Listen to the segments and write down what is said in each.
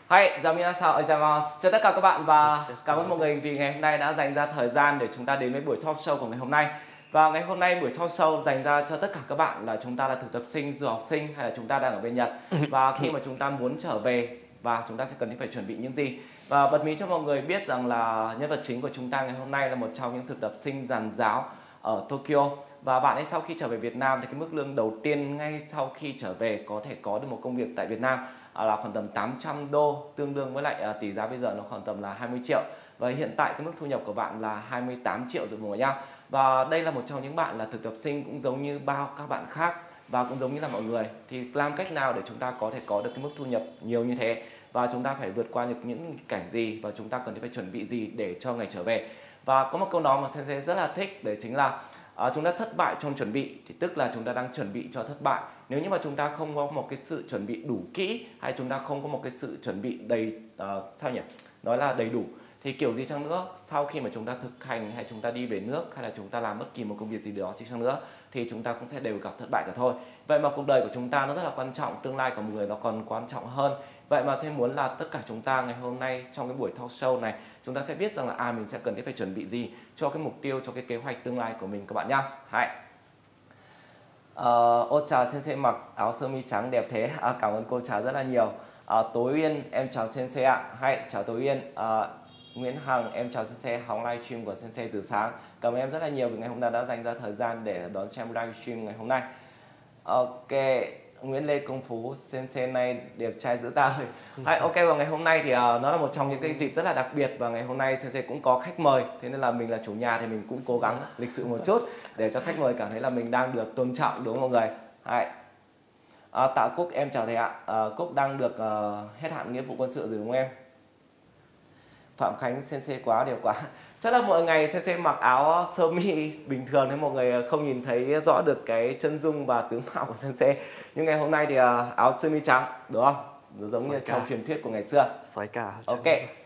Hay, chào tất cả các bạn và cảm ơn mọi người vì ngày hôm nay đã dành ra thời gian để chúng ta đến với buổi talk show của ngày hôm nay. Và ngày hôm nay buổi talk show dành ra cho tất cả các bạn là chúng ta là thực tập sinh, du học sinh hay là chúng ta đang ở bên Nhật. Và khi mà chúng ta muốn trở về và chúng ta sẽ cần phải chuẩn bị những gì. Và bật mí cho mọi người biết rằng là nhân vật chính của chúng ta ngày hôm nay là một trong những thực tập sinh Giàn giáo ở Tokyo. Và bạn ấy sau khi trở về Việt Nam thì cái mức lương đầu tiên ngay sau khi trở về có thể có được một công việc tại Việt Nam là khoảng tầm 800 đô, tương đương với lại tỷ giá bây giờ nó khoảng tầm là 20 triệu. Và hiện tại cái mức thu nhập của bạn là 28 triệu rồi mọi người nhá. Và đây là một trong những bạn là thực tập sinh cũng giống như bao các bạn khác và cũng giống như là mọi người. Thì làm cách nào để chúng ta có thể có được cái mức thu nhập nhiều như thế, và chúng ta phải vượt qua được những cảnh gì, và chúng ta cần phải chuẩn bị gì để cho ngày trở về. Và có một câu nói mà Sensei rất là thích, đấy chính là chúng ta thất bại trong chuẩn bị thì tức là chúng ta đang chuẩn bị cho thất bại. Nếu như mà chúng ta không có một cái sự chuẩn bị đủ kỹ, hay chúng ta không có một cái sự chuẩn bị đầy nói là đầy đủ, thì kiểu gì chăng nữa sau khi mà chúng ta thực hành hay chúng ta đi về nước hay là chúng ta làm bất kỳ một công việc gì đó chăng nữa thì chúng ta cũng sẽ đều gặp thất bại cả thôi. Vậy mà cuộc đời của chúng ta nó rất là quan trọng, tương lai của một người nó còn quan trọng hơn. Vậy mà sẽ muốn là tất cả chúng ta ngày hôm nay trong cái buổi talk show này chúng ta sẽ biết rằng là mình sẽ cần phải chuẩn bị gì cho cái mục tiêu, cho cái kế hoạch tương lai của mình các bạn nhá. Hãy ô chào Sensei, mặc áo sơ mi trắng đẹp thế. Cảm ơn cô chào rất là nhiều. Tố Uyên, em chào Sensei ạ. Hãy chào Tố Uyên. Nguyễn Hằng, em chào Sensei, hóng livestream của Sensei từ sáng. Cảm ơn em rất là nhiều vì ngày hôm nay đã dành ra thời gian để đón xem livestream ngày hôm nay. Ok, Nguyễn Lê Công Phú, Sensei này đẹp trai dữ ta ơi. Ok, và ngày hôm nay thì nó là một trong những cái dịp rất là đặc biệt, và ngày hôm nay Sensei cũng có khách mời, thế nên là mình là chủ nhà thì mình cũng cố gắng lịch sự một chút để cho khách mời cảm thấy là mình đang được tôn trọng, đúng không mọi người? Tạ Cúc, em chào thầy ạ. Cúc đang được hết hạn nghĩa vụ quân sự rồi đúng không em? Phạm Khánh, Sensei quá đẹp quá. Chắc là mọi ngày Sensei mặc áo sơ mi bình thường nên mọi người không nhìn thấy rõ được cái chân dung và tướng mạo của Sensei. Nhưng ngày hôm nay thì áo sơ mi trắng, đúng không? Giống như trong truyền thuyết của ngày xưa. Sói cả. Ok.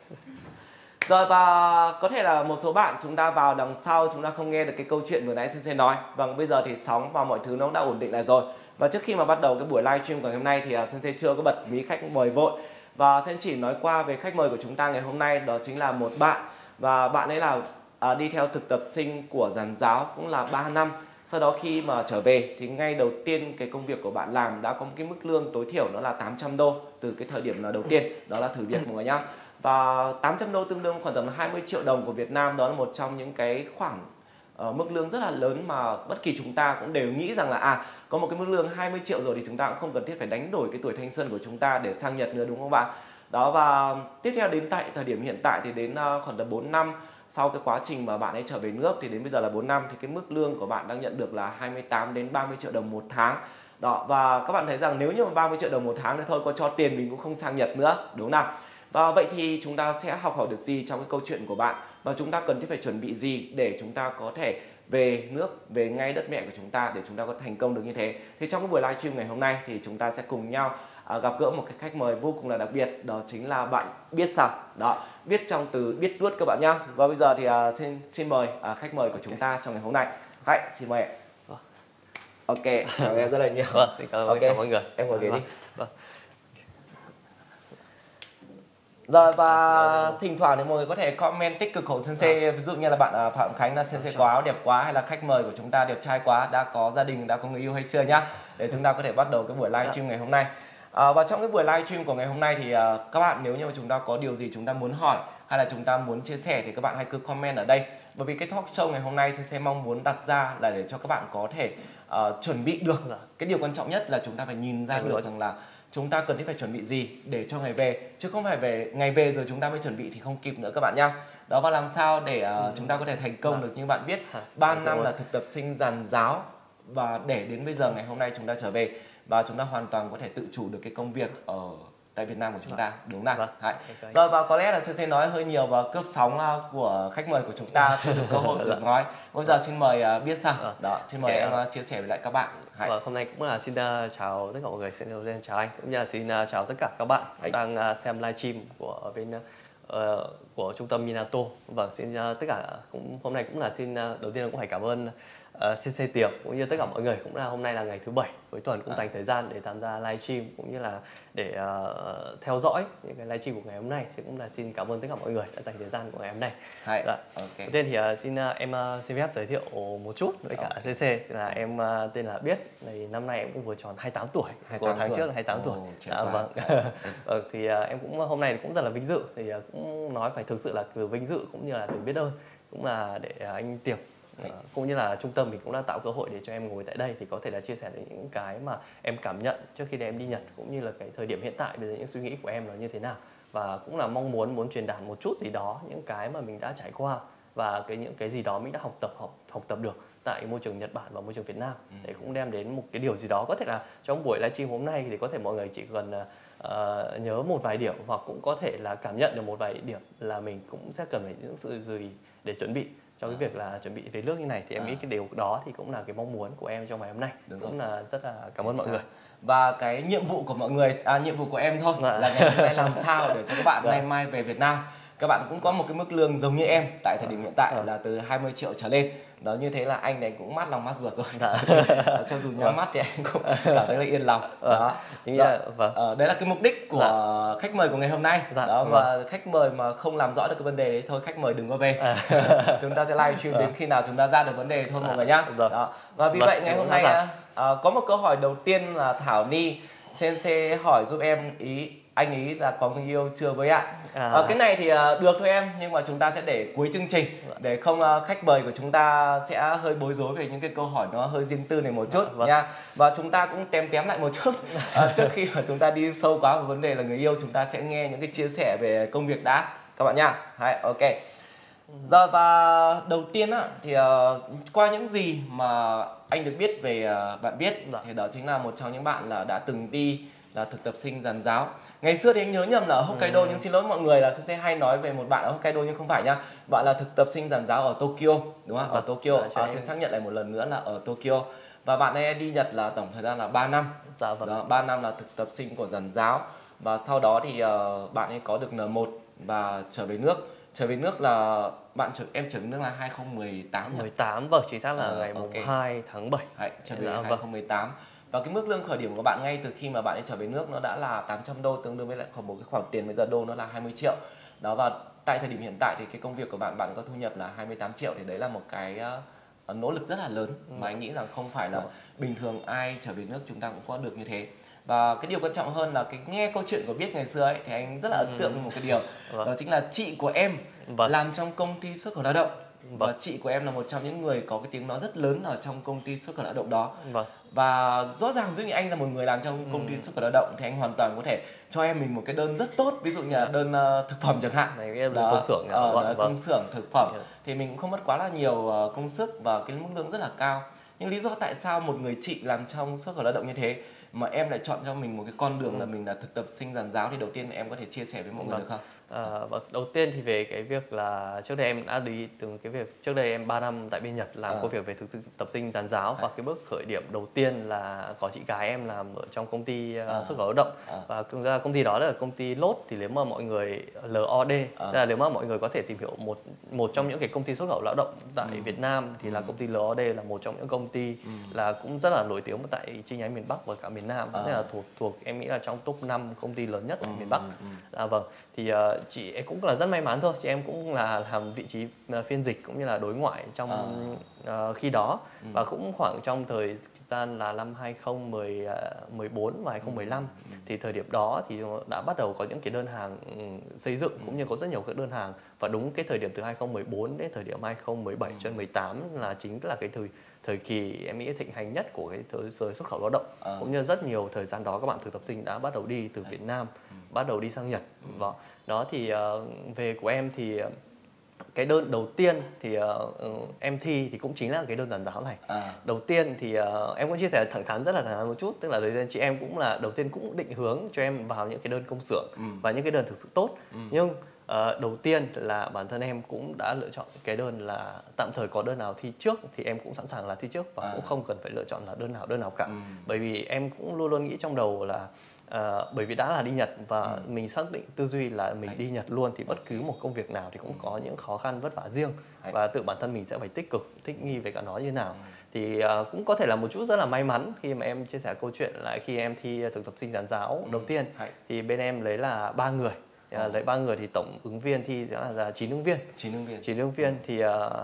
Rồi, và có thể là một số bạn chúng ta vào đằng sau chúng ta không nghe được cái câu chuyện vừa nãy Sensei nói. Vâng, bây giờ thì sóng và mọi thứ nó đã ổn định lại rồi. Và trước khi mà bắt đầu cái buổi livestream của ngày hôm nay thì Sensei chưa có bật mí khách mời vội. Và Sensei chỉ nói qua về khách mời của chúng ta ngày hôm nay, đó chính là một bạn. Và bạn ấy là đi theo thực tập sinh của Giàn giáo cũng là 3 năm. Sau đó khi mà trở về thì ngay đầu tiên cái công việc của bạn làm đã có một cái mức lương tối thiểu nó là 800 đô từ cái thời điểm là đầu tiên, đó là thử việc mọi người nhá. Và 800 đô tương đương khoảng tầm 20 triệu đồng của Việt Nam, đó là một trong những cái khoản mức lương rất là lớn mà bất kỳ chúng ta cũng đều nghĩ rằng là có một cái mức lương 20 triệu rồi thì chúng ta cũng không cần thiết phải đánh đổi cái tuổi thanh xuân của chúng ta để sang Nhật nữa, đúng không bạn? Đó, và tiếp theo đến tại thời điểm hiện tại thì đến khoảng tầm 4 năm sau cái quá trình mà bạn ấy trở về nước thì đến bây giờ là 4 năm thì cái mức lương của bạn đang nhận được là 28 đến 30 triệu đồng một tháng. Đó, và các bạn thấy rằng nếu như mà 30 triệu đồng một tháng thì thôi có cho tiền mình cũng không sang Nhật nữa, đúng không nào? Và vậy thì chúng ta sẽ học hỏi được gì trong cái câu chuyện của bạn, và chúng ta cần thiết phải chuẩn bị gì để chúng ta có thể về nước, về ngay đất mẹ của chúng ta để chúng ta có thành công được như thế. Thì trong cái buổi livestream ngày hôm nay thì chúng ta sẽ cùng nhau gặp gỡ một cái khách mời vô cùng là đặc biệt, đó chính là bạn Biết sao. Đó, biết trong từ biết tuốt các bạn nhá. Và bây giờ thì xin mời khách mời của chúng ta trong ngày hôm nay. Hãy xin mời. Ok, cảm ơn em rất là nhiều. Xin cảm ơn mọi người. Em ngồi ghế đi. Rồi, và thỉnh thoảng thì mọi người có thể comment tích cực của Sensei, ví dụ như là bạn Phạm Khánh là Sensei quá đẹp quá, hay là khách mời của chúng ta đẹp trai quá, đã có gia đình, đã có người yêu hay chưa nhá, để chúng ta có thể bắt đầu cái buổi livestream ngày hôm nay. Và trong cái buổi livestream của ngày hôm nay thì các bạn nếu như mà chúng ta có điều gì chúng ta muốn hỏi hay là chúng ta muốn chia sẻ thì các bạn hãy cứ comment ở đây. Bởi vì cái talk show ngày hôm nay Sensei mong muốn đặt ra là để cho các bạn có thể chuẩn bị được. Cái điều quan trọng nhất là chúng ta phải nhìn ra được rằng là chúng ta cần phải chuẩn bị gì để cho ngày về, chứ không phải ngày về rồi chúng ta mới chuẩn bị thì không kịp nữa các bạn nhá. Đó, và làm sao để chúng ta có thể thành công được như bạn biết, 3 năm là thực tập sinh Giàn giáo, và để đến bây giờ ngày hôm nay chúng ta trở về và chúng ta hoàn toàn có thể tự chủ được cái công việc ở tại Việt Nam của chúng ta, đúng không nào? Rồi, và có lẽ là Sensei nói hơi nhiều và cướp sóng của khách mời của chúng ta chưa được cơ hội được nói. Bây giờ xin mời Biết sao. Đó, xin mời em chia sẻ với lại các bạn. Hôm nay cũng là xin chào tất cả mọi người, xin chào anh, cũng như là xin chào tất cả các bạn đang xem livestream của bên của trung tâm Minato. Vâng, xin tất cả hôm nay cũng là xin đầu tiên là cũng phải cảm ơn CC Tiệp cũng như tất cả mọi người, cũng là hôm nay là ngày thứ 7 cuối tuần, cũng dành thời gian để tham gia livestream cũng như là để theo dõi những cái livestream của ngày hôm nay. Thì cũng là xin cảm ơn tất cả mọi người đã dành thời gian của ngày hôm nay. Dạ. Đầu tiên thì em xin phép giới thiệu một chút với cả CC, là em tên là Biết. Thì năm nay em cũng vừa tròn 28 tuổi, của tháng trước là 28 tuổi. Vâng. Thì em cũng hôm nay cũng rất là vinh dự, thì cũng nói phải thực sự là từ vinh dự cũng như là từ biết ơn, cũng là để anh Tiệp cũng như là trung tâm mình cũng đã tạo cơ hội để cho em ngồi tại đây, thì có thể là chia sẻ được những cái mà em cảm nhận trước khi em đi Nhật, cũng như là cái thời điểm hiện tại bây giờ những suy nghĩ của em là như thế nào, và cũng là mong muốn truyền đạt một chút gì đó những cái mà mình đã trải qua và những cái gì đó mình đã học tập được tại môi trường Nhật Bản và môi trường Việt Nam, để cũng đem đến một cái điều gì đó. Có thể là trong buổi livestream hôm nay thì có thể mọi người chỉ cần nhớ một vài điểm, hoặc cũng có thể là cảm nhận được một vài điểm là mình cũng sẽ cần phải những sự gì để chuẩn bị cho cái việc là chuẩn bị về nước như này. Thì em nghĩ cái điều đó thì cũng là cái mong muốn của em trong ngày hôm nay. Cũng là rất là cảm ơn mọi người. Và cái nhiệm vụ của mọi người, nhiệm vụ của em thôi là ngày hôm nay làm sao để cho các bạn ngày mai về Việt Nam các bạn cũng có một cái mức lương giống như em tại thời điểm hiện tại là từ 20 triệu trở lên. Đó, như thế là anh này cũng mát lòng mát ruột rồi. Cho dù nhắm mắt thì anh cũng cảm thấy là yên lòng. Đó. Đấy là cái mục đích của khách mời của ngày hôm nay. Đó, và khách mời mà không làm rõ được cái vấn đề đấy thôi, khách mời đừng có về. Chúng ta sẽ livestream đến khi nào chúng ta ra được vấn đề thôi mọi người nhá. Đó. Và vì vậy ngày hôm nay có một câu hỏi đầu tiên là Thảo Ni Sensei hỏi giúp em anh ý là có người yêu chưa với ạ? Cái này thì được thôi em, nhưng mà chúng ta sẽ để cuối chương trình để không khách mời của chúng ta sẽ hơi bối rối về những cái câu hỏi nó hơi riêng tư này một chút nha. Và chúng ta cũng tém lại một chút trước khi mà chúng ta đi sâu quá vào vấn đề là người yêu, chúng ta sẽ nghe những cái chia sẻ về công việc đã các bạn nha. Ok. Rồi, và đầu tiên thì qua những gì mà anh được biết về bạn Biết thì đó chính là một trong những bạn là đã từng đi là thực tập sinh giàn giáo. Ngày xưa thì anh nhớ nhầm là ở Hokkaido, nhưng xin lỗi mọi người là sẽ hay nói về một bạn ở Hokkaido nhưng không phải nha. Bạn là thực tập sinh giàn giáo ở Tokyo, đúng không? Ở Tokyo. Xin xác nhận lại một lần nữa là ở Tokyo. Và bạn ấy đi Nhật là tổng thời gian là 3 năm. Đó, 3 năm là thực tập sinh của giàn giáo. Và sau đó thì bạn ấy có được N1 và trở về nước. Trở về nước là em trở về nước là 2018 nhỉ? 18, vâng, chính xác là ngày 2 tháng 7. Trở về 2018. Và cái mức lương khởi điểm của bạn ngay từ khi mà bạn ấy trở về nước nó đã là 800 đô, tương đương với lại một cái khoản tiền bây giờ đô nó là 20 triệu. Đó, và tại thời điểm hiện tại thì cái công việc của bạn có thu nhập là 28 triệu, thì đấy là một cái nỗ lực rất là lớn mà anh nghĩ rằng không phải là bình thường ai trở về nước chúng ta cũng có được như thế. Và cái điều quan trọng hơn là cái nghe câu chuyện của Biết ngày xưa ấy thì anh rất là ấn tượng với một cái điều đó chính là chị của em làm trong công ty xuất khẩu lao động. Và chị của em là một trong những người có cái tiếng nói rất lớn ở trong công ty xuất khẩu lao động đó. Và rõ ràng dường như anh là một người làm trong công ty xuất khẩu lao động thì anh hoàn toàn có thể cho em mình một cái đơn rất tốt, ví dụ như là đơn thực phẩm chẳng hạn. Công xưởng công xưởng thực phẩm thì mình cũng không mất quá là nhiều công sức và cái mức lương rất là cao. Nhưng lý do tại sao một người chị làm trong xuất khẩu lao động như thế mà em lại chọn cho mình một cái con đường là mình là thực tập sinh giàn giáo, thì đầu tiên em có thể chia sẻ với mọi người được không? Đầu tiên thì về cái việc là trước đây em đã đi từ cái việc trước đây em 3 năm tại bên Nhật làm công việc về thực tập sinh giàn giáo, và cái bước khởi điểm đầu tiên là có chị gái em làm ở trong công ty xuất khẩu lao động. Và thực ra công ty đó là công ty Lốt, thì nếu mà mọi người LOD là nếu mà mọi người có thể tìm hiểu một trong những cái công ty xuất khẩu lao động tại Việt Nam thì là công ty LOD là một trong những công ty là cũng rất là nổi tiếng tại chi nhánh miền Bắc và cả miền Nam, nên là thuộc em nghĩ là trong top 5 công ty lớn nhất ở miền Bắc. Vâng, thì chị em cũng là rất may mắn thôi, chị em cũng là làm vị trí phiên dịch cũng như là đối ngoại trong khi đó. Và cũng khoảng trong thời gian là năm 2014 và 2015 thì thời điểm đó thì đã bắt đầu có những cái đơn hàng xây dựng cũng như có rất nhiều các đơn hàng. Và đúng cái thời điểm từ 2014 đến thời điểm 2017 cho đến 18 là chính là cái thời kỳ em nghĩ thịnh hành nhất của cái thế giới xuất khẩu lao động. Cũng như rất nhiều thời gian đó các bạn thực tập sinh đã bắt đầu đi từ Việt Nam, bắt đầu đi sang Nhật. Đó thì về của em thì cái đơn đầu tiên thì em thi thì cũng chính là cái đơn giàn giáo này. Đầu tiên thì em cũng chia sẻ thẳng thắn, rất là thẳng thắn một chút, tức là chị em cũng là đầu tiên cũng định hướng cho em vào những cái đơn công xưởng và những cái đơn thực sự tốt. Nhưng đầu tiên là bản thân em cũng đã lựa chọn cái đơn là tạm thời có đơn nào thi trước thì em cũng sẵn sàng là thi trước, và cũng không cần phải lựa chọn là đơn nào cả. Bởi vì em cũng luôn luôn nghĩ trong đầu là Bởi vì đã là đi Nhật và mình xác định tư duy là mình đi Nhật luôn thì bất cứ một công việc nào thì cũng có những khó khăn vất vả riêng và tự bản thân mình sẽ phải tích cực thích nghi về cả nó như nào. Thì cũng có thể là một chút rất là may mắn khi mà em chia sẻ câu chuyện là khi em thi thực tập sinh giàn giáo đầu tiên thì bên em lấy là 3 người. Lấy 3 người thì tổng ứng viên thi sẽ là 9 ứng viên. 9 ứng viên thì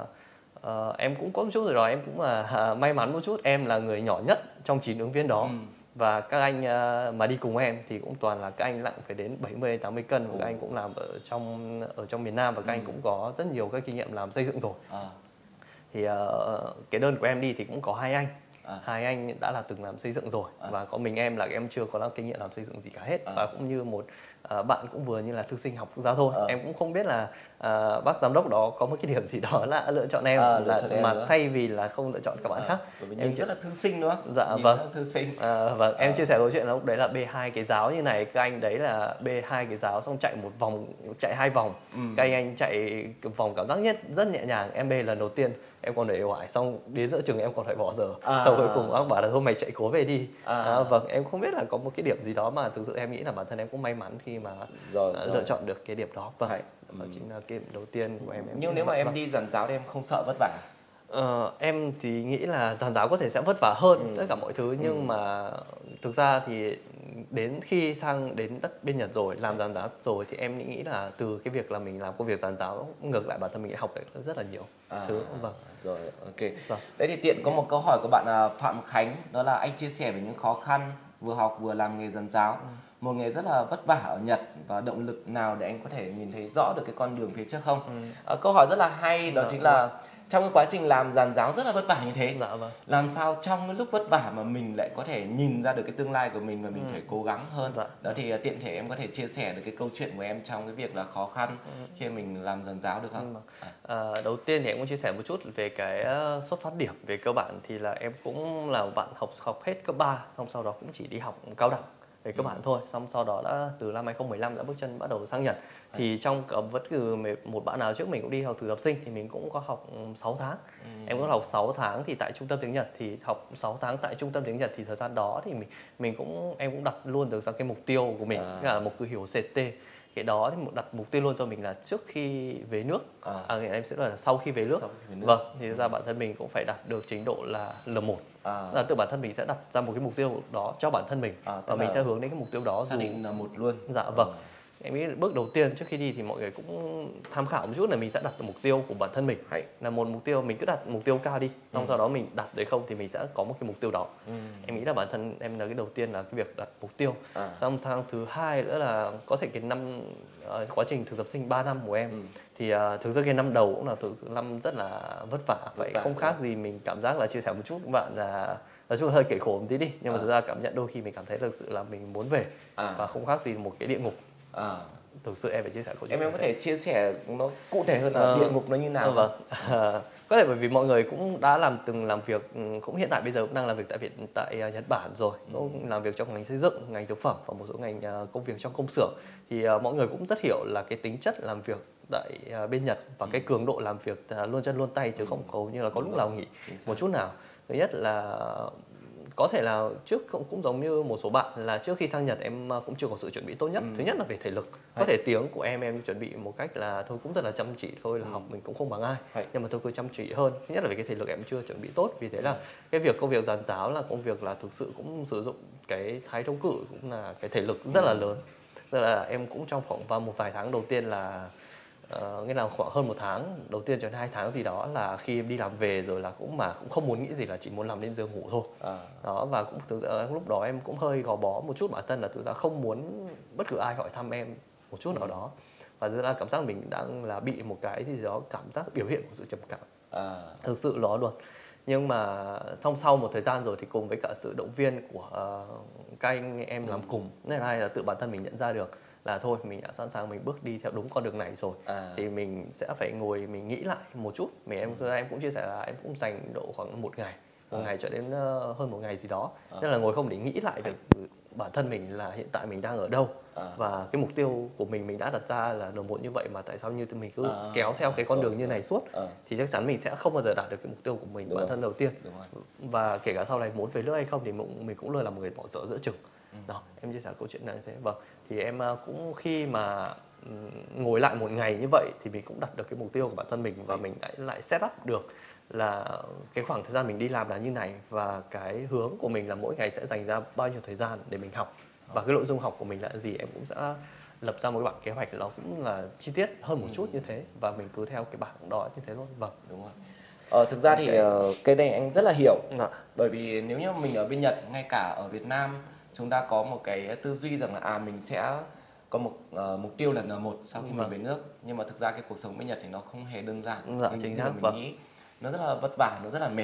em cũng có một chút rồi đó, em cũng là may mắn một chút, em là người nhỏ nhất trong 9 ứng viên đó. Và các anh mà đi cùng em thì cũng toàn là các anh nặng phải đến 70-80 cân và các anh cũng làm ở trong miền Nam và các anh cũng có rất nhiều các kinh nghiệm làm xây dựng rồi. Thì cái đơn của em đi thì cũng có 2 anh. 2 anh đã là từng làm xây dựng rồi và có mình em là em chưa có kinh nghiệm làm xây dựng gì cả hết. Và cũng như một bạn cũng vừa như là thư sinh học quốc gia thôi. Em cũng không biết là bác giám đốc đó có một cái điểm gì đó là lựa chọn em mà thay vì là không lựa chọn các bạn khác. Em rất là thư sinh nữa. Dạ vâng. Thư sinh. Vâng, em chia sẻ câu chuyện là lúc đấy là B2 cái giáo như này, các anh đấy là B2 cái giáo xong chạy một vòng, chạy 2 vòng. Các anh chạy vòng cảm giác rất nhẹ nhàng. Em B lần đầu tiên em còn để hoài, xong đến giữa chừng em còn phải bỏ giờ. Sau cuối cùng bác bảo là thôi mày chạy cố về đi. Vâng, em không biết là có một cái điểm gì đó mà thực sự em nghĩ là bản thân em cũng may mắn khi mà lựa chọn được cái điểm đó. Vâng, đó chính là cái điểm đầu tiên của em. Nhưng nếu mà em đi giàn giáo thì em không sợ vất vả? Em thì nghĩ là giàn giáo có thể sẽ vất vả hơn tất cả mọi thứ, nhưng mà thực ra thì đến khi sang đến đất bên Nhật rồi, làm giàn giáo rồi thì em nghĩ là từ cái việc là mình làm công việc giàn giáo ngược lại bản thân mình học được rất là nhiều thứ. Vâng. Rồi, ok. Đấy thì tiện có một câu hỏi của bạn Phạm Khánh, đó là anh chia sẻ về những khó khăn vừa học vừa làm nghề giàn giáo. Một nghề rất là vất vả ở Nhật và động lực nào để anh có thể nhìn thấy rõ được cái con đường phía trước không? Câu hỏi rất là hay, đó chính là trong cái quá trình làm giàn giáo rất là vất vả như thế, làm sao trong cái lúc vất vả mà mình lại có thể nhìn ra được cái tương lai của mình và mình phải cố gắng hơn. Đó thì tiện thể em có thể chia sẻ được cái câu chuyện của em trong cái việc là khó khăn khi mình làm giàn giáo được không? Đầu tiên thì em cũng chia sẻ một chút về cái xuất phát điểm về cơ bản thì là em cũng là một bạn học hết cấp 3, xong sau đó cũng chỉ đi học cao đẳng về cơ bản thôi, xong sau đó đã từ năm 2015 đã bước chân bắt đầu sang Nhật. Thì trong bất cứ một bạn nào trước mình cũng đi học thực tập sinh thì mình cũng có học 6 tháng. Em có học 6 tháng thì tại trung tâm tiếng Nhật, thì học 6 tháng tại trung tâm tiếng Nhật thì thời gian đó thì em cũng đặt luôn được ra cái mục tiêu của mình là một cứ hiểu CT. Cái đó thì đặt mục tiêu luôn cho mình là trước khi về nước, em sẽ là sau khi về nước. Vâng, thì ra bản thân mình cũng phải đạt được trình độ là L1. Là tự bản thân mình sẽ đặt ra một cái mục tiêu đó cho bản thân mình và mình sẽ hướng đến cái mục tiêu đó. Xác định là một luôn. Dạ vâng. Em nghĩ bước đầu tiên trước khi đi thì mọi người cũng tham khảo một chút là mình sẽ đặt mục tiêu của bản thân mình. Là một mục tiêu mình cứ đặt mục tiêu cao đi, xong sau đó mình đặt được không thì mình sẽ có một cái mục tiêu đó. Em nghĩ là bản thân em là cái đầu tiên là cái việc đặt mục tiêu. Xong sang thứ hai nữa là có thể cái năm quá trình thực tập sinh 3 năm của em thì thực ra cái năm đầu cũng là thực sự năm rất là vất vả, vậy không khác gì mình cảm giác là chia sẻ một chút với bạn là nói chung là hơi kể khổ một tí đi, nhưng mà thực ra cảm nhận đôi khi mình cảm thấy thực sự là mình muốn về và không khác gì một cái địa ngục. Thực sự em phải chia sẻ câu chuyện. Em có thể chia sẻ nó cụ thể hơn là địa ngục nó như nào? Vâng. Có thể bởi vì mọi người cũng đã từng làm việc, cũng hiện tại bây giờ cũng đang làm việc tại Nhật Bản rồi, cũng làm việc trong ngành xây dựng, ngành thực phẩm và một số ngành công việc trong công xưởng, thì mọi người cũng rất hiểu là cái tính chất làm việc tại bên Nhật và cái cường độ làm việc luôn chân luôn tay chứ không hầu như là có lúc nào nghỉ một chút nào. Thứ nhất là có thể là trước cũng giống như một số bạn là trước khi sang Nhật em cũng chưa có sự chuẩn bị tốt nhất. Thứ nhất là về thể lực, có thể tiếng của em chuẩn bị một cách là thôi cũng rất là chăm chỉ thôi, là học mình cũng không bằng ai, nhưng mà tôi cứ chăm chỉ hơn. Thứ nhất là về cái thể lực em chưa chuẩn bị tốt, vì thế là cái công việc giàn giáo là công việc là thực sự cũng sử dụng cái thái chống cự, cũng là cái thể lực rất là lớn. Tức là em cũng trong khoảng vào một vài tháng đầu tiên là nghĩa là khoảng hơn 1 tháng đầu tiên cho đến 2 tháng gì đó là khi em đi làm về rồi là cũng không muốn nghĩ gì, là chỉ muốn nằm lên giường ngủ thôi. Đó, và cũng thực ra lúc đó em cũng hơi gò bó một chút bản thân, là thực ra không muốn bất cứ ai hỏi thăm em một chút nào đó, và thực ra cảm giác mình đang là bị một cái gì đó, cảm giác biểu hiện của sự trầm cảm thực sự đó luôn. Nhưng mà sau một thời gian rồi thì cùng với cả sự động viên của các anh em làm cùng, nên là tự bản thân mình nhận ra được là thôi mình đã sẵn sàng mình bước đi theo đúng con đường này rồi, thì mình sẽ phải ngồi mình nghĩ lại một chút. Em cũng chia sẻ là em cũng dành độ khoảng một ngày cho đến hơn 1 ngày gì đó, tức là ngồi không để nghĩ lại được bản thân mình là hiện tại mình đang ở đâu và cái mục tiêu của mình đã đặt ra là N1 như vậy mà tại sao như mình cứ kéo theo cái con đường như này suốt, thì chắc chắn mình sẽ không bao giờ đạt được cái mục tiêu của mình bản thân đầu tiên. Và kể cả sau này muốn về nước hay không thì mình cũng luôn là một người bỏ dở giữa chừng. Đó, em chia sẻ câu chuyện này như thế. Vâng, thì em cũng khi mà ngồi lại một ngày như vậy thì mình cũng đặt được cái mục tiêu của bản thân mình, và mình lại set up được là cái khoảng thời gian mình đi làm là như này, và cái hướng của mình là mỗi ngày sẽ dành ra bao nhiêu thời gian để mình học, và cái nội dung học của mình là gì. Em cũng sẽ lập ra một cái bản kế hoạch nó cũng là chi tiết hơn một chút như thế, và mình cứ theo cái bảng đó như thế thôi. Vâng, Đúng rồi. Thực ra thì cái này anh rất là hiểu. Dạ. Bởi vì nếu như mình ở bên Nhật, ngay cả ở Việt Nam, chúng ta có một cái tư duy rằng là mình sẽ có một mục tiêu là N1 sau khi mình về nước. Nhưng mà thực ra cái cuộc sống bên Nhật thì nó không hề đơn giản. Dạ, Mình chính như xác. mình nghĩ nó rất là vất vả, nó rất là mệt.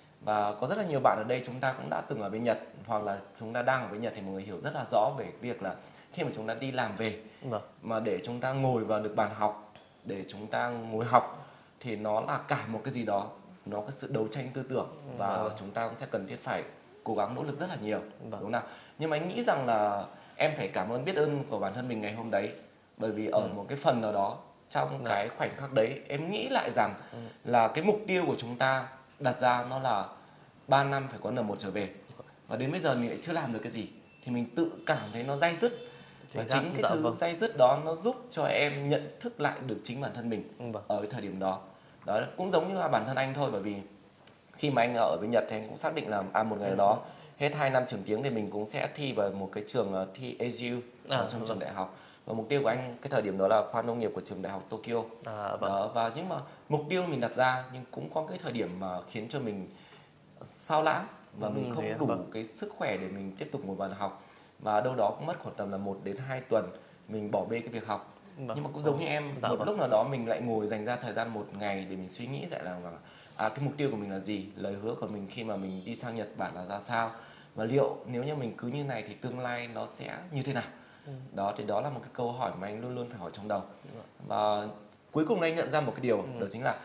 Và có rất là nhiều bạn ở đây chúng ta cũng đã từng ở bên Nhật, hoặc là chúng ta đang ở bên Nhật, thì mọi người hiểu rất là rõ về việc là khi mà chúng ta đi làm về, mà để chúng ta ngồi vào được bàn học, để chúng ta ngồi học, thì nó là cả một cái gì đó, nó có sự đấu tranh tư tưởng, và chúng ta cũng sẽ cần thiết phải cố gắng nỗ lực rất là nhiều, đúng không nào? Nhưng mà anh nghĩ rằng là em phải cảm ơn, biết ơn của bản thân mình ngày hôm đấy, bởi vì ở một cái phần nào đó trong cái khoảnh khắc đấy, em nghĩ lại rằng là cái mục tiêu của chúng ta đặt ra nó là 3 năm phải có N1 trở về, và đến bây giờ mình lại chưa làm được cái gì, thì mình tự cảm thấy nó day dứt. Và chính cái thứ day dứt đó nó giúp cho em nhận thức lại được chính bản thân mình ở cái thời điểm đó. Đó cũng giống như là bản thân anh thôi, bởi vì khi mà anh ở bên Nhật thì anh cũng xác định là một ngày đó hết 2 năm trường tiếng thì mình cũng sẽ thi vào một cái trường thi AGU trong trường đại học. Và mục tiêu của anh cái thời điểm đó là khoa nông nghiệp của trường đại học Tokyo. Đó, và nhưng mà mục tiêu mình đặt ra, nhưng cũng có cái thời điểm mà khiến cho mình sao lãng, và mình không đủ cái sức khỏe để mình tiếp tục ngồi vào học, và đâu đó cũng mất khoảng tầm là 1 đến 2 tuần mình bỏ bê cái việc học. Nhưng mà cũng giống như em, một lúc nào đó mình lại ngồi dành ra thời gian một ngày để mình suy nghĩ lại là cái mục tiêu của mình là gì, lời hứa của mình khi mà mình đi sang Nhật Bản là ra sao, và liệu nếu như mình cứ như này thì tương lai nó sẽ như thế nào. Đó thì đó là một cái câu hỏi mà anh luôn luôn phải hỏi trong đầu. Và cuối cùng anh nhận ra một cái điều, đó chính là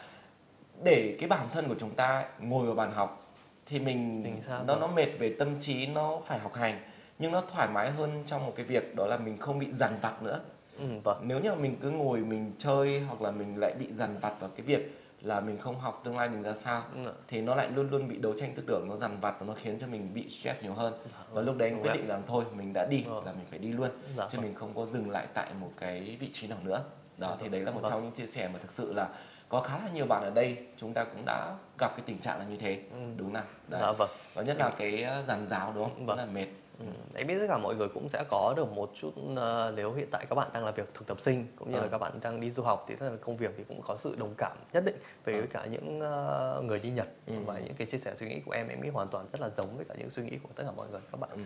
để cái bản thân của chúng ta ngồi vào bàn học thì nó mệt về tâm trí, nó phải học hành, nhưng nó thoải mái hơn trong một cái việc đó là mình không bị dằn vặt nữa. Nếu như mình cứ ngồi mình chơi, hoặc là mình lại bị dằn vặt vào cái việc là mình không học tương lai mình ra sao, thì nó lại luôn luôn bị đấu tranh tư tưởng, nó dằn vặt và nó khiến cho mình bị stress nhiều hơn. Và lúc đấy anh quyết định rằng thôi mình đã đi là mình phải đi luôn, chứ mình không có dừng lại tại một cái vị trí nào nữa. Đó thì đấy là một trong những chia sẻ mà thực sự là có khá là nhiều bạn ở đây chúng ta cũng đã gặp cái tình trạng là như thế, đúng nào? Và nhất là cái dàn giáo, đúng không? Rất là mệt. Em biết tất cả mọi người cũng sẽ có được một chút, nếu hiện tại các bạn đang làm việc thực tập sinh cũng như là các bạn đang đi du học, thì rất là công việc thì cũng có sự đồng cảm nhất định với cả những người đi Nhật. Và những cái chia sẻ suy nghĩ của em nghĩ hoàn toàn rất là giống với cả những suy nghĩ của tất cả mọi người các bạn.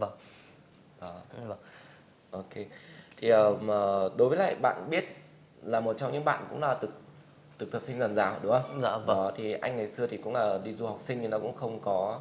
Ok. Thì đối với lại bạn biết là một trong những bạn cũng là thực tập sinh dàn giáo, đúng không? Đó thì anh ngày xưa thì cũng là đi du học sinh, nhưng nó cũng không có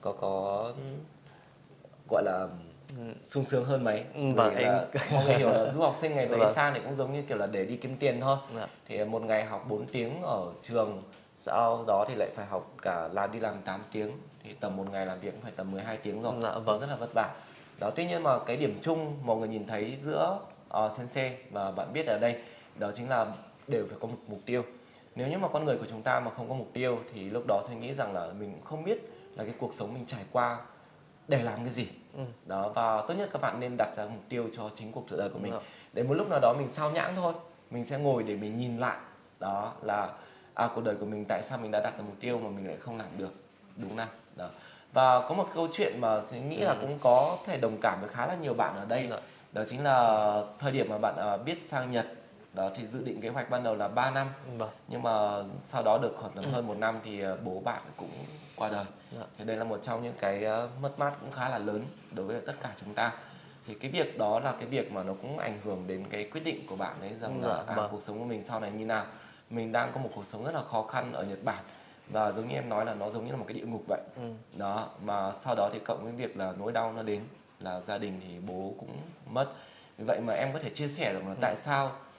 gọi là sung sướng hơn mấy. Mọi người hiểu là du học sinh ngày đấy sang thì cũng giống như kiểu là để đi kiếm tiền thôi. Thì một ngày học 4 tiếng ở trường, sau đó thì lại phải học cả là đi làm 8 tiếng, thì tầm một ngày làm việc cũng phải tầm 12 tiếng rồi. Rất là vất vả. Đó, tuy nhiên mà cái điểm chung mọi người nhìn thấy giữa Sensei và bạn biết ở đây, đó chính là đều phải có một mục tiêu. Nếu như mà con người của chúng ta mà không có mục tiêu thì lúc đó sẽ nghĩ rằng là mình cũng không biết là cái cuộc sống mình trải qua để làm cái gì. Đó, và tốt nhất các bạn nên đặt ra mục tiêu cho chính cuộc đời của mình. Để một lúc nào đó mình sao nhãng thôi, mình sẽ ngồi để mình nhìn lại, đó là cuộc đời của mình tại sao mình đã đặt ra mục tiêu mà mình lại không làm được, đúng không? Đó. Và có một câu chuyện mà sẽ nghĩ là cũng có thể đồng cảm với khá là nhiều bạn ở đây. Đó chính là thời điểm mà bạn biết sang Nhật, đó thì dự định kế hoạch ban đầu là 3 năm. Nhưng mà sau đó được khoảng hơn 1 năm thì bố bạn cũng qua đời. Thì đây là một trong những cái mất mát cũng khá là lớn đối với tất cả chúng ta. Thì cái việc đó là cái việc mà nó cũng ảnh hưởng đến cái quyết định của bạn ấy, rằng là cuộc sống của mình sau này như nào. Mình đang có một cuộc sống rất là khó khăn ở Nhật Bản, và giống như em nói là nó giống như là một cái địa ngục vậy. Đó, mà sau đó thì cộng với việc là nỗi đau nó đến, là gia đình thì bố cũng mất. Vì vậy mà em có thể chia sẻ được là tại sao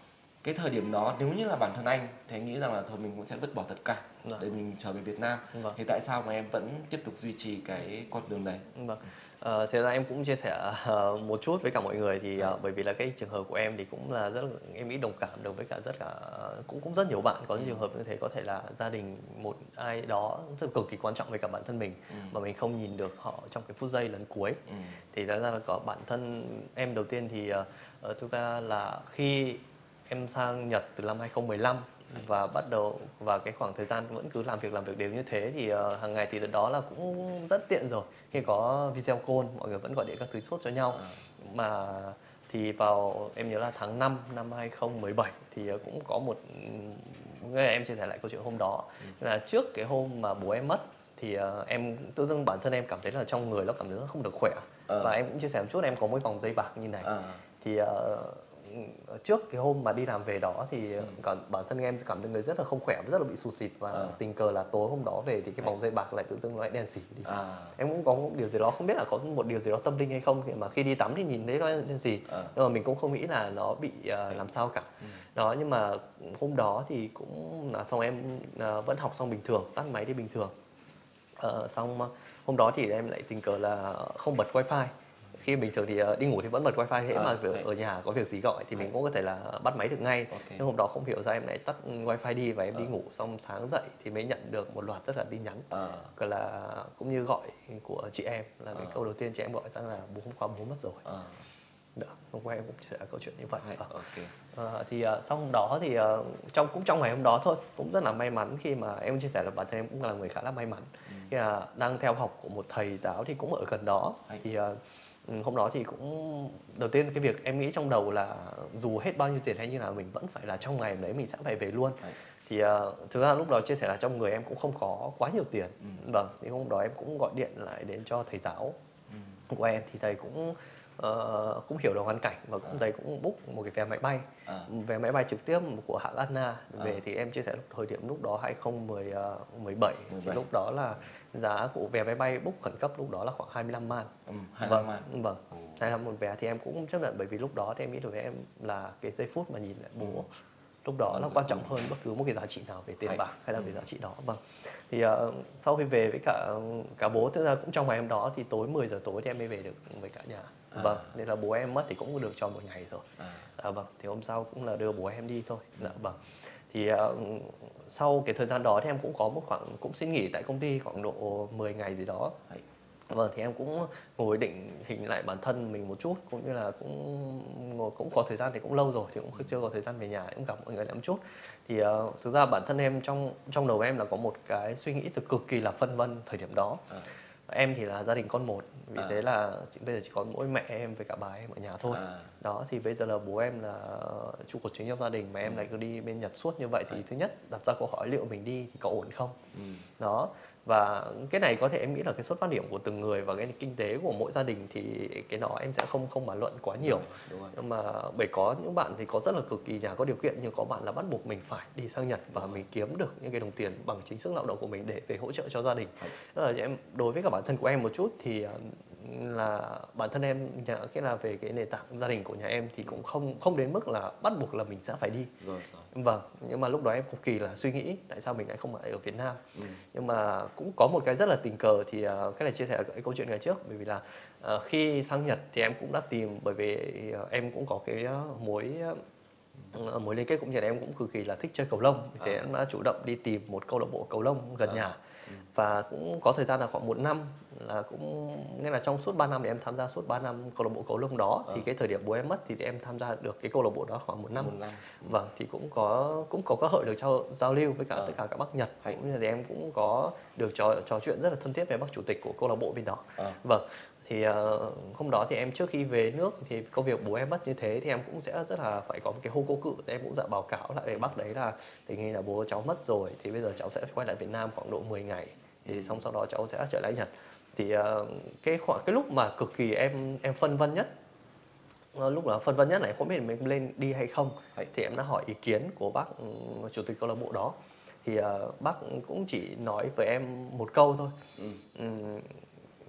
cái thời điểm đó nếu như là bản thân anh thì anh nghĩ rằng là thôi mình cũng sẽ vứt bỏ tất cả để mình trở về Việt Nam. Thì tại sao mà em vẫn tiếp tục duy trì cái con đường này? Thế ra em cũng chia sẻ một chút với cả mọi người thì bởi vì là cái trường hợp của em thì cũng là rất là, em nghĩ đồng cảm được với cả cũng rất nhiều bạn có những trường hợp như thế, có thể là gia đình một ai đó rất cực kỳ quan trọng với cả bản thân mình mà mình không nhìn được họ trong cái phút giây lần cuối. Thì thật ra là có bản thân em đầu tiên thì thực ra là khi em sang Nhật từ năm 2015 và bắt đầu và cái khoảng thời gian vẫn cứ làm việc đều như thế thì hàng ngày thì đó là cũng rất tiện rồi, khi có video call mọi người vẫn gọi điện các thứ chốt cho nhau. Mà thì vào em nhớ là tháng 5 năm 2017 thì cũng có một em chia sẻ lại câu chuyện hôm đó là trước cái hôm mà bố em mất thì em tự dưng bản thân em cảm thấy là trong người nó cảm thấy không được khỏe. Và em cũng chia sẻ một chút, em có một vòng dây bạc như này. Thì trước cái hôm mà đi làm về đó thì bản thân em cảm thấy người rất là không khỏe, rất là bị sụt sịt và tình cờ là tối hôm đó về thì cái vòng dây bạc lại tự dưng nó lại đen xỉ đi. Em cũng có một điều gì đó, không biết là có một điều gì đó tâm linh hay không, mà khi đi tắm thì nhìn thấy nó đen xỉ nhưng mà mình cũng không nghĩ là nó bị làm sao cả. Đó, nhưng mà hôm đó thì cũng là xong em vẫn học xong bình thường, tắt máy đi bình thường. Xong hôm đó thì em lại tình cờ là không bật wifi. Khi bình thường thì đi ngủ thì vẫn bật wifi, hễ mà ở nhà có việc gì gọi thì mình cũng có thể là bắt máy được ngay. Nhưng hôm đó không hiểu ra em lại tắt wifi đi và em đi ngủ, xong sáng dậy thì mới nhận được một loạt rất là tin nhắn, gọi là cũng như gọi của chị em, là cái câu đầu tiên chị em gọi rằng là hôm qua bố mất rồi. Hôm qua em cũng chia sẻ câu chuyện như vậy. Thì sau hôm đó thì trong ngày hôm đó thôi, cũng rất là may mắn khi mà em chia sẻ là bản thân em cũng là người khá là may mắn khi là đang theo học của một thầy giáo thì cũng ở gần đó. Thì hôm đó thì cũng đầu tiên cái việc em nghĩ trong đầu là dù hết bao nhiêu tiền hay như nào mình vẫn phải là trong ngày đấy mình sẽ phải về luôn. Thì thực ra lúc đó chia sẻ là trong người em cũng không có quá nhiều tiền. Thì hôm đó em cũng gọi điện lại đến cho thầy giáo của em, thì thầy cũng hiểu được hoàn cảnh và thầy cũng book một cái vé máy bay trực tiếp của hãng Anna về. Thì em chia sẻ thời điểm lúc đó 2017 thì lúc đó là giá của vé máy bay book khẩn cấp lúc đó là khoảng 25 man. 25 một vé thì em cũng chấp nhận, bởi vì lúc đó thì em nghĩ đối với em là cái giây phút mà nhìn lại bố lúc đó là quan trọng hơn bất cứ một cái giá trị nào về tiền bạc hay là về giá trị đó. Thì sau khi về với cả bố, thực ra cũng trong ngày hôm đó thì tối 10 giờ tối thì em mới về được với cả nhà. Nên là bố em mất thì cũng được cho một ngày rồi. Thì hôm sau cũng là đưa bố em đi thôi. Thì sau cái thời gian đó thì em cũng có cũng xin nghỉ tại công ty khoảng độ 10 ngày gì đó. Thì em cũng ngồi định hình lại bản thân mình một chút, cũng như là cũng có thời gian thì cũng lâu rồi thì cũng chưa có thời gian về nhà, cũng gặp mọi người lại một chút. Thì thực ra bản thân em trong đầu em là có một cái suy nghĩ cực kỳ là phân vân thời điểm đó. Em thì là gia đình con một, vì thế là bây giờ chỉ có mỗi mẹ em với cả bà em ở nhà thôi. Đó, thì bây giờ là bố em là trụ cột chính trong gia đình mà em lại cứ đi bên Nhật suốt như vậy thì thứ nhất đặt ra câu hỏi liệu mình đi thì có ổn không. Đó, và cái này có thể em nghĩ là cái xuất phát điểm của từng người và cái kinh tế của mỗi gia đình thì cái đó em sẽ không bàn luận quá nhiều. Nhưng mà bởi có những bạn thì có rất là cực kỳ nhà có điều kiện, nhưng có bạn là bắt buộc mình phải đi sang Nhật và mình kiếm được những cái đồng tiền bằng chính sức lao động của mình để về hỗ trợ cho gia đình. Em đối với cả bản thân của em một chút thì là bản thân em cái là về cái nền tảng gia đình của nhà em thì cũng không đến mức là bắt buộc là mình sẽ phải đi. Nhưng mà lúc đó em cực kỳ là suy nghĩ tại sao mình lại không ở Việt Nam. Nhưng mà cũng có một cái rất là tình cờ, thì cái này chia sẻ cái câu chuyện ngày trước, bởi vì là khi sang Nhật thì em cũng đã tìm, bởi vì em cũng có cái mối liên kết cũng như là em cũng cực kỳ là thích chơi cầu lông, thì em đã chủ động đi tìm một câu lạc bộ cầu lông gần nhà. Và cũng có thời gian là khoảng 1 năm, là cũng nghĩa là trong suốt 3 năm thì em tham gia suốt 3 năm câu lạc bộ cầu lông đó. Thì cái thời điểm bố em mất thì em tham gia được cái câu lạc bộ đó khoảng 1 năm. Thì cũng có cơ hội được giao lưu với cả tất cả các bác Nhật, cũng như là em cũng có được trò chuyện rất là thân thiết với bác chủ tịch của câu lạc bộ bên đó. Thì hôm đó thì em trước khi về nước thì công việc bố em mất như thế thì em cũng sẽ rất là phải có một cái hô cố cự, em cũng báo cáo lại với bác đấy là tình hình là bố cháu mất rồi, thì bây giờ cháu sẽ quay lại Việt Nam khoảng độ 10 ngày, thì xong sau đó cháu sẽ trở lại Nhật. Thì cái lúc mà cực kỳ em phân vân nhất, lúc đó phân vân nhất này không biết mình lên đi hay không, thì em đã hỏi ý kiến của bác chủ tịch câu lạc bộ đó. Thì bác cũng chỉ nói với em một câu thôi,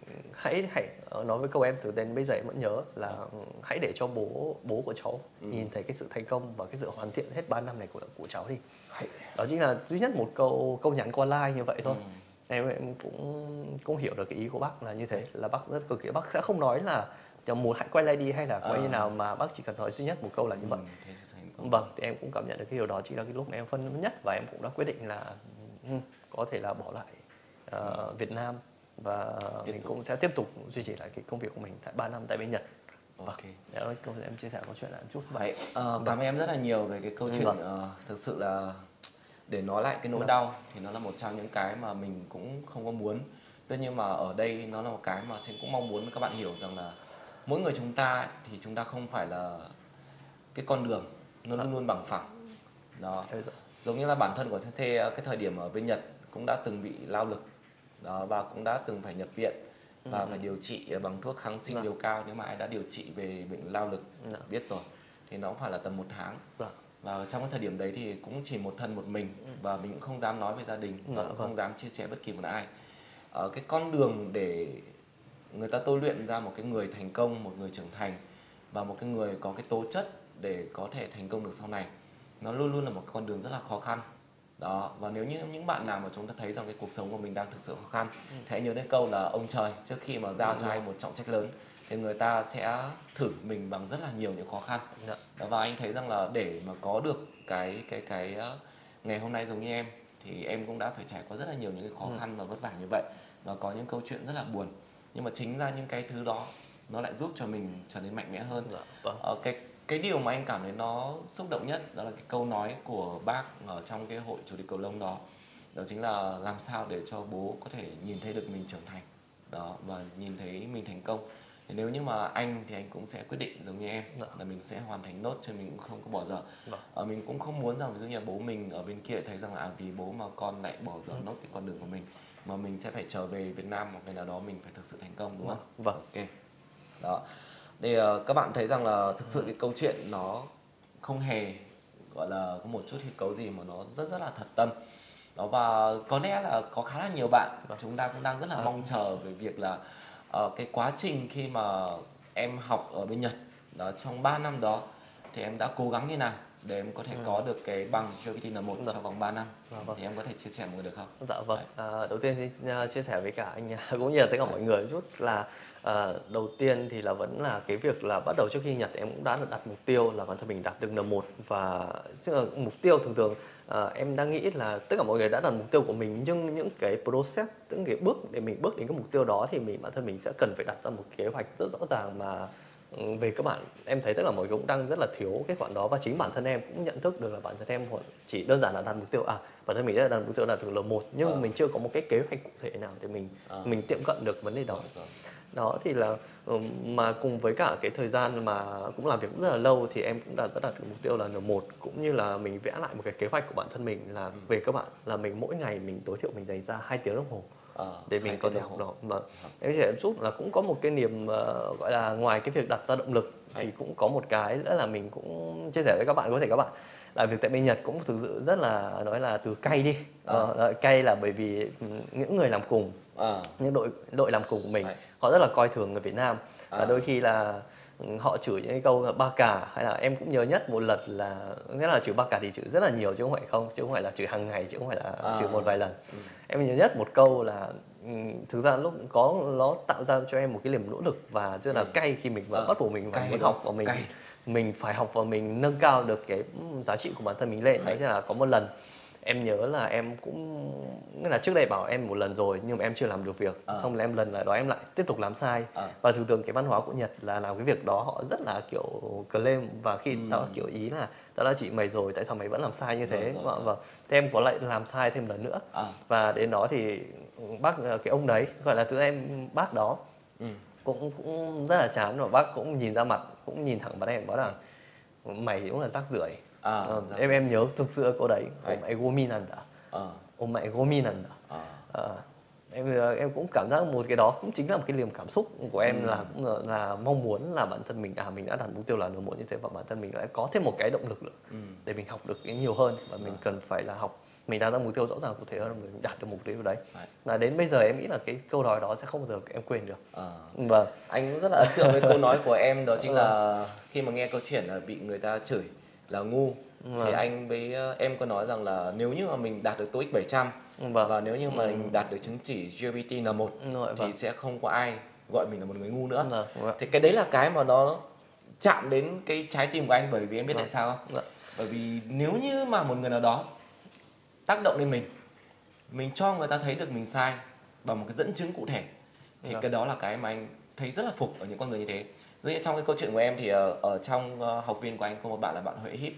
hãy nói với câu em từ đến bây giờ em vẫn nhớ là hãy để cho bố của cháu nhìn thấy cái sự thành công và cái sự hoàn thiện hết 3 năm này của cháu đi. Đó chính là duy nhất một câu nhắn qua like như vậy thôi. Em cũng hiểu được cái ý của bác là như thế, là bác rất cực kỳ, bác sẽ không nói là muốn hãy quay lại đi hay là quay như nào, mà bác chỉ cần nói duy nhất một câu là như vậy. Vâng, thì em cũng cảm nhận được cái điều đó chính là cái lúc mà em phân vân nhất, và em cũng đã quyết định là có thể là bỏ lại Việt Nam và mình cũng sẽ tiếp tục duy trì lại cái công việc của mình tại 3 năm tại bên Nhật. Ok. Để em chia sẻ câu chuyện là chút vậy. Cảm ơn em rất là nhiều về cái câu chuyện. Thực sự là để nói lại cái nỗi đau thì nó là một trong những cái mà mình cũng không có muốn. Tất nhiên mà ở đây nó là một cái mà Sen cũng mong muốn các bạn hiểu rằng là mỗi người chúng ta thì chúng ta không phải là cái con đường nó luôn luôn bằng phẳng. Đó. Giống như là bản thân của Sensei cái thời điểm ở bên Nhật cũng đã từng bị lao lực. Đó, và cũng đã từng phải nhập viện và phải điều trị bằng thuốc kháng sinh liều cao. Nếu mà ai đã điều trị về bệnh lao lực biết rồi thì nó cũng phải là tầm 1 tháng. Và trong cái thời điểm đấy thì cũng chỉ một thân một mình, và mình cũng không dám nói với gia đình, và cũng không dám chia sẻ bất kỳ một ai. Cái con đường để người ta tôi luyện ra một cái người thành công, một người trưởng thành và một cái người có cái tố chất để có thể thành công được sau này, nó luôn luôn là một con đường rất là khó khăn. Đó, và nếu như những bạn nào mà chúng ta thấy rằng cái cuộc sống của mình đang thực sự khó khăn thì hãy nhớ đến câu là ông trời trước khi mà giao cho anh một trọng trách lớn thì người ta sẽ thử mình bằng rất là nhiều những khó khăn. Và anh thấy rằng là để mà có được cái ngày hôm nay giống như em thì em cũng đã phải trải qua rất là nhiều những cái khó khăn và vất vả như vậy, và có những câu chuyện rất là buồn, nhưng mà chính ra những cái thứ đó nó lại giúp cho mình trở nên mạnh mẽ hơn. Cái điều mà anh cảm thấy nó xúc động nhất đó là cái câu nói của bác ở trong cái hội chủ tịch cầu lông đó. Đó chính là làm sao để cho bố có thể nhìn thấy được mình trưởng thành đó, và nhìn thấy mình thành công. Thì nếu như mà anh thì anh cũng sẽ quyết định giống như em là mình sẽ hoàn thành nốt, chứ mình cũng không có bỏ dở. Mình cũng không muốn rằng ví dụ như là bố mình ở bên kia thấy rằng là vì bố mà con lại bỏ dở nốt cái con đường của mình, mà mình sẽ phải trở về Việt Nam một ngày nào đó mình phải thực sự thành công, đúng không? Vâng. Ok. Đó. Thì các bạn thấy rằng là thực sự cái câu chuyện nó không hề gọi là có một chút hư cấu gì, mà nó rất là thật tâm. Đó, và có lẽ là có khá là nhiều bạn chúng ta cũng đang rất là mong chờ về việc là cái quá trình khi mà em học ở bên Nhật đó, trong 3 năm đó thì em đã cố gắng như nào để em có thể có được cái bằng Kyokutin N1 trong vòng 3 năm. Thì em có thể chia sẻ một người được không? Dạ vâng. Đầu tiên xin chia sẻ với cả anh cũng như là tất cả mọi người chút là đầu tiên thì là vẫn là cái việc là bắt đầu trước khi Nhật em cũng đã đặt mục tiêu là bản thân mình đạt được N1, và mục tiêu thường em đang nghĩ là tất cả mọi người đã đặt mục tiêu của mình, nhưng những cái process, những cái bước để mình bước đến cái mục tiêu đó thì bản thân mình sẽ cần phải đặt ra một kế hoạch rất rõ ràng, mà về các bạn em thấy tất cả mọi người cũng đang rất là thiếu cái khoản đó, và chính bản thân em cũng nhận thức được là bản thân em chỉ đơn giản là đặt mục tiêu bản thân mình đã đặt mục tiêu đạt được L1, nhưng mình chưa có một cái kế hoạch cụ thể nào để mình tiệm cận được vấn đề đó. Đó thì là mà cùng với cả cái thời gian mà cũng làm việc cũng rất là lâu thì em cũng đã đặt mục tiêu là N1, cũng như là mình vẽ lại một cái kế hoạch của bản thân mình là về các bạn là mình mỗi ngày mình tối thiểu mình dành ra 2 tiếng đồng hồ để mình có thể học đó. Mà em sẽ giúp là cũng có một cái niềm gọi là ngoài cái việc đặt ra động lực thì cũng có một cái nữa là mình cũng chia sẻ với các bạn, có thể các bạn làm việc tại bên Nhật cũng thực sự rất là nói là từ cay đi. Cay là bởi vì những người làm cùng, những đội làm cùng của mình họ rất là coi thường người Việt Nam, và đôi khi là họ chửi những cái câu ba cả, hay là em cũng nhớ nhất một lần là nghĩa là chửi ba cả thì chửi rất là nhiều chứ không phải là chửi hàng ngày, chứ không phải là chửi một vài lần. Em nhớ nhất một câu là thực ra lúc nó tạo ra cho em một cái niềm nỗ lực và rất là cay khi mình bắt buộc mình phải học, và mình phải học và mình nâng cao được cái giá trị của bản thân mình lên. Đấy là có một lần em nhớ là em cũng nghĩa là trước đây bảo em một lần rồi nhưng mà em chưa làm được việc, xong là em lần lại đó em lại tiếp tục làm sai. Và thường cái văn hóa của Nhật là làm cái việc đó họ rất là kiểu claim, và khi tao kiểu ý là tao đã chỉ mày rồi tại sao mày vẫn làm sai như thế. Và thế em có lại làm sai thêm lần nữa. Và đến đó thì bác cái ông đấy gọi là tự em bác đó cũng rất là chán, và bác cũng nhìn ra mặt, cũng nhìn thẳng mặt em bảo là mày cũng là rác rưởi. Em nhớ thực sự cô đấy, mày gominanda, mày gominanda. Em cũng cảm giác một cái đó cũng chính là một cái niềm cảm xúc của em, là cũng là mong muốn là bản thân mình mình đã đặt mục tiêu là N1 như thế, và bản thân mình lại có thêm một cái động lực nữa để mình học được cái nhiều hơn, và mình cần phải là học mình đặt ra mục tiêu rõ ràng cụ thể hơn, mình đạt được mục tiêu đấy. Đấy. Là đến bây giờ em nghĩ là cái câu nói đó sẽ không bao giờ em quên được. Vâng. Anh cũng rất là ấn tượng với câu nói của em, đó chính là khi mà nghe câu chuyện là bị người ta chửi là ngu, thì anh với em có nói rằng là nếu như mà mình đạt được TOEIC 700 và nếu như mà mình đạt được chứng chỉ GPT N1 thì sẽ không có ai gọi mình là một người ngu nữa. Thì cái đấy là cái mà nó chạm đến cái trái tim của anh, bởi vì em biết tại sao không? Bởi vì nếu như mà một người nào đó tác động lên mình cho người ta thấy được mình sai bằng một cái dẫn chứng cụ thể, thì cái đó là cái mà anh thấy rất là phục ở những con người như thế. Giống như trong cái câu chuyện của em thì ở trong học viên của anh có một bạn là bạn Huệ Hít.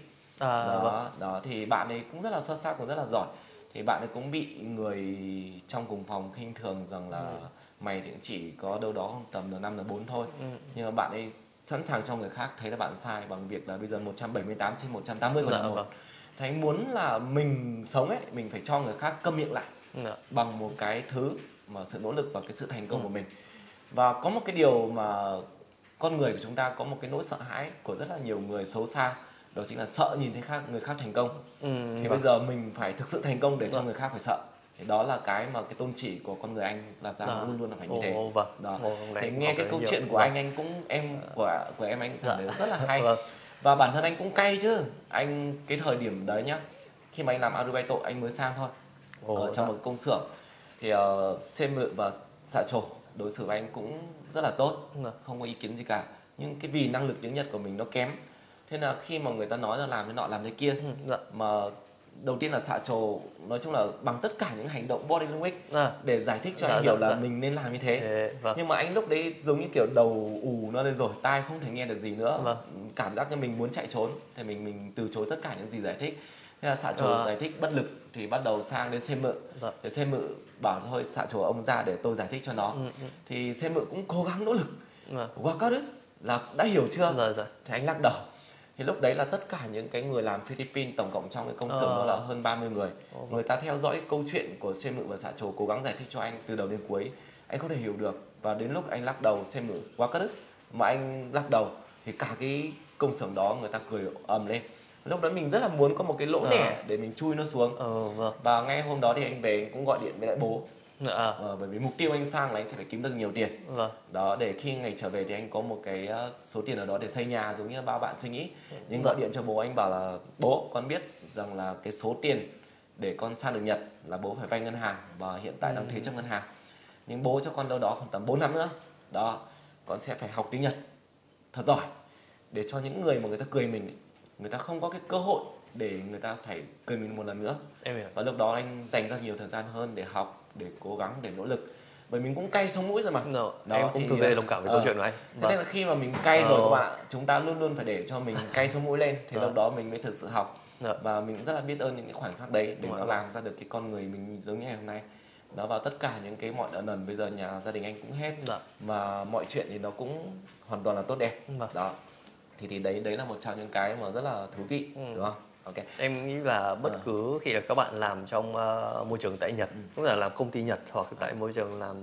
Đó thì bạn ấy cũng rất là xuất sắc, cũng rất là giỏi. Thì bạn ấy cũng bị người trong cùng phòng khinh thường rằng là mày thì chỉ có đâu đó tầm N5 N4 thôi. Nhưng mà bạn ấy sẵn sàng cho người khác thấy là bạn sai bằng việc là bây giờ 178 trên 180 còn là một. Thì anh muốn là mình sống ấy, mình phải cho người khác câm miệng lại bằng một cái thứ mà sự nỗ lực và cái sự thành công của mình. Và có một cái điều mà con người của chúng ta có một cái nỗi sợ hãi của rất là nhiều người xấu xa, đó chính là sợ nhìn thấy người khác thành công. Thì bây giờ mình phải thực sự thành công để cho người khác phải sợ. Thì đó là cái mà cái tôn chỉ của con người anh là ra luôn luôn là phải như thế. Đó. Thì nghe cái câu chuyện của anh cũng của em anh cảm thấy rất là hay. Và bản thân anh cũng cay chứ. Anh cái thời điểm đấy nhá, khi mà anh làm Arubaito anh mới sang thôi. Ở trong một công xưởng thì Sêm Mự và Xạ Trổ đối xử với anh cũng rất là tốt, không có ý kiến gì cả. Nhưng cái vì năng lực tiếng Nhật của mình nó kém, thế là khi mà người ta nói là làm cái nọ làm cái kia, mà đầu tiên là Xạ Trổ nói chung là bằng tất cả những hành động body language để giải thích cho anh hiểu là mình nên làm như thế. Nhưng mà anh lúc đấy giống như kiểu đầu ù nó lên rồi, tai không thể nghe được gì nữa, cảm giác như mình muốn chạy trốn, thì mình từ chối tất cả những gì giải thích. Thế là Xạ Trổ giải thích bất lực thì bắt đầu sang đến Sêm Mự. Thì Sêm Mự bảo thôi Xạ Trổ ông ra để tôi giải thích cho nó. Thì Sêm Mự cũng cố gắng nỗ lực. Qua các đức là đã hiểu chưa? Thì anh lắc đầu. Thì lúc đấy là tất cả những cái người làm Philippines, tổng cộng trong cái công xưởng đó là hơn 30 người. Người ta theo dõi câu chuyện của Sêm Mự và Xạ Trổ cố gắng giải thích cho anh từ đầu đến cuối. Anh không thể hiểu được. Và đến lúc anh lắc đầu Sêm Mự qua các đức mà anh lắc đầu thì cả cái công xưởng đó người ta cười ầm lên. Lúc đó mình rất là muốn có một cái lỗ nẻ để mình chui nó xuống. Và ngay hôm đó thì anh về anh cũng gọi điện với lại bố. Bởi vì mục tiêu anh sang là anh sẽ phải kiếm được nhiều tiền. Đó, để khi ngày trở về thì anh có một cái số tiền ở đó để xây nhà giống như bao bạn suy nghĩ. Nhưng gọi điện cho bố anh bảo là bố, con biết rằng là cái số tiền để con sang được Nhật là bố phải vay ngân hàng và hiện tại đang thế chấp ngân hàng. Nhưng bố cho con đâu đó khoảng tầm 4 năm nữa. Đó, con sẽ phải học tiếng Nhật thật giỏi để cho những người mà người ta cười mình, người ta không có cái cơ hội để người ta phải cười mình một lần nữa. Và lúc đó anh dành ra nhiều thời gian hơn để học, để cố gắng, để nỗ lực. Bởi mình cũng cay sống mũi rồi mà. Đó, em cũng thực sự đồng cảm với câu chuyện của anh. Thế nên là khi mà mình cay rồi các bạn ạ, chúng ta luôn luôn phải để cho mình cay sống mũi lên. Thì lúc đó mình mới thực sự học. Và mình rất là biết ơn những cái khoảnh khắc đấy để nó làm ra được cái con người mình giống như ngày hôm nay. Đó, vào tất cả những cái mọi nợ nần bây giờ nhà gia đình anh cũng hết. Và mọi chuyện thì nó cũng hoàn toàn là tốt đẹp. Đó. Thì đấy là một trong những cái mà rất là thú vị, đúng không? Okay. Em nghĩ là bất cứ khi là các bạn làm trong môi trường tại Nhật, cũng là làm công ty Nhật hoặc tại môi trường làm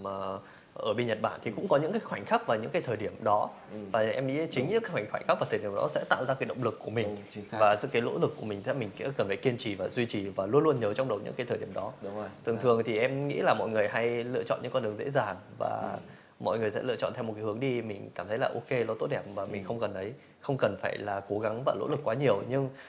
ở bên Nhật Bản thì cũng có những cái khoảnh khắc và những cái thời điểm đó. Và em nghĩ chính những cái khoảnh khắc và thời điểm đó sẽ tạo ra cái động lực của mình. Và cái nỗ lực của mình sẽ mình cần phải kiên trì và duy trì và luôn luôn nhớ trong đầu những cái thời điểm đó. Thường thì em nghĩ là mọi người hay lựa chọn những con đường dễ dàng và mọi người sẽ lựa chọn theo một cái hướng đi mình cảm thấy là ok, nó tốt đẹp và mình không cần phải là cố gắng và nỗ lực quá nhiều.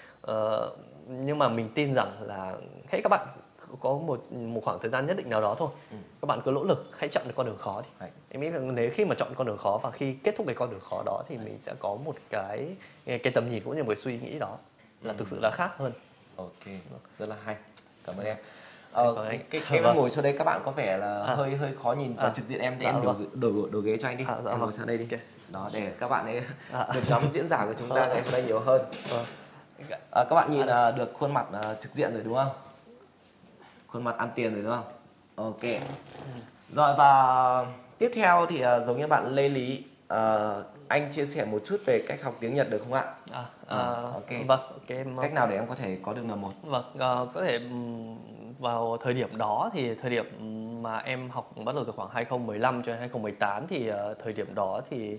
Nhưng mà mình tin rằng là hãy các bạn có một khoảng thời gian nhất định nào đó thôi, các bạn cứ nỗ lực, hãy chọn được con đường khó đi. Em nghĩ rằng nếu khi mà chọn con đường khó và khi kết thúc cái con đường khó đó thì mình sẽ có một cái tầm nhìn cũng như một cái suy nghĩ đó là thực sự là khác hơn. Ok, rất là hay, cảm ơn em. Em ngồi chỗ đây các bạn có vẻ là hơi khó nhìn vào trực diện em, thì em đổi ghế cho anh đi. Em ngồi sang đây đi. Đó, để các bạn ấy được ngắm diễn giả của chúng ta ngày hôm nay nhiều hơn. Các bạn nhìn được khuôn mặt trực diện rồi đúng không? Khuôn mặt ăn tiền rồi đúng không? Ok. Rồi, và tiếp theo thì giống như bạn Lê Lý, anh chia sẻ một chút về cách học tiếng Nhật được không ạ? Ok. Vâng, cách nào để em có thể có được N1? Vâng, có thể vào thời điểm đó thì thời điểm mà em học bắt đầu từ khoảng 2015 cho đến 2018 thì thời điểm đó thì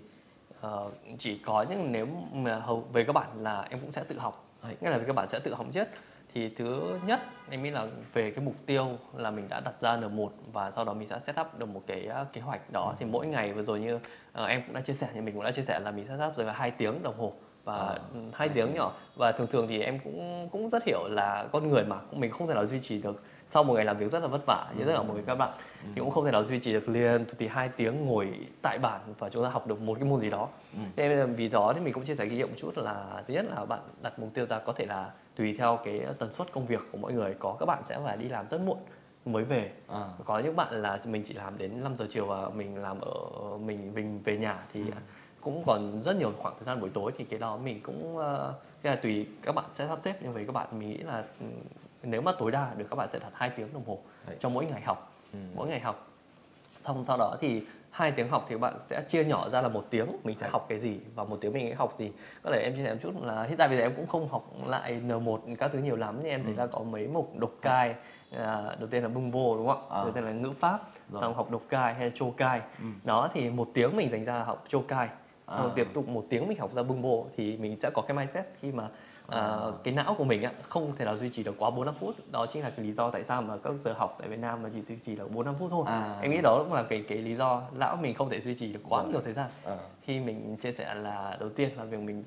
chỉ có những nếu mà hầu về các bạn là em cũng sẽ tự học. Nghĩa là các bạn sẽ tự học trước. Thì thứ nhất em nghĩ là về cái mục tiêu là mình đã đặt ra N1 và sau đó mình sẽ set up được một cái kế hoạch đó. Thì mỗi ngày vừa rồi như em cũng đã chia sẻ, như mình cũng đã chia sẻ là mình set up rồi là 2 tiếng đồng hồ và 2 tiếng nhỏ. Và thường thì em cũng rất hiểu là con người mà mình không thể nào duy trì được sau một ngày làm việc rất là vất vả như tất cả mọi người các bạn, thì cũng không thể nào duy trì được liền thì 2 tiếng ngồi tại bàn và chúng ta học được một cái môn gì đó. Nên vì đó thì mình cũng chia sẻ kinh nghiệm một chút là thứ nhất là bạn đặt mục tiêu ra, có thể là tùy theo cái tần suất công việc của mỗi người, có các bạn sẽ phải đi làm rất muộn mới về, có những bạn là mình chỉ làm đến 5 giờ chiều và mình làm ở mình về nhà thì cũng còn rất nhiều khoảng thời gian buổi tối, thì cái đó mình cũng cái là tùy các bạn sẽ sắp xếp. Nhưng với các bạn mình nghĩ là nếu mà tối đa được các bạn sẽ đặt 2 tiếng đồng hồ cho mỗi ngày học. Mỗi ngày học xong sau đó thì 2 tiếng học thì các bạn sẽ chia nhỏ ra là 1 tiếng mình sẽ học cái gì và 1 tiếng mình sẽ học gì. Có thể em chia sẻ một chút là hiện tại bây giờ em cũng không học lại N1 các thứ nhiều lắm, nhưng em thấy là có mấy mục độc cai. Đầu tiên là bung bô đúng không ạ? Đầu tiên là ngữ pháp, xong học độc cai hay chô cai. Đó thì 1 tiếng mình dành ra học chô cai, xong tiếp tục 1 tiếng mình học ra bung bô, thì mình sẽ có cái mindset khi mà cái não của mình không thể nào duy trì được quá 4-5 phút. Đó chính là cái lý do tại sao mà các giờ học tại Việt Nam mà chỉ duy trì được 4-5 phút thôi. Em nghĩ đó cũng là cái lý do não mình không thể duy trì được quá nhiều thời gian. Khi mình chia sẻ là đầu tiên là việc mình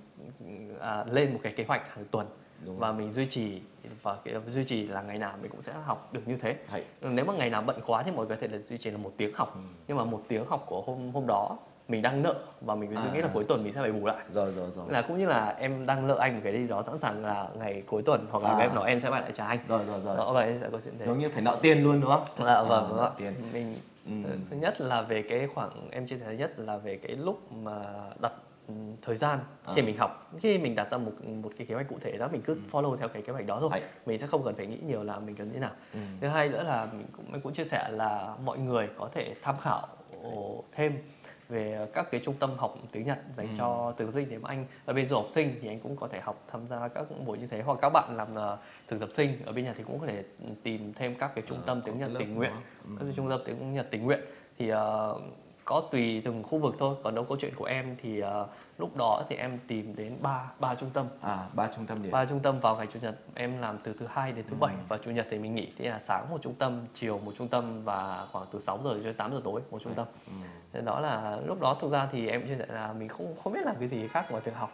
lên một cái kế hoạch hàng tuần và mình duy trì, và duy trì là ngày nào mình cũng sẽ học được như thế. Nếu mà ngày nào bận quá thì mọi người có thể là duy trì là 1 tiếng học, nhưng mà 1 tiếng học của hôm đó mình đang nợ và mình suy nghĩ là cuối tuần mình sẽ phải bù lại. Rồi. Là cũng như là em đang nợ anh một cái gì đó, sẵn sàng là ngày cuối tuần hoặc là em nói em sẽ phải lại trả anh. Rồi. Đó, và em sẽ có chuyện thế. Giống như phải nợ tiền luôn đúng không? Vâng. Nợ tiền. Mình thứ nhất là về cái khoảng em chia sẻ, thứ nhất là về cái lúc mà đặt thời gian khi mình học, khi mình đặt ra một cái kế hoạch cụ thể đó, mình cứ follow theo cái kế hoạch đó thôi. Mình sẽ không cần phải nghĩ nhiều là mình cần như thế nào. Thứ hai nữa là mình cũng chia sẻ là mọi người có thể tham khảo thêm về các cái trung tâm học tiếng Nhật dành cho từ sinh đến anh. Ở bên du học sinh thì anh cũng có thể tham gia các buổi như thế, hoặc các bạn làm thực tập sinh ở bên Nhật thì cũng có thể tìm thêm các cái trung tâm tiếng Nhật tình nguyện, các cái trung tâm tiếng Nhật tình nguyện thì có tùy từng khu vực thôi. Còn đâu câu chuyện của em thì lúc đó thì em tìm đến ba trung tâm. 3 trung tâm điểm. 3 trung tâm vào ngày chủ nhật. Em làm từ thứ Hai đến thứ Bảy và chủ nhật thì mình nghỉ. Thì là sáng một trung tâm, chiều một trung tâm và khoảng từ 6 giờ đến 8 giờ tối một trung tâm. Thế đó là lúc đó thực ra thì em chia sẻ là mình không biết làm cái gì khác ngoài việc học.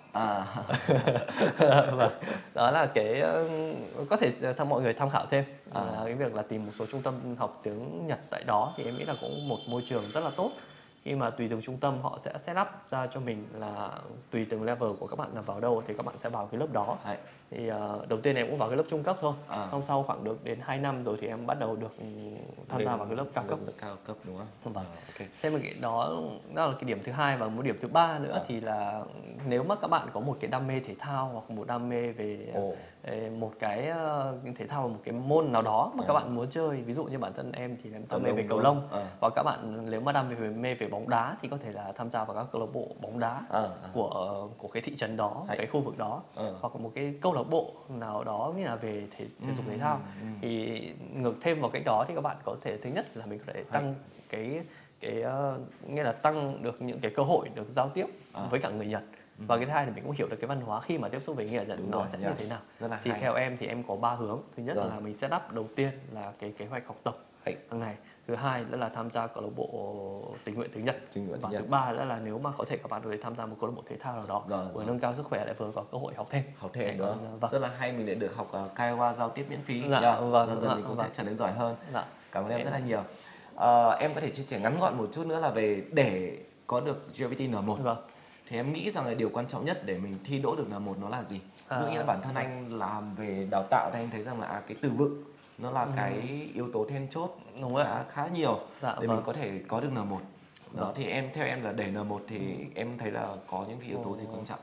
Vâng. Đó là cái có thể mọi người tham khảo thêm là cái việc là tìm một số trung tâm học tiếng Nhật tại đó, thì em nghĩ là cũng một môi trường rất là tốt. Khi mà tùy từng trung tâm họ sẽ set up ra cho mình là tùy từng level của các bạn là vào đâu thì các bạn sẽ vào cái lớp đó. Thì đầu tiên em cũng vào cái lớp trung cấp thôi. Xong sau khoảng được đến 2 năm rồi thì em bắt đầu được tham gia vào cái lớp cao cấp. Cao cấp đúng không? Vâng. Thế mà cái đó là cái điểm thứ hai. Và một điểm thứ ba nữa thì là nếu mà các bạn có một cái đam mê thể thao hoặc một đam mê về một cái thể thao, một cái môn nào đó mà các bạn muốn chơi, ví dụ như bản thân em thì em đam mê về cầu lông, và các bạn nếu mà đam mê về bóng đá thì có thể là tham gia vào các câu lạc bộ bóng đá của cái thị trấn đó, cái khu vực đó, hoặc một cái câu lạc bộ nào đó như là về thể dục thể thao. Thì ngược thêm vào cái đó thì các bạn có thể, thứ nhất là mình có thể tăng cái nghĩa là tăng được những cái cơ hội được giao tiếp với cả người Nhật. Và cái thứ hai thì mình cũng hiểu được cái văn hóa khi mà tiếp xúc với người Nhật nó sẽ như thế nào. Thì theo em thì em có 3 hướng. Thứ nhất là mình set up đầu tiên là cái kế hoạch học tập hàng ngày. Thứ hai nữa là tham gia câu lạc bộ tình nguyện tiếng Nhật. Và thứ ba nữa là nếu mà có thể các bạn có thể tham gia một câu lạc bộ thể thao nào đó, vừa nâng cao sức khỏe lại vừa có cơ hội học thêm. Đó. Rất là hay, mình lại được học Kaiwa giao tiếp miễn phí. Dần mình cũng sẽ trở nên giỏi hơn. Cảm ơn em rất là nhiều. Em có thể chia sẻ ngắn gọn một chút nữa là về để có được GLPT N1 thì em nghĩ rằng là điều quan trọng nhất để mình thi đỗ được N1 nó là gì? Ví dụ như là bản thân anh làm về đào tạo thì anh thấy rằng là cái từ vựng nó là cái yếu tố then chốt khá nhiều để mình có thể có được N1. Đó thì theo em là để N1 thì em thấy là có những cái yếu tố gì quan trọng?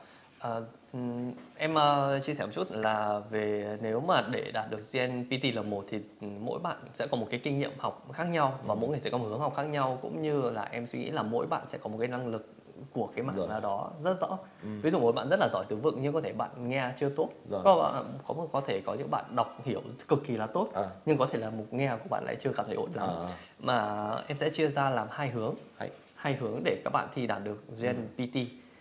Em chia sẻ một chút là về nếu mà để đạt được GNPT L1 thì mỗi bạn sẽ có một cái kinh nghiệm học khác nhau và mỗi người sẽ có một hướng học khác nhau, cũng như là em suy nghĩ là mỗi bạn sẽ có một cái năng lực của cái mảng nào đó rất rõ. Ví dụ một bạn rất là giỏi từ vựng nhưng có thể bạn nghe chưa tốt, có thể có những bạn đọc hiểu cực kỳ là tốt nhưng có thể là mục nghe của bạn lại chưa cảm thấy ổn lắm. Mà em sẽ chia ra làm hai hướng để các bạn thi đạt được GNPT.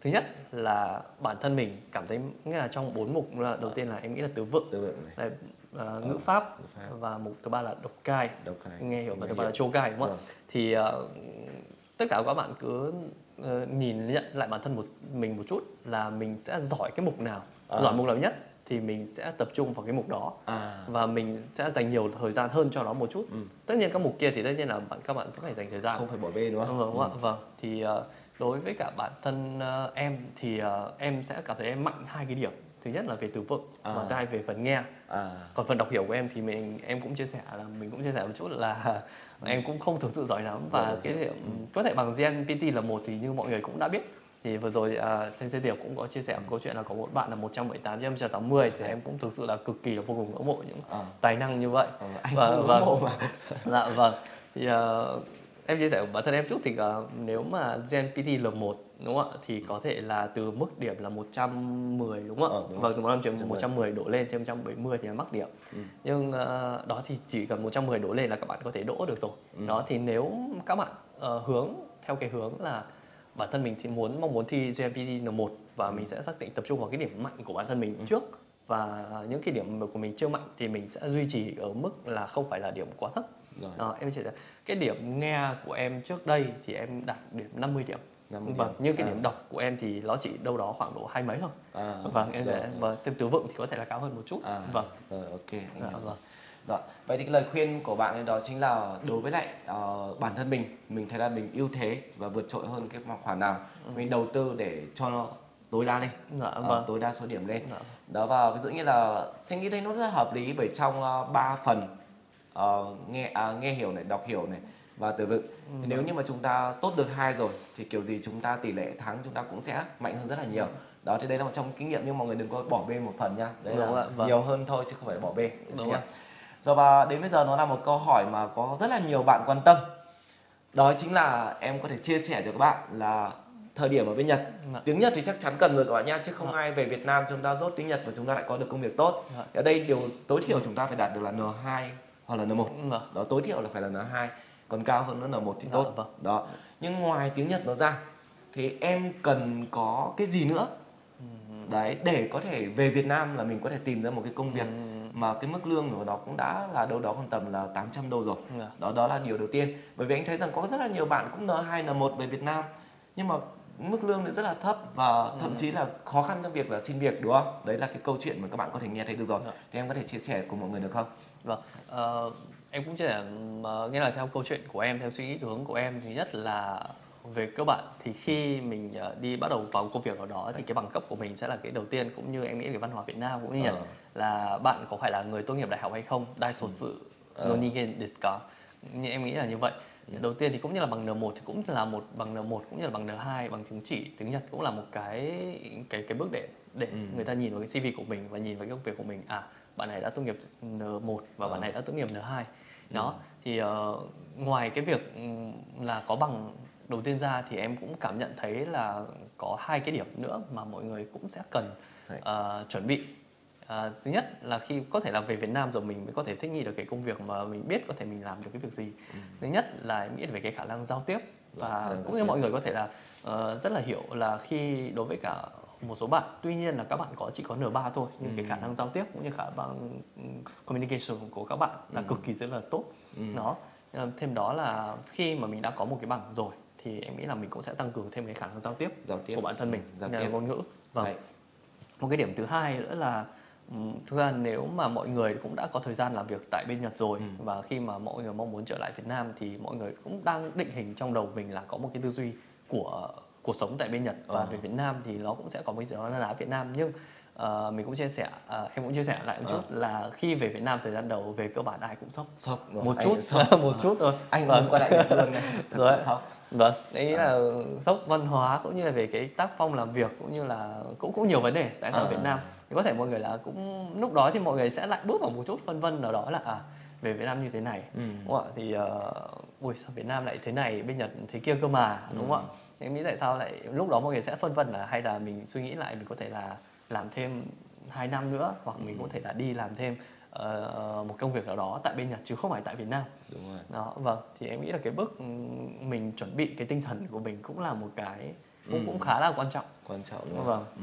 Thứ nhất là bản thân mình cảm thấy, nghĩa là trong 4 mục là đầu tiên là em nghĩ là từ vựng, này. ngữ pháp, và mục thứ ba là đọc cai, nghe hiểu, và thứ ba là chô cai, đúng không? Thì tất cả các bạn cứ nhìn nhận lại bản thân mình một chút, là mình sẽ giỏi cái mục nào, giỏi mục nào nhất thì mình sẽ tập trung vào cái mục đó, và mình sẽ dành nhiều thời gian hơn cho nó một chút. Tất nhiên các mục kia thì tất nhiên là các bạn cũng phải dành thời gian, không phải bỏ bê, đúng không? Vâng. Thì đối với cả bản thân em thì em sẽ cảm thấy em mạnh hai cái điểm. Thứ nhất là về từ vựng, và thứ hai về phần nghe. Còn phần đọc hiểu của em thì em cũng chia sẻ một chút là em cũng không thực sự giỏi lắm, và cái điểm có thể bằng GNPT là 1 thì như mọi người cũng đã biết. Thì vừa rồi Sensei Tiệp cũng có chia sẻ một câu chuyện là có một bạn là 178 trên 180, thì em cũng thực sự là cực kỳ là vô cùng ngưỡng mộ những tài năng như vậy. Anh cũng ngưỡng mộ mà. Dạ vâng. Thì em chia sẻ của bản thân em chút thì nếu mà GNPT L1 đúng không ạ, thì có thể là từ mức điểm là 110 đúng không ạ? Vâng, từ 110 đổ lên trên 170 thì là mắc điểm. Nhưng đó thì chỉ cần 110 đổ lên là các bạn có thể đỗ được rồi. Đó thì nếu các bạn hướng theo cái hướng là bản thân mình thì mong muốn thi GNPT N1, và mình sẽ xác định tập trung vào cái điểm mạnh của bản thân mình trước, và những cái điểm của mình chưa mạnh thì mình sẽ duy trì ở mức là không phải là điểm quá thấp. Em chỉ cái điểm nghe của em trước đây thì em đạt điểm 50 điểm. Vâng, nhưng cái điểm đọc của em thì nó chỉ đâu đó khoảng độ 20 mấy thôi. Vâng, em sẽ thêm từ vựng thì có thể là cao hơn một chút. Vâng. Ok, anh hiểu rồi. Rồi, vậy thì cái lời khuyên của bạn đó chính là đối với lại bản thân mình thấy là mình ưu thế và vượt trội hơn cái khoản nào, mình đầu tư để cho nó tối đa lên, tối đa số điểm lên. Đó, và ví dụ như là sẽ nghĩ thấy nó rất là hợp lý, bởi trong 3 phần nghe hiểu này, đọc hiểu này và từ vựng, nếu như mà chúng ta tốt được 2 rồi thì kiểu gì chúng ta tỷ lệ thắng chúng ta cũng sẽ mạnh hơn rất là nhiều. Đó, thì đây là một trong kinh nghiệm, nhưng mọi người đừng có bỏ bê một phần nha. Đấy là nhiều hơn thôi chứ không phải bỏ bê. Rồi, và đến bây giờ nó là một câu hỏi mà có rất là nhiều bạn quan tâm. Đó chính là em có thể chia sẻ cho các bạn là thời điểm ở bên Nhật. Tiếng Nhật thì chắc chắn cần rồi các bạn nha, chứ không ai về Việt Nam chúng ta dốt tiếng Nhật và chúng ta lại có được công việc tốt. Ở đây điều tối thiểu chúng ta phải đạt được là N2 hoặc là N1. Đó, tối thiểu là phải là N2, còn cao hơn nữa N1 thì tốt. Đó. Nhưng ngoài tiếng Nhật nó ra thì em cần có cái gì nữa? Đấy, để có thể về Việt Nam là mình có thể tìm ra một cái công việc mà cái mức lương của nó cũng đã là đâu đó khoảng tầm là 800 đô rồi. Đó là điều đầu tiên. Bởi vì anh thấy rằng có rất là nhiều bạn cũng N2, N1 về Việt Nam, nhưng mà mức lương thì rất là thấp, và thậm chí là khó khăn trong việc là xin việc, đúng không? Đấy là cái câu chuyện mà các bạn có thể nghe thấy được rồi. Thì em có thể chia sẻ cùng mọi người được không? Vâng, em cũng chia sẻ, nghĩa là theo câu chuyện của em, theo suy nghĩ hướng của em, thứ nhất là về cơ bản thì khi mình đi bắt đầu vào công việc ở đó thì cái bằng cấp của mình sẽ là cái đầu tiên, cũng như em nghĩ về văn hóa Việt Nam cũng như Nhật là bạn có phải là người tốt nghiệp đại học hay không, đai sột sự nonigen desu ka, nhưng em nghĩ là như vậy. Đầu tiên thì cũng như là bằng N1 thì cũng là một bằng N1 cũng như là bằng N2, bằng chứng chỉ tiếng Nhật cũng là một cái bước để người ta nhìn vào cái CV của mình và nhìn vào cái công việc của mình, bạn này đã tốt nghiệp N1 và bạn này đã tốt nghiệp N2. Đó, thì ngoài cái việc là có bằng đầu tiên ra thì em cũng cảm nhận thấy là có 2 cái điểm nữa mà mọi người cũng sẽ cần chuẩn bị. Thứ nhất là khi có thể là về Việt Nam rồi mình mới có thể thích nghi được cái công việc mà mình biết có thể mình làm được cái việc gì. Thứ nhất là em nghĩ về cái khả năng giao tiếp, và cũng như mọi người có thể là rất là hiểu là khi đối với cả một số bạn, tuy nhiên là các bạn chỉ có N3 thôi, nhưng cái khả năng giao tiếp cũng như khả năng communication của các bạn là cực kỳ rất là tốt. Đó, thêm đó là khi mà mình đã có một cái bằng rồi thì em nghĩ là mình cũng sẽ tăng cường thêm cái khả năng giao tiếp của bản thân mình, ngôn ngữ. Vâng. Một cái điểm thứ hai nữa là thực ra nếu mà mọi người cũng đã có thời gian làm việc tại bên Nhật rồi, và khi mà mọi người mong muốn trở lại Việt Nam thì mọi người cũng đang định hình trong đầu mình là có một cái tư duy của cuộc sống tại bên Nhật, và về Việt Nam thì nó cũng sẽ có một cái gì đó là Việt Nam. Nhưng mình cũng chia sẻ, em cũng chia sẻ lại một chút là khi về Việt Nam thời gian đầu về cơ bản ai cũng sốc một chút thôi. Anh muốn qua lại Nhật luôn nha, thật sự sốc. Vâng, đấy là sốc văn hóa cũng như là về cái tác phong làm việc, cũng như là cũng nhiều vấn đề tại sao Việt Nam. Thì có thể mọi người là cũng lúc đó thì mọi người sẽ lại bước vào một chút phân vân nào đó là về Việt Nam như thế này, đúng không ạ? Thì sao Việt Nam lại thế này, bên Nhật thế kia cơ mà, đúng không ạ? Em nghĩ tại sao lại lúc đó mọi người sẽ phân vân là hay là mình suy nghĩ lại, mình có thể là làm thêm 2 năm nữa, hoặc mình có thể là đi làm thêm một công việc nào đó tại bên Nhật chứ không phải tại Việt Nam. Đúng rồi. Đó, vâng, thì em nghĩ là cái bước mình chuẩn bị cái tinh thần của mình cũng là một cái cũng khá là quan trọng. Quan trọng đúng không? Vâng.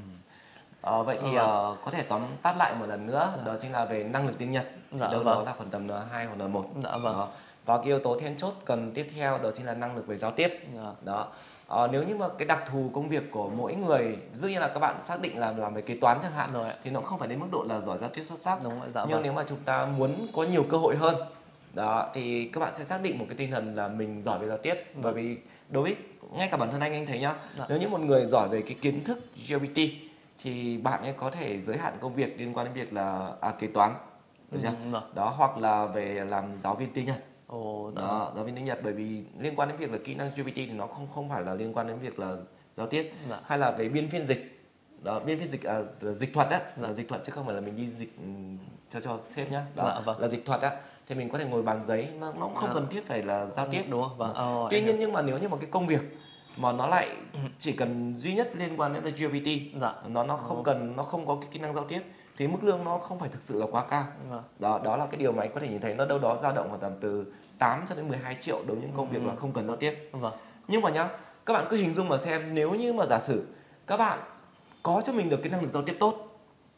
Vậy thì có thể tóm tắt lại một lần nữa, đó chính là về năng lực tiếng Nhật. Đâu đó là khoảng tầm N2 hoặc N1. Đó. Và cái yếu tố then chốt cần tiếp theo đó chính là năng lực về giao tiếp. Đó. Nếu như mà cái đặc thù công việc của mỗi người, dĩ nhiên là các bạn xác định là làm về kế toán chẳng hạn, thì nó không phải đến mức độ là giỏi giao tiếp xuất sắc. Nhưng nếu mà chúng ta muốn có nhiều cơ hội hơn, đó thì các bạn sẽ xác định một cái tinh thần là mình giỏi về giao tiếp. Bởi vì đối với ngay cả bản thân anh thấy nhá, nếu như một người giỏi về cái kiến thức GPT thì bạn ấy có thể giới hạn công việc liên quan đến việc là kế toán, được chưa? Đó, hoặc là về làm giáo viên tiếng Nhật. Đó, giáo viên tiếng Nhật, bởi vì liên quan đến việc là kỹ năng GPT thì nó không phải là liên quan đến việc là giao tiếp. Hay là về biên phiên dịch. Đó, biên phiên dịch là dịch thuật á, là dịch thuật chứ không phải là mình đi dịch cho sếp nhá. Đó, là dịch thuật á. Thì mình có thể ngồi bàn giấy, nó cũng không cần thiết phải là giao tiếp, đúng không? Tuy nhiên nhưng mà nếu như một cái công việc mà nó lại chỉ cần duy nhất liên quan đến là GPT, nó không có cái kỹ năng giao tiếp thì mức lương nó không phải thực sự là quá cao. Đó là cái điều mà anh có thể nhìn thấy, nó đâu đó dao động khoảng tầm từ 8 cho đến 12 triệu đối với những công việc là không cần giao tiếp. Nhưng mà nhá, các bạn cứ hình dung mà xem, nếu như mà giả sử các bạn có cho mình được cái năng lực giao tiếp tốt,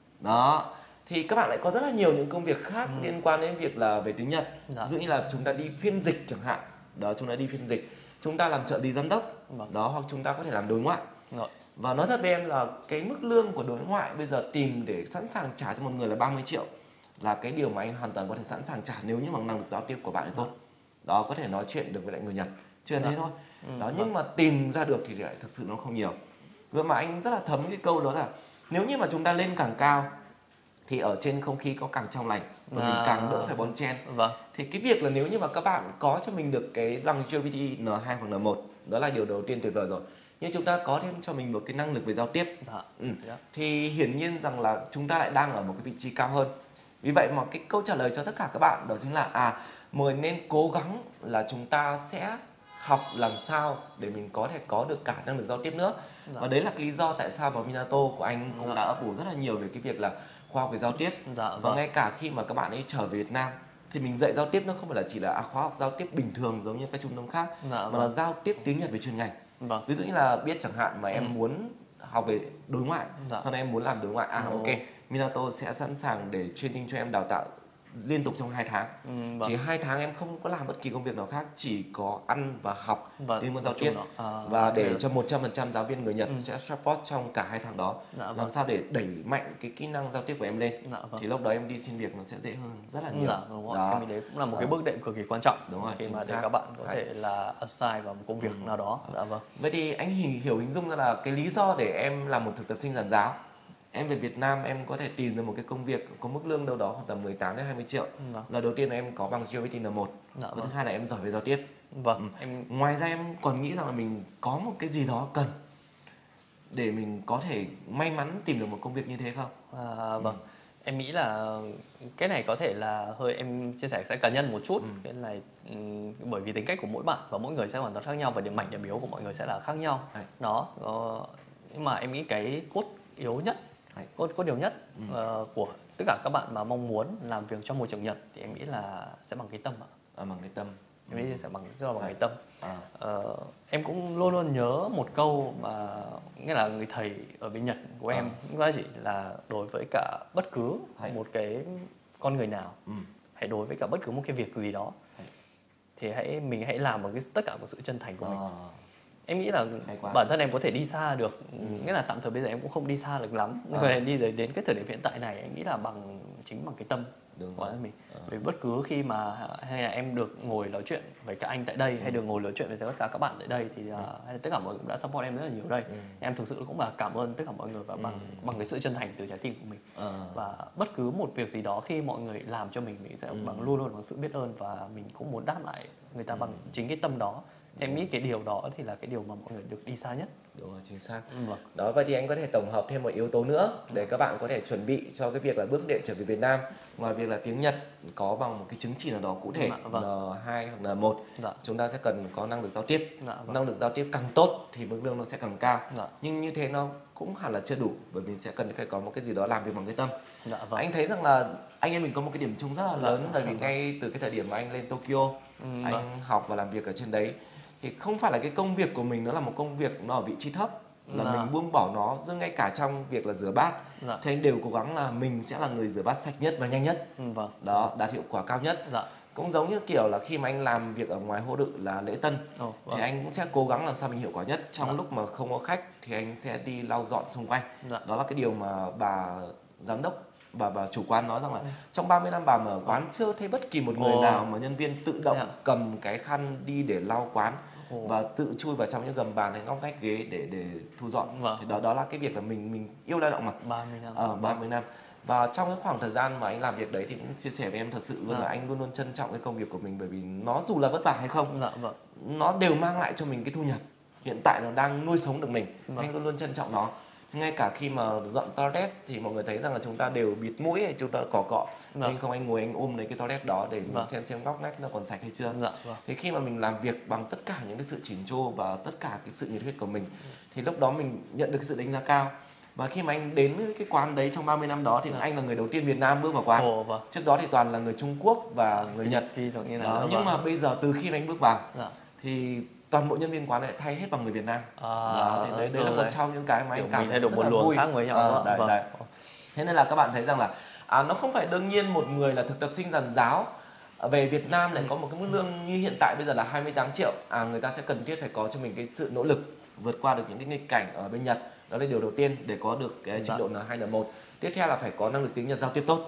đó, thì các bạn lại có rất là nhiều những công việc khác liên quan đến việc là về tiếng Nhật. Ví dụ như là chúng ta đi phiên dịch chẳng hạn. Đó, chúng ta đi phiên dịch, chúng ta làm trợ lý giám đốc. Đó, hoặc chúng ta có thể làm đối ngoại. Và nói thật với em là cái mức lương của đối ngoại bây giờ tìm để sẵn sàng trả cho một người là 30 triệu là cái điều mà anh hoàn toàn có thể sẵn sàng trả nếu như mà năng lực giao tiếp của bạn ấy tốt. Đó, có thể nói chuyện được với lại người Nhật, chưa thế thôi. Đó, nhưng mà tìm ra được thì lại thực sự nó không nhiều. Vậy mà anh rất là thấm cái câu đó là nếu như mà chúng ta lên càng cao thì ở trên không khí có càng trong lành và mình càng đỡ phải bon chen. Thì cái việc là nếu như mà các bạn có cho mình được cái bằng GPT N2 hoặc N1, đó là điều đầu tiên tuyệt vời rồi. Nhưng chúng ta có thêm cho mình một cái năng lực về giao tiếp, thì hiển nhiên rằng là chúng ta lại đang ở một cái vị trí cao hơn. Vì vậy mà cái câu trả lời cho tất cả các bạn đó chính là mình nên cố gắng là chúng ta sẽ học làm sao để mình có thể có được cả năng lực giao tiếp nữa. Và đấy là cái lý do tại sao vào Minato của anh cũng đã ấp ủ rất là nhiều về cái việc là khoa học về giao tiếp. Và ngay cả khi mà các bạn ấy trở về Việt Nam thì mình dạy giao tiếp nó không phải là chỉ là khóa học giao tiếp bình thường giống như các trung tâm khác, mà là giao tiếp tiếng Nhật về chuyên ngành. Ví dụ như là biết chẳng hạn mà em muốn học về đối ngoại, sau này em muốn làm đối ngoại, ok, Minato sẽ sẵn sàng để training cho em, đào tạo liên tục trong 2 tháng. Chỉ 2 tháng em không có làm bất kỳ công việc nào khác, chỉ có ăn và học liên quan giao tiếp. Và để cho 100% giáo viên người Nhật sẽ support trong cả 2 tháng đó. Làm sao để đẩy mạnh cái kỹ năng giao tiếp của em lên. Thì lúc đó em đi xin việc nó sẽ dễ hơn rất là nhiều. Đó. Cái đấy cũng là một cái bước đệm cực kỳ quan trọng. Đúng rồi, khi mà để các bạn có thể là assign vào một công việc nào đó. Vậy thì anh hình dung ra là cái lý do để em là một thực tập sinh giàn giáo, em về Việt Nam em có thể tìm được một cái công việc có mức lương đâu đó khoảng tầm 18 đến 20 triệu. Là đầu tiên là em có bằng GPT N1. Và thứ hai là em giỏi về giao tiếp. Ngoài ra em còn nghĩ rằng là mình có một cái gì đó cần để mình có thể may mắn tìm được một công việc như thế không? Em nghĩ là cái này có thể là hơi em chia sẻ sẽ cá nhân một chút. Cái này bởi vì tính cách của mỗi bạn và mỗi người sẽ hoàn toàn khác nhau, và điểm mạnh điểm yếu của mọi người sẽ là khác nhau. Nhưng mà em nghĩ cái cốt yếu nhất, cốt điều nhất của tất cả các bạn mà mong muốn làm việc trong môi trường Nhật thì em nghĩ là sẽ bằng cái tâm ạ. Bằng cái tâm. Em nghĩ sẽ bằng cái tâm. Em cũng luôn luôn nhớ một câu mà nghĩa là người thầy ở bên Nhật của em cũng nói chỉ là đối với cả bất cứ một cái con người nào, hãy đối với cả bất cứ một cái việc gì đó thì mình hãy làm bằng tất cả một sự chân thành của mình. Em nghĩ là bản thân em có thể đi xa được, nghĩa là tạm thời bây giờ em cũng không đi xa được lắm, nhưng mà đi đến cái thời điểm hiện tại này em nghĩ là bằng cái tâm của mình. Vì bất cứ khi mà hay là em được ngồi nói chuyện với các anh tại đây, hay được ngồi nói chuyện với tất cả các bạn tại đây thì hay là tất cả mọi người đã support em rất là nhiều đây. Em thực sự cũng là cảm ơn tất cả mọi người và bằng cái sự chân thành từ trái tim của mình. Và bất cứ một việc gì đó khi mọi người làm cho mình sẽ luôn luôn bằng sự biết ơn, và mình cũng muốn đáp lại người ta bằng chính cái tâm đó. Em nghĩ cái điều đó thì là cái điều mà mọi người được đi xa nhất. Đúng rồi, chính xác. Đó, vậy thì anh có thể tổng hợp thêm một yếu tố nữa để các bạn có thể chuẩn bị cho cái việc là bước đệm trở về Việt Nam. Ngoài việc là tiếng Nhật có bằng một cái chứng chỉ nào đó cụ thể, N2 hoặc N1, chúng ta sẽ cần có năng lực giao tiếp. Năng lực giao tiếp càng tốt thì mức lương nó sẽ càng cao. Nhưng như thế nó cũng hẳn là chưa đủ, bởi vì sẽ cần phải có một cái gì đó làm việc bằng cái tâm. Anh thấy rằng là anh em mình có một cái điểm chung rất là lớn, bởi vì ngay từ cái thời điểm mà anh lên Tokyo, anh học và làm việc ở trên đấy, thì không phải là cái công việc của mình nó là một công việc nó ở vị trí thấp, là mình buông bỏ nó, giữa ngay cả trong việc là rửa bát thì anh đều cố gắng là mình sẽ là người rửa bát sạch nhất và nhanh nhất. Đó, đạt hiệu quả cao nhất. Cũng giống như kiểu là khi mà anh làm việc ở ngoài Hô Đự là lễ tân thì anh cũng sẽ cố gắng làm sao mình hiệu quả nhất. Trong lúc mà không có khách thì anh sẽ đi lau dọn xung quanh. Đó là cái điều mà bà giám đốc bà chủ quán nói rằng là trong 30 năm bà mở quán chưa thấy bất kỳ một người nào mà nhân viên tự động cầm cái khăn đi để lau quán và tự chui vào trong những gầm bàn hay ngóc ngách ghế để thu dọn. Thì đó là cái việc là mình yêu lao động mà. 30 năm. Và trong cái khoảng thời gian mà anh làm việc đấy thì cũng chia sẻ với em thật sự luôn là anh luôn luôn trân trọng cái công việc của mình, bởi vì nó dù là vất vả hay không, nó đều mang lại cho mình cái thu nhập hiện tại nó đang nuôi sống được mình. Anh luôn luôn trân trọng nó. Ngay cả khi mà dọn toilet thì mọi người thấy rằng là chúng ta đều bịt mũi hay chúng ta cọ. Anh không, anh ngồi anh ôm lấy cái toilet đó để mình xem ngóc ngách nó còn sạch hay chưa. Thì khi mà mình làm việc bằng tất cả những cái sự chỉn chu và tất cả cái sự nhiệt huyết của mình thì lúc đó mình nhận được cái sự đánh giá cao. Và khi mà anh đến cái quán đấy trong 30 năm đó thì anh là người đầu tiên Việt Nam bước vào quán. Trước đó thì toàn là người Trung Quốc và người Nhật. Đó, nhưng mà bây giờ từ khi mà anh bước vào thì toàn bộ nhân viên quán lại thay hết bằng người Việt Nam. Thì đấy là một trong những cái mà anh cảm thấy rất là vui. Thế nên là các bạn thấy rằng là nó không phải đương nhiên một người là thực tập sinh giàn giáo về Việt Nam lại có một cái mức lương như hiện tại bây giờ là 28 triệu. Người ta sẽ cần thiết phải có cho mình cái sự nỗ lực vượt qua được những cái nghịch cảnh ở bên Nhật. Đó là điều đầu tiên để có được cái trình độ N2 N1. Tiếp theo là phải có năng lực tiếng Nhật giao tiếp tốt.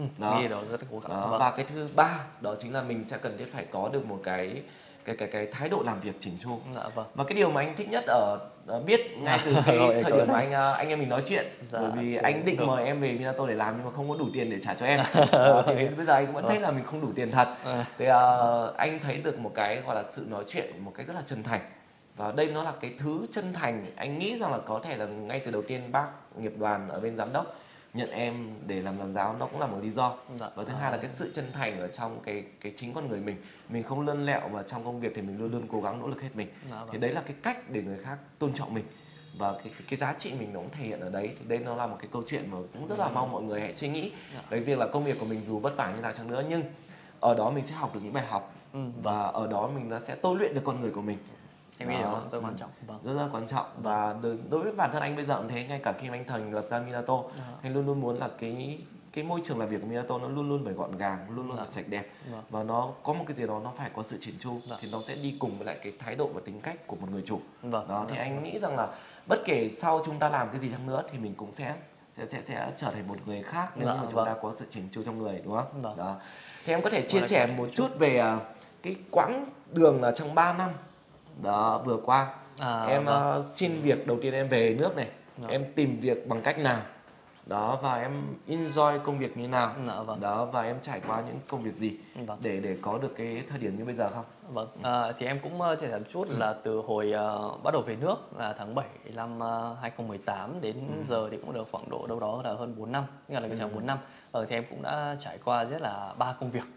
Và cái thứ ba đó chính là mình sẽ cần thiết phải có được một cái thái độ làm việc chỉnh chu. Và cái điều mà anh thích nhất ở biết ngay từ cái thời điểm mà anh em mình nói chuyện, bởi vì anh định mời em về Minato để làm nhưng mà không có đủ tiền để trả cho em. Thì đến bây giờ anh cũng vẫn thấy là mình không đủ tiền thật. Thì anh thấy được một cái gọi là sự nói chuyện một cách rất là chân thành. Và đây nó là cái thứ chân thành, anh nghĩ rằng là có thể là ngay từ đầu tiên bác nghiệp đoàn ở bên giám đốc nhận em để làm giàn giáo nó cũng là một lý do. Và thứ hai là cái sự chân thành ở trong cái chính con người mình không lươn lẹo, và trong công việc thì mình luôn luôn cố gắng nỗ lực hết mình. Thì đấy là cái cách để người khác tôn trọng mình, và cái giá trị mình nó cũng thể hiện ở đấy. Thì đây nó là một cái câu chuyện mà cũng rất là mong mọi người hãy suy nghĩ về việc là công việc của mình dù vất vả như nào chăng nữa, nhưng ở đó mình sẽ học được những bài học, và ở đó mình sẽ tôi luyện được con người của mình. Em nghĩ đó rất quan trọng. Rất quan trọng. Và đối với bản thân anh bây giờ cũng thế, ngay cả khi mà anh thành lập ra Minato, anh luôn luôn muốn là cái môi trường làm việc của Minato nó luôn luôn phải gọn gàng, luôn luôn phải sạch đẹp, và nó có một cái gì đó nó phải có sự chỉn chu, thì nó sẽ đi cùng với lại cái thái độ và tính cách của một người chủ. Đó thì anh nghĩ rằng là bất kể sau chúng ta làm cái gì chăng nữa thì mình cũng sẽ trở thành một người khác nếu như mà chúng ta có sự chỉn chu trong người, đúng không? Đó. Thì em có thể chia sẻ một chút về cái quãng đường là trong 3 năm đó vừa qua. Em xin việc đầu tiên em về nước này, em tìm việc bằng cách nào đó, và em enjoy công việc như nào đó, và em trải qua những công việc gì để có được cái thời điểm như bây giờ không? Thì em cũng chia sẻ một chút là từ hồi bắt đầu về nước là tháng 7 năm 2018 đến giờ thì cũng được khoảng độ đâu đó là hơn 4 năm, nghĩa là cái chặng 4 năm. Thì em cũng đã trải qua rất là 3 công việc.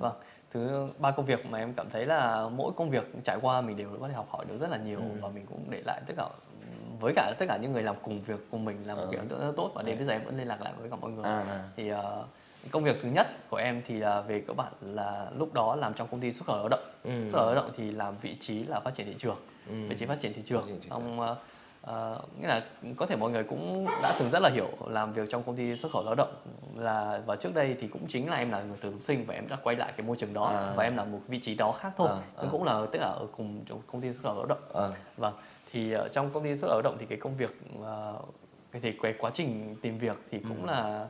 Thứ 3 công việc mà em cảm thấy là mỗi công việc trải qua mình đều có thể học hỏi được rất là nhiều, và mình cũng để lại với tất cả những người làm cùng việc cùng mình là một cái ấn tượng rất tốt, và đến bây giờ em vẫn liên lạc lại với cả mọi người. Thì công việc thứ nhất của em thì là về cơ bản là lúc đó làm trong công ty xuất khẩu lao động. Xuất khẩu lao động thì làm vị trí là phát triển thị trường, vị trí phát triển thị trường. Nghĩa là có thể mọi người cũng đã từng rất là hiểu làm việc trong công ty xuất khẩu lao động là, và trước đây thì cũng chính là em là người thực tập sinh và em đã quay lại cái môi trường đó, và em làm một vị trí đó khác thôi, nhưng cũng là tức là ở cùng trong công ty xuất khẩu lao động. Thì trong công ty xuất khẩu lao động thì cái công việc thì cái quá trình tìm việc thì cũng là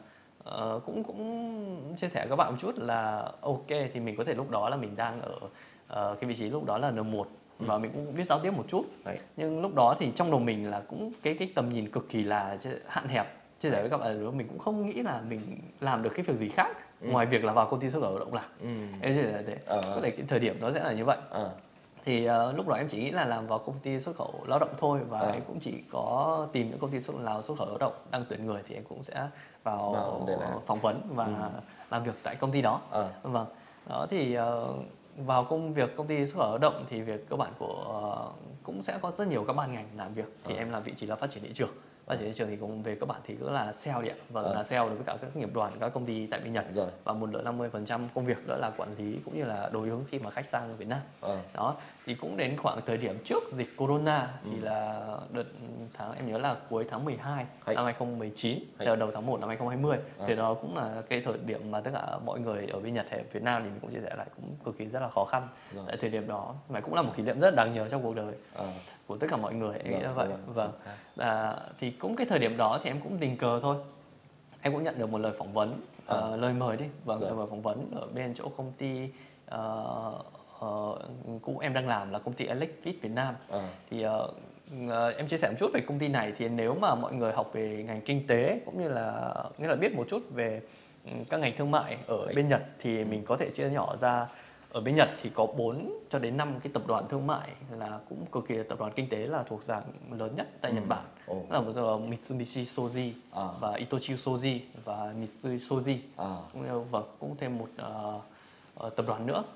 cũng chia sẻ với các bạn một chút là ok, thì mình có thể lúc đó là mình đang ở cái vị trí lúc đó là N1, và mình cũng biết giao tiếp một chút. Nhưng lúc đó thì trong đầu mình là cũng cái tầm nhìn cực kỳ là hạn hẹp. Chia sẻ với các bạn là mình cũng không nghĩ là mình làm được cái việc gì khác ngoài việc là vào công ty xuất khẩu lao động làm. Em chia sẻ là thế. Có thể cái thời điểm nó sẽ là như vậy. Thì lúc đó em chỉ nghĩ là làm vào công ty xuất khẩu lao động thôi, và em cũng chỉ có tìm những công ty xuất khẩu lao động đang tuyển người thì em cũng sẽ vào phỏng vấn và làm việc tại công ty đó. Đó thì vào công ty xuất khẩu lao động thì việc cơ bản của cũng sẽ có rất nhiều các ban ngành làm việc, thì em làm vị trí là phát triển thị trường. Phát triển thị trường thì cũng về các bạn thì cũng là sale đi ạ. Vâng, là sale đối với cả các nghiệp đoàn, các công ty tại bên Nhật. Rồi. Và một nửa 50% công việc đó là quản lý cũng như là đối hướng khi mà khách sang Việt Nam. Đó, thì cũng đến khoảng thời điểm trước dịch Corona thì là đợt tháng em nhớ là cuối tháng 12 năm 2019, đầu tháng 1 năm 2020. Thì đó cũng là cái thời điểm mà tất cả mọi người ở bên Nhật hay ở Việt Nam thì mình cũng chia sẻ lại cũng cực kỳ rất là khó khăn. Tại thời điểm đó mà cũng là một kỷ niệm rất là đáng nhớ trong cuộc đời của tất cả mọi người. Em nghĩ là vậy. Vâng. Thì cũng cái thời điểm đó thì em cũng tình cờ thôi, em cũng nhận được một lời phỏng vấn, lời mời đi, lời mời phỏng vấn ở bên chỗ công ty cũ em đang làm là công ty Elecfit Việt Nam. Thì em chia sẻ một chút về công ty này. Thì nếu mà mọi người học về ngành kinh tế cũng như là nghĩa là biết một chút về các ngành thương mại ở bên Nhật thì mình có thể chia nhỏ ra. Ở bên Nhật thì có 4 cho đến 5 cái tập đoàn thương mại là cũng cực kỳ tập đoàn kinh tế là thuộc dạng lớn nhất tại Nhật Bản. Là một Mitsubishi Shoji và Itochu Shoji và Mitsui Shoji. Và cũng thêm một tập đoàn nữa,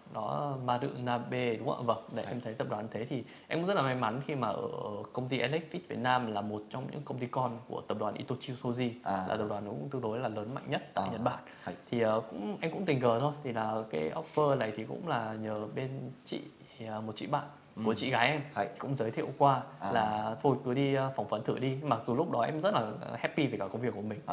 đó Marunouchi, đúng không ạ? Để em thấy tập đoàn thế thì em cũng rất là may mắn khi mà ở công ty Elecfit Việt Nam là một trong những công ty con của tập đoàn Itochu Shoji, là tập đoàn cũng tương đối là lớn mạnh nhất tại Nhật Bản. Thì em cũng tình cờ thôi, thì là cái offer này thì cũng là nhờ bên chị, một chị bạn của chị gái em cũng giới thiệu qua là thôi cứ đi phỏng vấn thử đi. Mặc dù lúc đó em rất là happy về cả công việc của mình,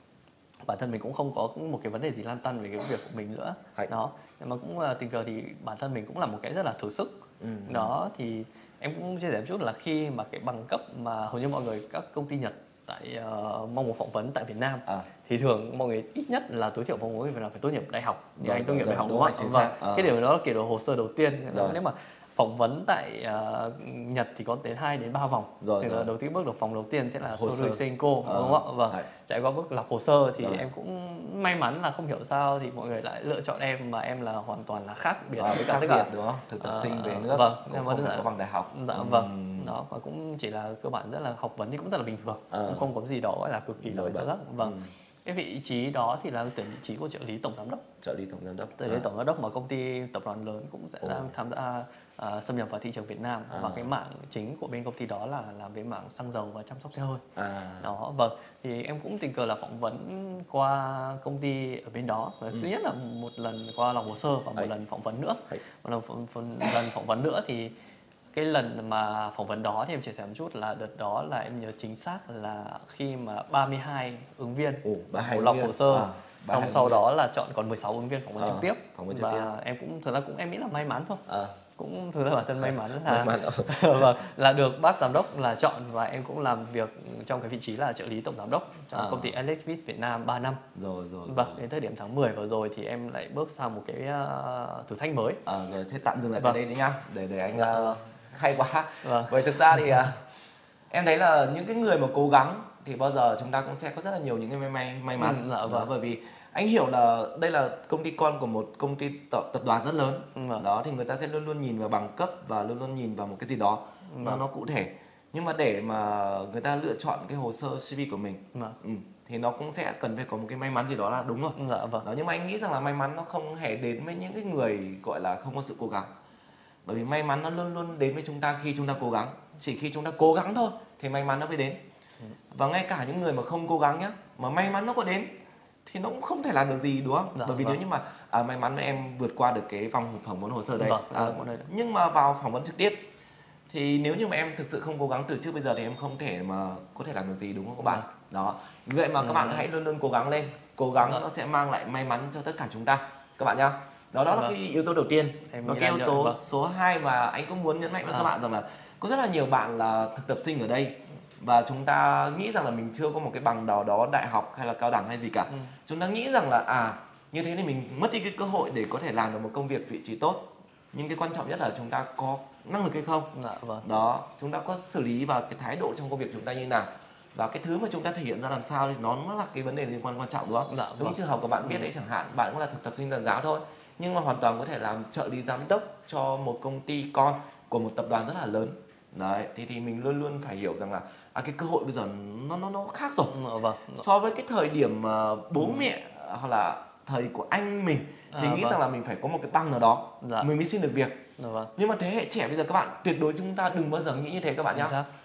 bản thân mình cũng không có một cái vấn đề gì lăn tăn về cái việc của mình nữa. Đó, nhưng mà cũng tình cờ thì bản thân mình cũng là một cái rất là thử sức. Đó thì em cũng chia sẻ một chút là khi mà cái bằng cấp mà hầu như mọi người các công ty Nhật tại mong một phỏng vấn tại Việt Nam thì thường mọi người ít nhất là tối thiểu mong muốn là phải tốt nghiệp đại học. Thì anh tốt nghiệp đại học đúng không ạ? Cái điều đó là kiểu hồ sơ đầu tiên. Nếu mà phỏng vấn tại Nhật thì có đến 2 đến 3 vòng. Thì là đầu tiên bước được vòng đầu tiên sẽ là Soroi Senko, đúng không ạ? Trải qua bước lọc hồ sơ thì em cũng may mắn là không hiểu sao thì mọi người lại lựa chọn em, mà em là hoàn toàn là khác biệt với cả tất cả, đúng không? Thực tập sinh về nước, cũng không phải có bằng đại học. Đó, và cũng chỉ là cơ bản rất là học vấn thì cũng rất là bình thường, cũng không có gì đó gọi là cực kỳ nổi bật. Cái vị trí đó thì là tuyển vị trí của trợ lý tổng giám đốc. Trợ lý tổng giám đốc. Trợ lý tổng giám đốc mà công ty tập đoàn lớn cũng sẽ đang tham gia xâm nhập vào thị trường Việt Nam. Và cái mảng chính của bên công ty đó là làm về mảng xăng dầu và chăm sóc xe hơi. Đó, thì em cũng tình cờ là phỏng vấn qua công ty ở bên đó. Thứ nhất là một lần qua lòng hồ sơ và một lần phỏng vấn nữa. Một lần phỏng vấn nữa thì cái lần mà phỏng vấn đó thì em chia sẻ một chút là đợt đó là em nhớ chính xác là khi mà 32 ứng viên lọc hồ sơ, xong sau đó là chọn còn 16 ứng viên phỏng vấn trực tiếp. Và em cũng thực ra cũng em nghĩ là may mắn thôi. Cũng thực ra bản thân may mắn là được bác giám đốc là chọn, và em cũng làm việc trong cái vị trí là trợ lý tổng giám đốc trong công ty Elecfit Việt Nam 3 năm. Đến thời điểm tháng 10 vừa rồi thì em lại bước sang một cái thử thách mới. Rồi thế tạm dừng lại tại đây đi nhá, để anh hay quá. Vậy thực ra thì em thấy là những cái người mà cố gắng thì bao giờ chúng ta cũng sẽ có rất là nhiều những cái may mắn. Bởi vì anh hiểu là đây là công ty con của một công ty tập đoàn rất lớn. Đó thì người ta sẽ luôn luôn nhìn vào bằng cấp và luôn luôn nhìn vào một cái gì đó nó cụ thể. Nhưng mà để mà người ta lựa chọn cái hồ sơ CV của mình thì nó cũng sẽ cần phải có một cái may mắn gì đó là đúng rồi. Đó, nhưng mà anh nghĩ rằng là may mắn nó không hề đến với những cái người gọi là không có sự cố gắng. Bởi vì may mắn nó luôn luôn đến với chúng ta khi chúng ta cố gắng. Chỉ khi chúng ta cố gắng thôi thì may mắn nó mới đến. Và ngay cả những người mà không cố gắng nhá, mà may mắn nó có đến thì nó cũng không thể làm được gì, đúng không? Bởi vì nếu như mà may mắn em vượt qua được cái vòng phỏng vấn hồ sơ đây, nhưng mà vào phỏng vấn trực tiếp thì nếu như mà em thực sự không cố gắng từ trước bây giờ thì em không thể mà có thể làm được gì, đúng không các bạn? Đó, vậy mà các bạn hãy luôn luôn cố gắng lên. Cố gắng nó sẽ mang lại may mắn cho tất cả chúng ta các bạn nhá. Đó là cái yếu tố đầu tiên. Và cái yếu tố số 2 mà anh cũng muốn nhấn mạnh với các bạn rằng là có rất là nhiều bạn là thực tập sinh ở đây và chúng ta nghĩ rằng là mình chưa có một cái bằng nào đó đại học hay là cao đẳng hay gì cả. Chúng ta nghĩ rằng là như thế thì mình mất đi cái cơ hội để có thể làm được một công việc vị trí tốt. Nhưng cái quan trọng nhất là chúng ta có năng lực hay không. Đó, chúng ta có xử lý và cái thái độ trong công việc chúng ta như nào. Và cái thứ mà chúng ta thể hiện ra làm sao thì nó là cái vấn đề liên quan trọng, đúng không? Giống trường hợp của bạn biết đấy chẳng hạn, bạn cũng là thực tập sinh giàn giáo thôi, nhưng mà hoàn toàn có thể làm trợ lý giám đốc cho một công ty con của một tập đoàn rất là lớn. Đấy, thì mình luôn luôn phải hiểu rằng là cái cơ hội bây giờ nó khác rồi. So với cái thời điểm bố mẹ hoặc là thời của anh mình thì nghĩ rằng là mình phải có một cái bằng nào đó mình mới xin được việc. Nhưng mà thế hệ trẻ bây giờ các bạn tuyệt đối chúng ta đừng bao giờ nghĩ như thế các bạn nhé.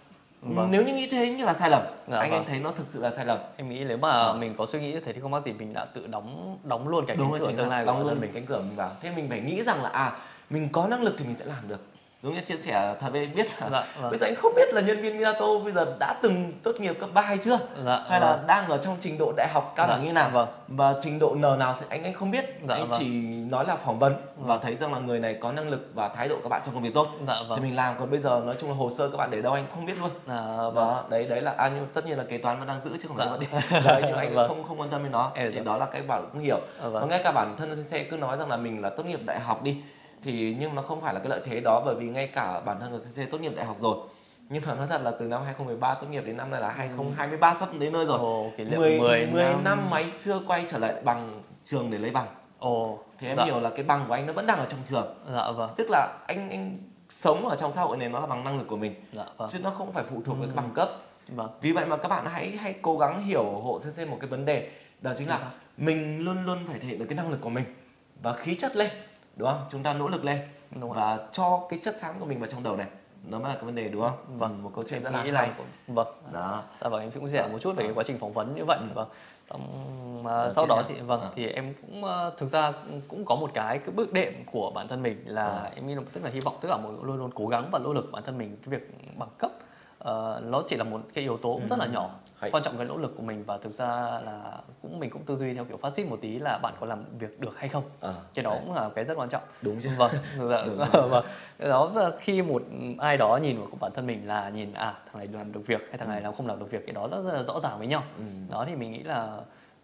Nếu như nghĩ thế như là sai lầm. Dạ, anh thấy nó thực sự là sai lầm. Em nghĩ nếu mà mình có suy nghĩ như thế thì không có gì mình đã tự đóng luôn cái cánh cửa tương lai của đóng luôn mình cánh cửa mình vào. Thế mình phải nghĩ rằng là mình có năng lực thì mình sẽ làm được. Giống như chia sẻ thật với biết là bây giờ anh không biết là nhân viên Minato bây giờ đã từng tốt nghiệp cấp 3 hay chưa, hay là đang ở trong trình độ đại học cao đẳng như nào, và trình độ N nào sẽ anh không biết. Anh chỉ nói là phỏng vấn và thấy rằng là người này có năng lực và thái độ các bạn trong công việc tốt thì mình làm. Còn bây giờ nói chung là hồ sơ các bạn để đâu anh không biết luôn. Đó, đấy là nhưng tất nhiên là kế toán vẫn đang giữ chứ không phải vẫn đi. Đấy, nhưng anh không quan tâm đến nó. Thì đó là cái bạn cũng hiểu. Và ngay cả bản thân Sensei cứ nói rằng là mình là tốt nghiệp đại học đi, thì nhưng nó không phải là cái lợi thế đó, bởi vì ngay cả bản thân của CC tốt nghiệp đại học rồi, nhưng mà nói thật là từ năm 2013 tốt nghiệp đến năm này là 2023 sắp đến nơi rồi. 10 năm mà anh chưa quay trở lại bằng trường để lấy bằng. Thì em hiểu là cái bằng của anh nó vẫn đang ở trong trường. Tức là anh sống ở trong xã hội này nó là bằng năng lực của mình, chứ nó không phải phụ thuộc với cái bằng cấp. Vì vậy mà các bạn hãy cố gắng hiểu hộ CC một cái vấn đề, đó chính là mình luôn luôn phải thể hiện được cái năng lực của mình và khí chất lên, đúng không? Chúng ta nỗ lực lên và cho cái chất xám của mình vào trong đầu này, nó mới là cái vấn đề, đúng không? Một câu chuyện rất là hay. Đó. Em cũng sẽ một chút về cái quá trình phỏng vấn như vậy. Sau đó thì em cũng thực ra cũng có một cái bước đệm của bản thân mình là em nghĩ là tức là hy vọng tất cả mọi người luôn luôn cố gắng và nỗ lực bản thân mình. Cái việc bằng cấp nó chỉ là một cái yếu tố rất là nhỏ. Quan trọng cái nỗ lực của mình, và thực ra là mình cũng tư duy theo kiểu phát xít một tí là bạn có làm việc được hay không. Cái đó cũng là cái rất quan trọng. Đúng chứ. Đó là khi một ai đó nhìn vào bản thân mình là nhìn thằng này làm được việc hay thằng này làm không làm được việc, cái đó rất là rõ ràng với nhau. Đó thì mình nghĩ là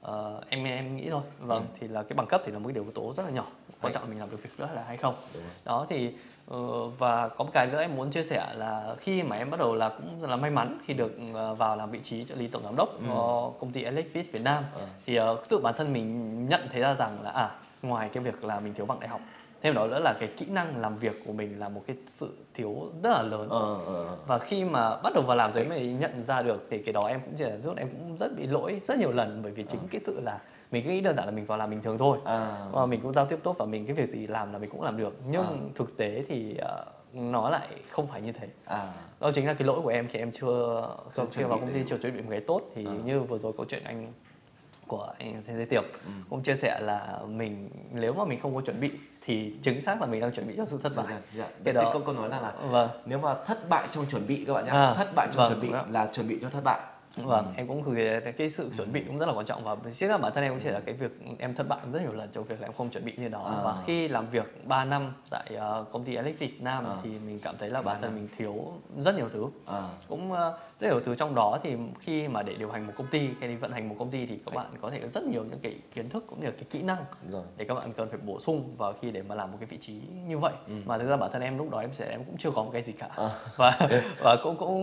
em nghĩ thôi. Thì là cái bằng cấp thì là một cái yếu tố rất là nhỏ, quan trọng là mình làm được việc đó là hay không. Đó thì và có một cái nữa em muốn chia sẻ là khi mà em bắt đầu là cũng là may mắn khi được vào làm vị trí trợ lý tổng giám đốc công ty Elecvis Việt Nam, thì tự bản thân mình nhận thấy ra rằng là ngoài cái việc là mình thiếu bằng đại học, thêm đó nữa là cái kỹ năng làm việc của mình là một cái sự thiếu rất là lớn. Và khi mà bắt đầu vào làm rồi mới nhận ra được thì cái đó em cũng chỉ là em cũng rất bị lỗi rất nhiều lần, bởi vì chính cái sự là mình cứ nghĩ đơn giản là mình vào làm bình thường thôi, và mình cũng giao tiếp tốt và mình cái việc gì làm là mình cũng làm được, nhưng thực tế thì nó lại không phải như thế. Đó chính là cái lỗi của em khi em chưa vào công ty chưa chuẩn bị một cái tốt. Thì như vừa rồi câu chuyện của anh Sensei Tiệp cũng chia sẻ là mình nếu mà mình không có chuẩn bị thì chính xác là mình đang chuẩn bị cho sự thất bại. Cái đó câu nói là nếu mà thất bại trong chuẩn bị các bạn nhé, thất bại trong chuẩn bị là chuẩn bị cho thất bại. Em cũng cái sự chuẩn bị cũng rất là quan trọng, và chính là bản thân em cũng chỉ là cái việc em thất bại rất nhiều lần trong việc là em không chuẩn bị như đó. Và khi làm việc 3 năm tại công ty Alex Việt Nam thì mình cảm thấy là bản thân mình thiếu rất nhiều thứ. Cũng rất nhiều thứ trong đó thì khi mà để điều hành một công ty, khi đi vận hành một công ty thì các bạn có thể có rất nhiều những cái kiến thức cũng như là cái kỹ năng để các bạn cần phải bổ sung vào khi để mà làm một cái vị trí như vậy. Mà thực ra bản thân em lúc đó em cũng chưa có một cái gì cả. Và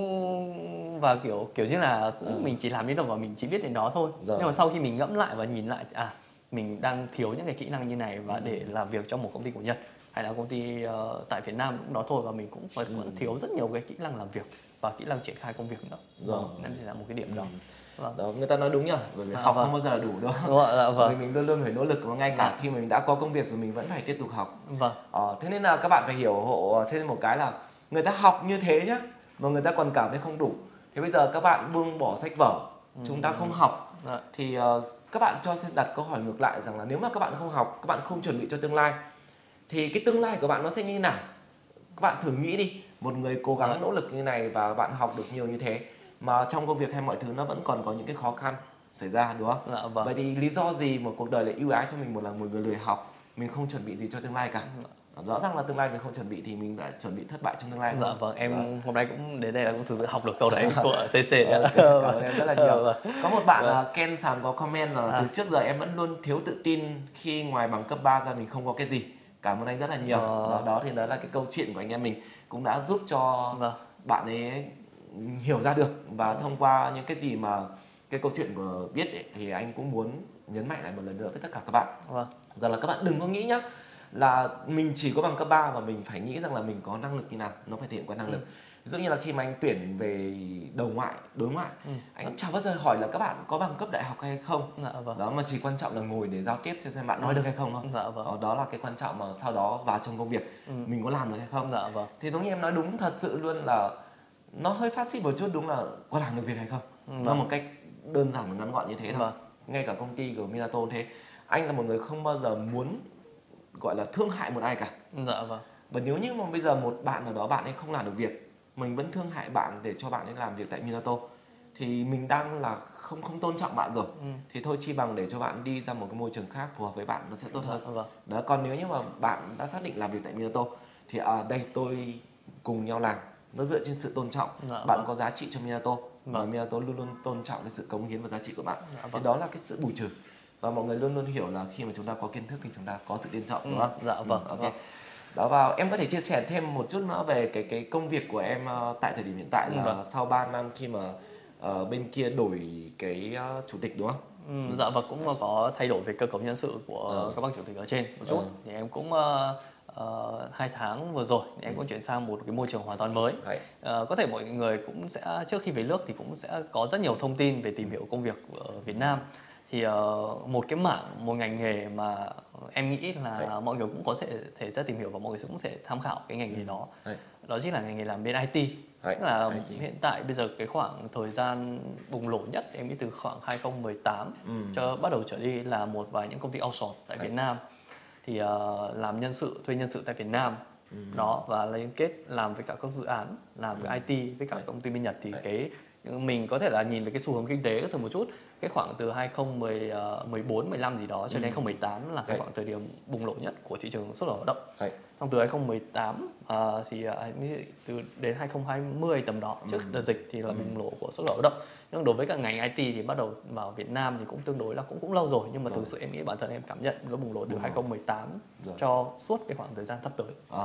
cũng và kiểu như là mình chỉ làm đến đâu và mình chỉ biết đến đó thôi. Nhưng mà sau khi mình ngẫm lại và nhìn lại mình đang thiếu những cái kỹ năng như này, và để làm việc trong một công ty của Nhật hay là công ty tại Việt Nam cũng đó thôi, và mình cũng vẫn thiếu rất nhiều cái kỹ năng làm việc và kỹ năng triển khai công việc nữa. Nên chỉ là một cái điểm đó. Đó, người ta nói đúng nhỉ, bởi vì học không bao giờ là đủ đâu. Mình luôn luôn phải nỗ lực, và ngay cả khi mình đã có công việc rồi mình vẫn phải tiếp tục học. Thế nên là các bạn phải hiểu hộ thêm một cái là người ta học như thế nhá, mà người ta còn cảm thấy không đủ. Thế bây giờ các bạn buông bỏ sách vở, chúng ta không học thì các bạn sẽ đặt câu hỏi ngược lại rằng là nếu mà các bạn không học, các bạn không chuẩn bị cho tương lai thì cái tương lai của bạn nó sẽ như thế nào? Các bạn thử nghĩ đi, một người cố gắng nỗ lực như này và bạn học được nhiều như thế mà trong công việc hay mọi thứ nó vẫn còn có những cái khó khăn xảy ra, đúng không? Vậy thì lý do gì mà cuộc đời lại ưu ái cho mình một người lười học, mình không chuẩn bị gì cho tương lai cả? Rõ ràng là tương lai mình không chuẩn bị thì mình đã chuẩn bị thất bại trong tương lai. Em hôm nay cũng đến đây là cũng thử học được câu đấy của CC. Cảm ơn em rất là nhiều. Có một bạn là Ken Sàn có comment là từ trước giờ em vẫn luôn thiếu tự tin khi ngoài bằng cấp 3 ra mình không có cái gì. Cảm ơn anh rất là nhiều. Đó thì đó là cái câu chuyện của anh em mình cũng đã giúp cho bạn ấy hiểu ra được, và thông qua những cái gì mà cái câu chuyện của biết ấy, thì anh cũng muốn nhấn mạnh lại một lần nữa với tất cả các bạn rằng là các bạn đừng có nghĩ nhá là mình chỉ có bằng cấp 3 và mình phải nghĩ rằng là mình có năng lực như nào, nó phải thể hiện qua năng lực. Ví dụ như là khi mà anh tuyển về đối ngoại, anh chẳng bao giờ hỏi là các bạn có bằng cấp đại học hay không. Đó, mà chỉ quan trọng là ngồi để giao tiếp xem bạn nói được hay không thôi. Đó là cái quan trọng, mà sau đó vào trong công việc mình có làm được hay không. Thì giống như em nói đúng thật sự luôn là Nó hơi phát sinh một chút, đúng là có làm được việc hay không. Nó một cách đơn giản và ngắn gọn như thế thôi. Ngay cả công ty của Minato thế, anh là một người không bao giờ muốn gọi là thương hại một ai cả. Dạ vâng. Và nếu như mà bây giờ một bạn nào đó bạn ấy không làm được việc, mình vẫn thương hại bạn để cho bạn ấy làm việc tại Minato, thì mình đang là không tôn trọng bạn rồi. Thì thôi chi bằng để cho bạn đi ra một cái môi trường khác phù hợp với bạn, nó sẽ tốt hơn. Đó, còn nếu như mà bạn đã xác định làm việc tại Minato thì đây tôi cùng nhau làm, nó dựa trên sự tôn trọng. Bạn có giá trị cho Minato và Minato luôn luôn tôn trọng cái sự cống hiến và giá trị của bạn. Thì đó là cái sự bù trừ. Và mọi người luôn luôn hiểu là khi mà chúng ta có kiến thức thì chúng ta có sự tôn trọng, đúng không? Dạ vâng. Ok. Đó, và em có thể chia sẻ thêm một chút nữa về cái công việc của em tại thời điểm hiện tại là sau 3 năm khi mà bên kia đổi cái chủ tịch, đúng không? Dạ vâng, cũng có thay đổi về cơ cấu nhân sự của các bác chủ tịch ở trên một chút. Thì em cũng 2 tháng vừa rồi thì em cũng chuyển sang một cái môi trường hoàn toàn mới. Có thể mọi người cũng sẽ trước khi về nước thì cũng sẽ có rất nhiều thông tin về tìm hiểu công việc ở Việt Nam. Thì một cái mảng, một ngành nghề mà em nghĩ là mọi người cũng có thể sẽ tìm hiểu và mọi người cũng sẽ tham khảo cái ngành nghề đó. Đó chính là ngành nghề làm bên IT. Tức là hiện tại bây giờ cái khoảng thời gian bùng nổ nhất em nghĩ từ khoảng 2018 cho bắt đầu trở đi là một vài những công ty outsource tại Việt Nam thì làm nhân sự, thuê nhân sự tại Việt Nam đó, và liên kết làm với cả các dự án làm với IT với các công ty bên Nhật. Thì cái mình có thể là nhìn về cái xu hướng kinh tế từ một chút, cái khoảng từ 2014, 15 gì đó cho đến 2018 là cái khoảng thời điểm bùng nổ nhất của thị trường xuất khẩu lao động. Xong từ 2018 thì từ đến 2020 tầm đó, trước đợt dịch thì là bùng nổ của xuất khẩu lao động. Nhưng đối với các ngành IT thì bắt đầu vào Việt Nam thì cũng tương đối là cũng lâu rồi, nhưng mà thực sự em nghĩ bản thân em cảm nhận nó bùng nổ từ 2018 cho suốt cái khoảng thời gian sắp tới.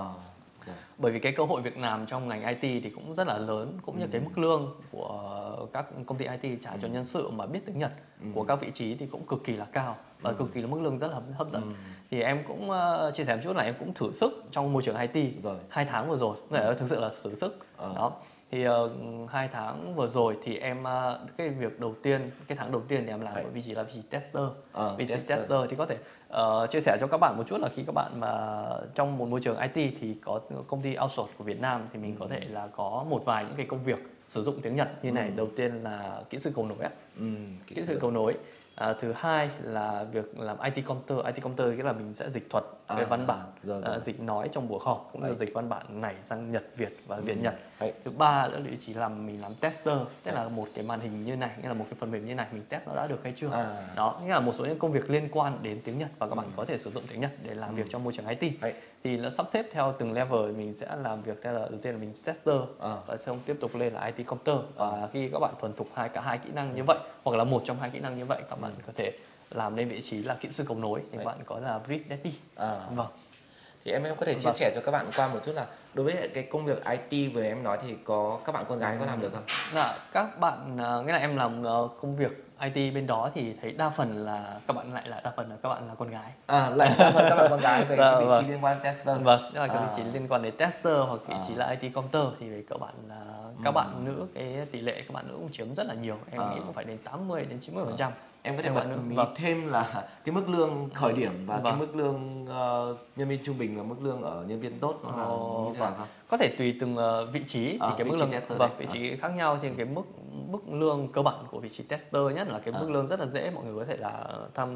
Bởi vì cái cơ hội việc làm trong ngành IT thì cũng rất là lớn, cũng như cái mức lương của các công ty IT trả cho nhân sự mà biết tiếng Nhật của các vị trí thì cũng cực kỳ là cao và cực kỳ là mức lương rất là hấp dẫn. Thì em cũng chia sẻ một chút là em cũng thử sức trong môi trường IT 2 tháng vừa rồi, thực sự là thử sức đó. Thì 2 tháng vừa rồi thì em cái việc đầu tiên, cái tháng đầu tiên thì em làm ở vị trí là vị trí tester. Vị trí tester thì có thể chia sẻ cho các bạn một chút là khi các bạn mà trong một môi trường IT thì có công ty outsource của Việt Nam thì mình có thể là có một vài những cái công việc sử dụng tiếng Nhật như này. Đầu tiên là kỹ sư cầu nối kỹ sư cầu nối. Thứ hai là việc làm IT counter. IT counter nghĩa là mình sẽ dịch thuật cái văn bản, dịch nói trong buổi họp cũng như dịch văn bản này sang Nhật, Việt và Việt Nhật. Thứ ba là vị trí mình làm tester, tức là một cái màn hình như này, nghĩa là một cái phần mềm như này mình test nó đã được hay chưa. Đó, nghĩa là một số những công việc liên quan đến tiếng Nhật và các bạn có thể sử dụng tiếng Nhật để làm việc trong môi trường IT. Thì nó sắp xếp theo từng level, mình sẽ làm việc theo là đầu tiên là mình tester và xong tiếp tục lên là IT counter. Và khi các bạn thuần thục cả hai kỹ năng như vậy hoặc là một trong hai kỹ năng như vậy, các bạn có thể làm lên vị trí là kỹ sư cầu nối thì các bạn có là Bridge Daddy. Vâng. Thì em có thể chia sẻ cho các bạn qua một chút là đối với cái công việc IT vừa em nói thì có các bạn con gái có làm được không? Dạ, các bạn nghĩa là em làm công việc IT bên đó thì thấy đa phần là các bạn là con gái. Lại đa phần các bạn con gái về cái vị trí liên quan đến tester. Vâng, tức là cái vị trí liên quan đến tester hoặc vị trí là IT counter thì về các bạn các bạn nữ, cái tỷ lệ các bạn nữ cũng chiếm rất là nhiều. Em nghĩ cũng phải đến 80 đến 90%. Em có thể bật mí thêm là cái mức lương khởi điểm và cái mức lương nhân viên trung bình và mức lương ở nhân viên tốt nó là như thế nào không? Có thể tùy từng vị trí thì cái mức lương vị trí khác nhau, thì cái mức lương cơ bản của vị trí tester nhất là cái mức lương rất là dễ, mọi người có thể là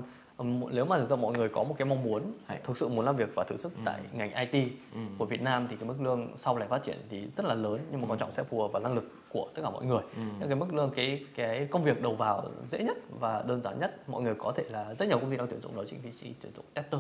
nếu mà mọi người có một cái mong muốn thực sự muốn làm việc và thử sức tại ngành IT của Việt Nam thì cái mức lương sau này phát triển thì rất là lớn, nhưng mà quan trọng sẽ phù hợp vào năng lực của tất cả mọi người. Những cái mức lương cái công việc đầu vào dễ nhất và đơn giản nhất, mọi người có thể là rất nhiều công ty đang tuyển dụng, đó chính vị trí tuyển dụng tester.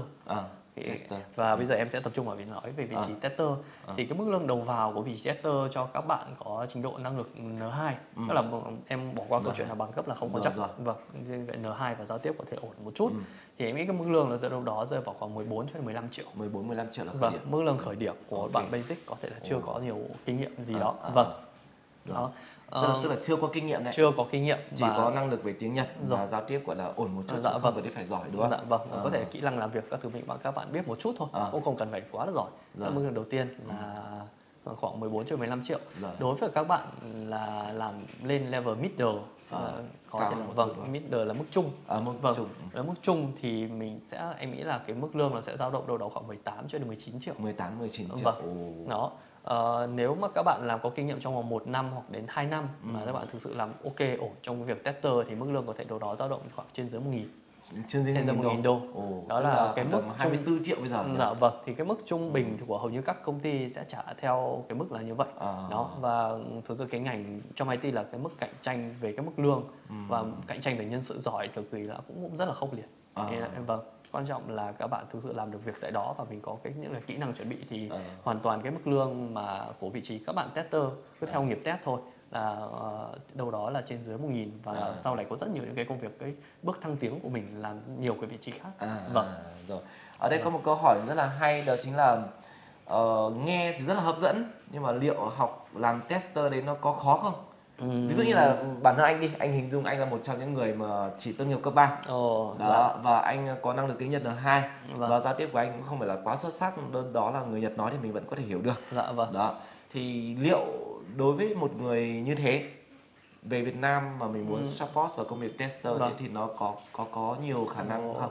Và bây giờ em sẽ tập trung vào việc nói về vị trí tester. Thì cái mức lương đầu vào của vị trí tester cho các bạn có trình độ năng lực N2, tức là em bỏ qua câu chuyện là bằng cấp là không quan trọng. N2 và giao tiếp có thể ổn một chút. Thì em nghĩ cái mức lương là đâu đó rơi vào khoảng 14 cho đến 15 triệu. 14-15 triệu là khởi điểm. Mức lương khởi điểm của bạn basic có thể là chưa có nhiều kinh nghiệm gì đó. Đó. Tức là chưa có kinh nghiệm này. Chưa có kinh nghiệm. Chỉ có năng lực về tiếng Nhật và giao tiếp gọi là ổn một chút, không cần phải giỏi, đúng không? Dạ vâng, có thể kỹ năng làm việc các thứ các bạn biết một chút thôi, cũng không cần phải quá là giỏi. Mức lương đầu tiên là khoảng 14 triệu 15 triệu. Rồi. Đối với các bạn là làm lên level middle, có cao thể hơn một chút vâng, đúng không? middle là mức trung. Mức Vâng, trung. ở mức trung thì em nghĩ là cái mức lương nó sẽ dao động đâu đó khoảng 18 cho đến 19 triệu. 18 19 triệu. Vâng. Đó. Nếu mà các bạn làm có kinh nghiệm trong vòng 1 năm hoặc đến 2 năm mà các bạn thực sự làm ok ổn trong cái việc tester thì mức lương có thể đâu đó dao động khoảng trên dưới 1.000. Trên dưới 1.000 đô. Đó là cái mức 24 triệu bây giờ. Dạ vâng, thì cái mức trung bình của hầu như các công ty sẽ trả theo cái mức là như vậy. Đó, và thực sự cái ngành trong IT là cái mức cạnh tranh về cái mức lương và cạnh tranh về nhân sự giỏi cực kỳ là cũng rất là khốc liệt. Vâng, quan trọng là các bạn thực sự làm được việc tại đó và mình có những cái kỹ năng chuẩn bị thì hoàn toàn cái mức lương mà của vị trí các bạn tester cứ theo nghiệp test thôi là đâu đó là trên dưới 1.000 và sau này có rất nhiều những cái công việc, cái bước thăng tiến của mình làm nhiều cái vị trí khác. Vâng. Rồi. Ở đây có một câu hỏi rất là hay, đó chính là nghe thì rất là hấp dẫn nhưng mà liệu học làm tester đấy nó có khó không? Ví dụ như là bản thân anh đi, anh hình dung anh là một trong những người mà chỉ tốt nghiệp cấp 3. Đó, và anh có năng lực tiếng Nhật N2 và giao tiếp của anh cũng không phải là quá xuất sắc, đó là người Nhật nói thì mình vẫn có thể hiểu được. Đó. Thì liệu đối với một người như thế về Việt Nam mà mình muốn support vào công việc tester thì nó có nhiều khả năng không?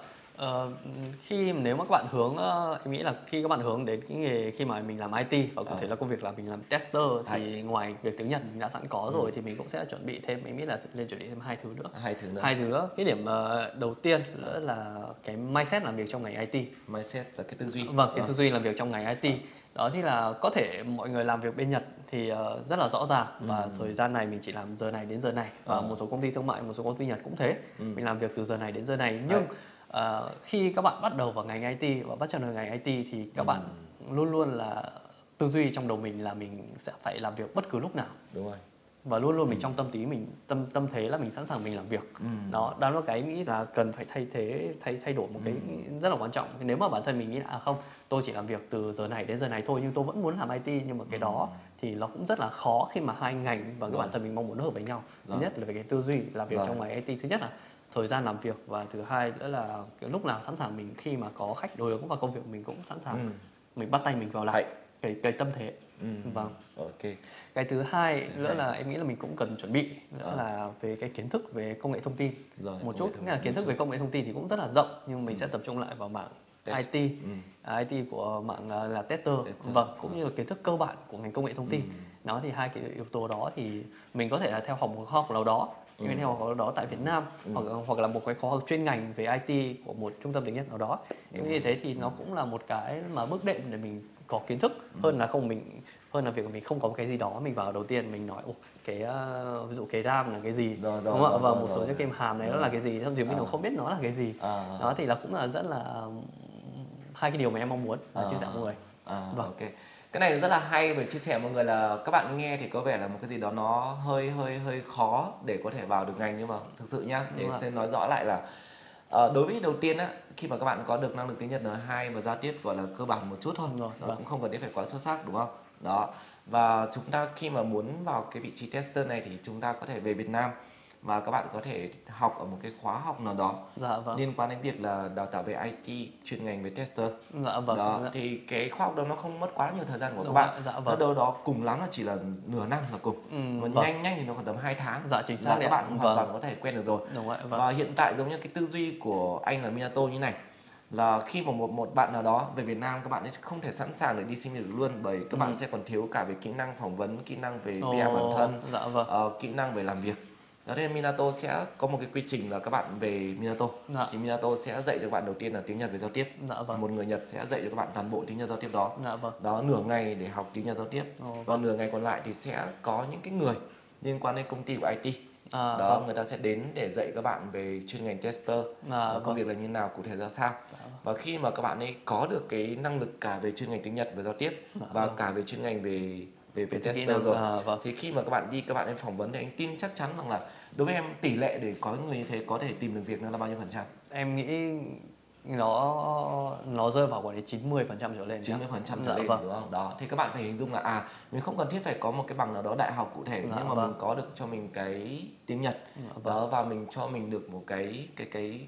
Nếu mà các bạn hướng, em nghĩ là khi các bạn hướng đến cái nghề khi mà mình làm IT và cụ thể là công việc là mình làm tester thì ngoài việc tiếng Nhật mình đã sẵn có rồi thì mình cũng sẽ chuẩn bị thêm, em nghĩ là chuẩn bị thêm hai thứ nữa. Cái điểm đầu tiên nữa là cái mindset làm việc trong ngành IT. Mindset là cái tư duy. Vâng, cái tư duy làm việc trong ngành IT. Đó thì là có thể mọi người làm việc bên Nhật thì rất là rõ ràng và thời gian này mình chỉ làm giờ này đến giờ này và một số công ty thương mại, một số công ty Nhật cũng thế, mình làm việc từ giờ này đến giờ này. Nhưng khi các bạn bắt đầu vào ngành IT và bắt chân vào ngành IT thì các bạn luôn luôn là tư duy trong đầu mình là mình sẽ phải làm việc bất cứ lúc nào. Đúng rồi. Và luôn luôn mình trong tâm thế là mình sẵn sàng mình làm việc. Đó là cái nghĩ là cần phải thay đổi một cái rất là quan trọng. Nếu mà bản thân mình nghĩ là không, tôi chỉ làm việc từ giờ này đến giờ này thôi nhưng tôi vẫn muốn làm IT, nhưng mà cái đó thì nó cũng rất là khó khi mà hai ngành và cái bản thân mình mong muốn hợp với nhau. Thứ nhất là về cái tư duy làm việc trong ngành IT, thứ nhất là thời gian làm việc và thứ hai nữa là cái lúc nào sẵn sàng mình khi mà có khách đối ứng vào công việc mình cũng sẵn sàng mình bắt tay mình vào làm cái tâm thế. Vâng. Ok. Cái thứ hai nữa là em nghĩ là mình cũng cần chuẩn bị nữa là về cái kiến thức về công nghệ thông tin một chút. Nghĩa là kiến thức về công nghệ thông tin thì cũng rất là rộng nhưng mình sẽ tập trung lại vào mảng IT, IT của mảng là tester. Vâng, cũng như là kiến thức cơ bản của ngành công nghệ thông tin. Đó thì hai cái yếu tố đó thì mình có thể là theo học một khóa học nào đó, nhưng theo khóa học đó tại Việt Nam hoặc là một cái khóa học chuyên ngành về IT của một trung tâm tiếng Nhật nào đó. Em nghĩ thế thì nó cũng là một cái mà bước đệm để mình có kiến thức hơn là việc mình không có cái gì đó mình vào đầu tiên mình nói cái ví dụ cái RAM là cái gì, đúng không ạ, và một số những cái hàm này nó là cái gì, thậm chí mình cũng không biết nó là cái gì. Đó thì là cũng là rất là hai cái điều mà em mong muốn chia sẻ với mọi người. Ok. Cái này rất là hay về chia sẻ mọi người, là các bạn nghe thì có vẻ là một cái gì đó nó hơi khó để có thể vào được ngành, nhưng mà thực sự nhá, để sẽ nói rõ lại là đối với đầu tiên á, khi mà các bạn có được năng lực tiếng Nhật N2 và giao tiếp gọi là cơ bản một chút thôi, cũng không cần thiết phải quá xuất sắc, đúng không? Đó. Và chúng ta khi mà muốn vào cái vị trí tester này thì chúng ta có thể về Việt Nam và các bạn có thể học ở một cái khóa học nào đó liên quan đến việc là đào tạo về IT chuyên ngành về tester. Thì cái khóa học đó nó không mất quá nhiều thời gian của các bạn. Nó đâu đó cùng lắm là chỉ là nửa năm là cùng. Nhanh thì nó khoảng tầm 2 tháng. Chính xác là các bạn hoàn toàn có thể quen được rồi. Và hiện tại giống như cái tư duy của anh là Minato như này, là khi mà một bạn nào đó về Việt Nam, các bạn ấy không thể sẵn sàng để đi xin việc luôn, bởi các bạn sẽ còn thiếu cả về kỹ năng phỏng vấn, kỹ năng về PR bản thân, kỹ năng về làm việc. Đó nên Minato sẽ có một cái quy trình là các bạn về Minato thì Minato sẽ dạy cho các bạn đầu tiên là tiếng Nhật về giao tiếp. Một người Nhật sẽ dạy cho các bạn toàn bộ tiếng Nhật giao tiếp đó. Đó, nửa ngày để học tiếng Nhật giao tiếp. Và nửa ngày còn lại thì sẽ có những cái người liên quan đến công ty của IT. Người ta sẽ đến để dạy các bạn về chuyên ngành tester, công việc là như nào, cụ thể ra sao. Và khi mà các bạn ấy có được cái năng lực cả về chuyên ngành tiếng Nhật về giao tiếp và cả về chuyên ngành về tester rồi, thì khi mà các bạn đi, các bạn em phỏng vấn thì anh tin chắc chắn rằng là đối với em tỷ lệ để có người như thế có thể tìm được việc nó là bao nhiêu %? Em nghĩ nó rơi vào khoảng đến 90% trở lên. 90% trở lên, đúng không? Đó, thì các bạn phải hình dung là mình không cần thiết phải có một cái bằng nào đó đại học cụ thể, nhưng mà mình có được cho mình cái tiếng Nhật đó, và mình cho mình được một cái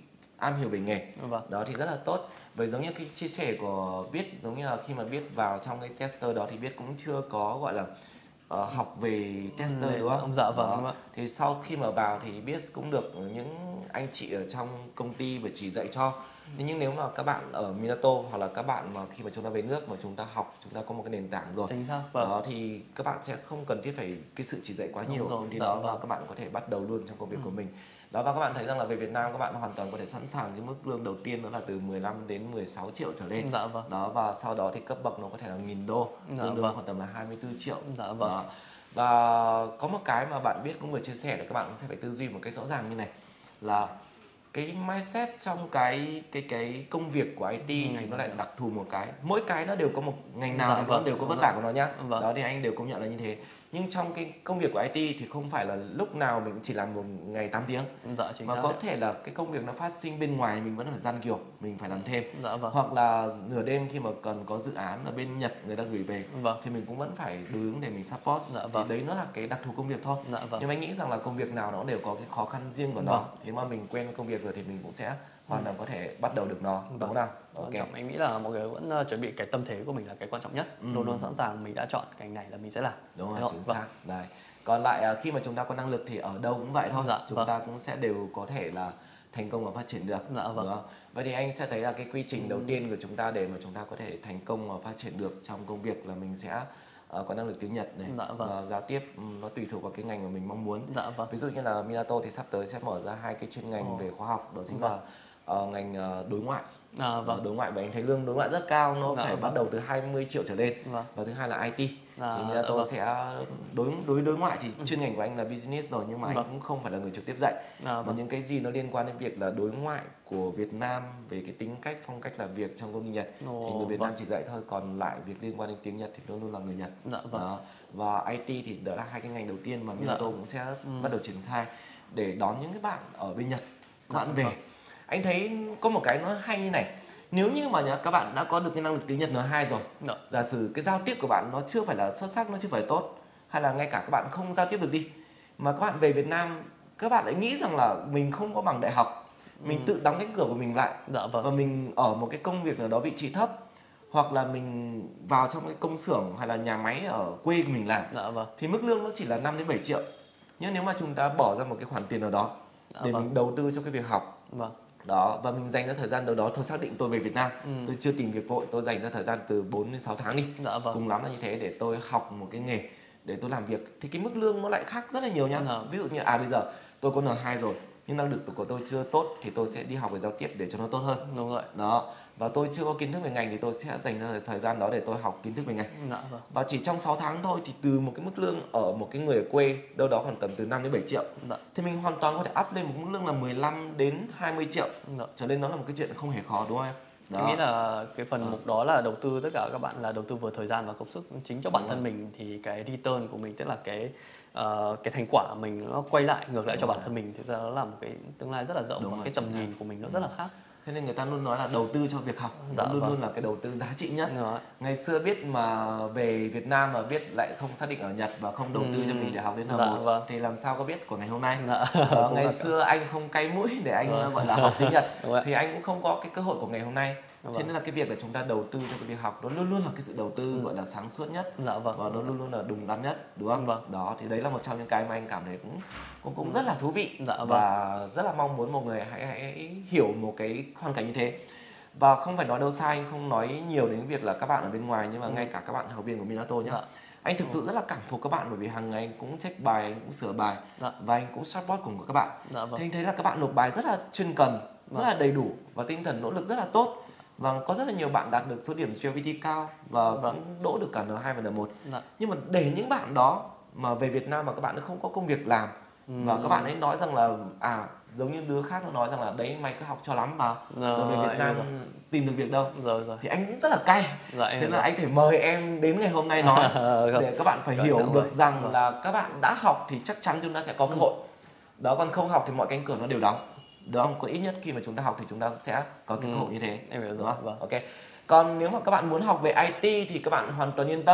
am hiểu về nghề. Vâng. Đó thì rất là tốt. Bởi giống như cái chia sẻ của Biết, giống như là khi mà Biết vào trong cái tester đó thì Biết cũng chưa có gọi là học về tester đúng không? Dạ vâng, Đó. đúng ạ. Thì sau khi mà vào thì Biết cũng được những anh chị ở trong công ty và chỉ dạy cho. Nhưng nếu mà các bạn ở Minato hoặc là các bạn mà khi mà chúng ta về nước mà chúng ta học, chúng ta có một cái nền tảng rồi, Chính xác, vâng. đó thì các bạn sẽ không cần thiết phải cái sự chỉ dạy quá Đúng nhiều ở rồi, công ty dạ đó, vâng. và các bạn có thể bắt đầu luôn trong công việc của mình. Đó, và các bạn thấy rằng là về Việt Nam các bạn hoàn toàn có thể sẵn sàng cái mức lương đầu tiên đó là từ 15 đến 16 triệu trở lên. Dạ vâng. Đó, và sau đó thì cấp bậc nó có thể là 1.000 đô, Dạ tương đương vâng. khoảng tầm là 24 triệu. Dạ vâng. Đó. Và có một cái mà bạn Biết cũng vừa chia sẻ là các bạn cũng sẽ phải tư duy một cách rõ ràng như này, là cái mindset trong cái công việc của IT thì nó lại đặc thù một cái, mỗi cái nó đều có một ngành nào Dạ thì nó vâng, đều có đúng vất rồi. vả của nó nhá. Vâng. Đó thì anh đều công nhận là như thế. Nhưng trong cái công việc của IT thì không phải là lúc nào mình chỉ làm một ngày 8 tiếng, Dạ chính mà xác có ạ. thể là cái công việc nó phát sinh bên ngoài mình vẫn phải gian kiểu, mình phải làm thêm. Dạ vâng. Hoặc là nửa đêm khi mà cần có dự án ở bên Nhật người ta gửi về Vâng. thì mình cũng vẫn phải đối ứng để mình support. Dạ Thì vâng. đấy nó là cái đặc thù công việc thôi. Dạ vâng. Nhưng mà anh nghĩ rằng là công việc nào nó đều có cái khó khăn riêng của nó. Vâng. Nếu mà mình quen với công việc rồi thì mình cũng sẽ hoàn toàn có thể bắt đầu được nó, đúng không nào? Quan Ok. trọng anh nghĩ là mọi người vẫn chuẩn bị cái tâm thế của mình là cái quan trọng nhất. Luôn luôn sẵn sàng, mình đã chọn ngành này là mình sẽ làm. Đúng rồi, Đúng chính không? xác. Đấy. Còn lại khi mà chúng ta có năng lực thì ở đâu cũng vậy thôi. Dạ, Chúng vâng. ta cũng sẽ đều có thể là thành công và phát triển được. Dạ, vâng. Đúng không? Vậy thì anh sẽ thấy là cái quy trình đầu tiên của chúng ta để mà chúng ta có thể thành công và phát triển được trong công việc là mình sẽ có năng lực tiếng Nhật này, Dạ, vâng. và giao tiếp nó tùy thuộc vào cái ngành mà mình mong muốn. Dạ vâng. Ví dụ như là Minato thì sắp tới sẽ mở ra 2 cái chuyên ngành về khoa học, đó chính là ngành đối ngoại. Vâng. Đối ngoại, và anh thấy lương đối ngoại rất cao, nó Dạ, phải vâng. bắt đầu từ 20 triệu trở lên. Vâng. Và thứ hai là IT. Dạ, Thì Minato vâng. sẽ đối ngoại thì chuyên ngành của anh là business rồi, nhưng mà anh Vâng. cũng không phải là người trực tiếp dạy. Mà Vâng. những cái gì nó liên quan đến việc là đối ngoại của Việt Nam về cái tính cách, phong cách làm việc trong công ty Nhật thì người Việt vâng. Nam chỉ dạy thôi, còn lại việc liên quan đến tiếng Nhật thì luôn luôn là người Nhật. Dạ, vâng. Đó. Và IT thì đó là 2 cái ngành đầu tiên mà Minato cũng sẽ bắt đầu triển khai để đón những cái bạn ở bên Nhật, các bạn về. vâng. Anh thấy có một cái nó hay như này, nếu như mà các bạn đã có được cái năng lực tiếng Nhật N2 rồi, giả sử cái giao tiếp của bạn nó chưa phải là xuất sắc, nó chưa phải tốt, hay là ngay cả các bạn không giao tiếp được đi, mà các bạn về Việt Nam các bạn lại nghĩ rằng là mình không có bằng đại học, mình tự đóng cánh cửa của mình lại, Dạ, vâng. và mình ở một cái công việc nào đó vị trí thấp, hoặc là mình vào trong cái công xưởng hay là nhà máy ở quê của mình làm, Dạ, vâng. thì mức lương nó chỉ là 5 đến 7 triệu. Nhưng nếu mà chúng ta bỏ ra một cái khoản tiền nào đó để mình đầu tư cho cái việc học, Vâng. đó, và mình dành ra thời gian đâu đó, tôi xác định tôi về Việt Nam, tôi chưa tìm việc vội, tôi dành ra thời gian từ 4 đến 6 tháng đi, Dạ, vâng. cùng lắm là như thế, để tôi học một cái nghề để tôi làm việc, thì cái mức lương nó lại khác rất là nhiều nhá. Ví dụ như bây giờ tôi có N2 rồi nhưng năng lực của tôi chưa tốt thì tôi sẽ đi học về giao tiếp để cho nó tốt hơn. Đúng rồi. Đó, và tôi chưa có kiến thức về ngành thì tôi sẽ dành ra thời gian đó để tôi học kiến thức về ngành. Dạ, vâng. Và chỉ trong 6 tháng thôi thì từ một cái mức lương ở một cái người ở quê đâu đó khoảng tầm từ 5 đến 7 triệu, thì mình hoàn toàn có thể up lên một mức lương là 15 đến 20 triệu. Cho nên nó là một cái chuyện không hề khó, đúng không em? Em nghĩ là cái phần mục đó là đầu tư tất cả các bạn là đầu tư vừa thời gian và công sức chính cho bản thân mình, thì cái return của mình, tức là cái thành quả mình nó quay lại ngược lại cho bản thân mình, thì nó là một cái tương lai rất là rộng, và cái tầm nhìn của mình nó rất là khác. Thế nên người ta luôn nói là đầu tư cho việc học nó luôn luôn là cái đầu tư giá trị nhất. Ngày xưa Biết mà về Việt Nam mà Biết lại không xác định ở Nhật và không đầu tư cho mình để học đến N1 thì làm sao có Biết của ngày hôm nay. Ngày xưa anh không cay mũi để anh gọi là học tiếng Nhật thì anh cũng không có cái cơ hội của ngày hôm nay. Thế nên là cái việc là chúng ta đầu tư cho cái việc học nó luôn luôn là cái sự đầu tư gọi là sáng suốt nhất, và nó luôn luôn là đúng đắn nhất, đúng không? Đó thì đấy là một trong những cái mà anh cảm thấy cũng rất là thú vị, và rất là mong muốn mọi người hãy hiểu một cái hoàn cảnh như thế. Và không phải nói đâu sai, anh không nói nhiều đến việc là các bạn ở bên ngoài, nhưng mà ngay cả các bạn học viên của Minato nhá, anh thực sự rất là cảm phục các bạn, bởi vì hàng ngày anh cũng check bài, anh cũng sửa bài, và anh cũng support cùng với các bạn. Thì anh thấy là các bạn nộp bài rất là chuyên cần, rất là đầy đủ, và tinh thần nỗ lực rất là tốt. Và có rất là nhiều bạn đạt được số điểm GPA cao và cũng đỗ được cả N2 và N1. Nhưng mà để những bạn đó mà về Việt Nam mà các bạn không có công việc làm, và các bạn ấy nói rằng là giống như đứa khác nó nói rằng là đấy mày cứ học cho lắm vào rồi về Việt Nam tìm được việc đâu, thì anh cũng rất là cay. Thế nên là anh phải mời em đến ngày hôm nay nói để các bạn phải hiểu được rằng là các bạn đã học thì chắc chắn chúng ta sẽ có cơ hội đó, còn không học thì mọi cánh cửa nó đều đóng. Đúng không? Còn ít nhất khi mà chúng ta học thì chúng ta sẽ có cái cơ hội như thế. Em hiểu đúng rồi. không? Ok. Còn nếu mà các bạn muốn học về IT thì các bạn hoàn toàn yên tâm.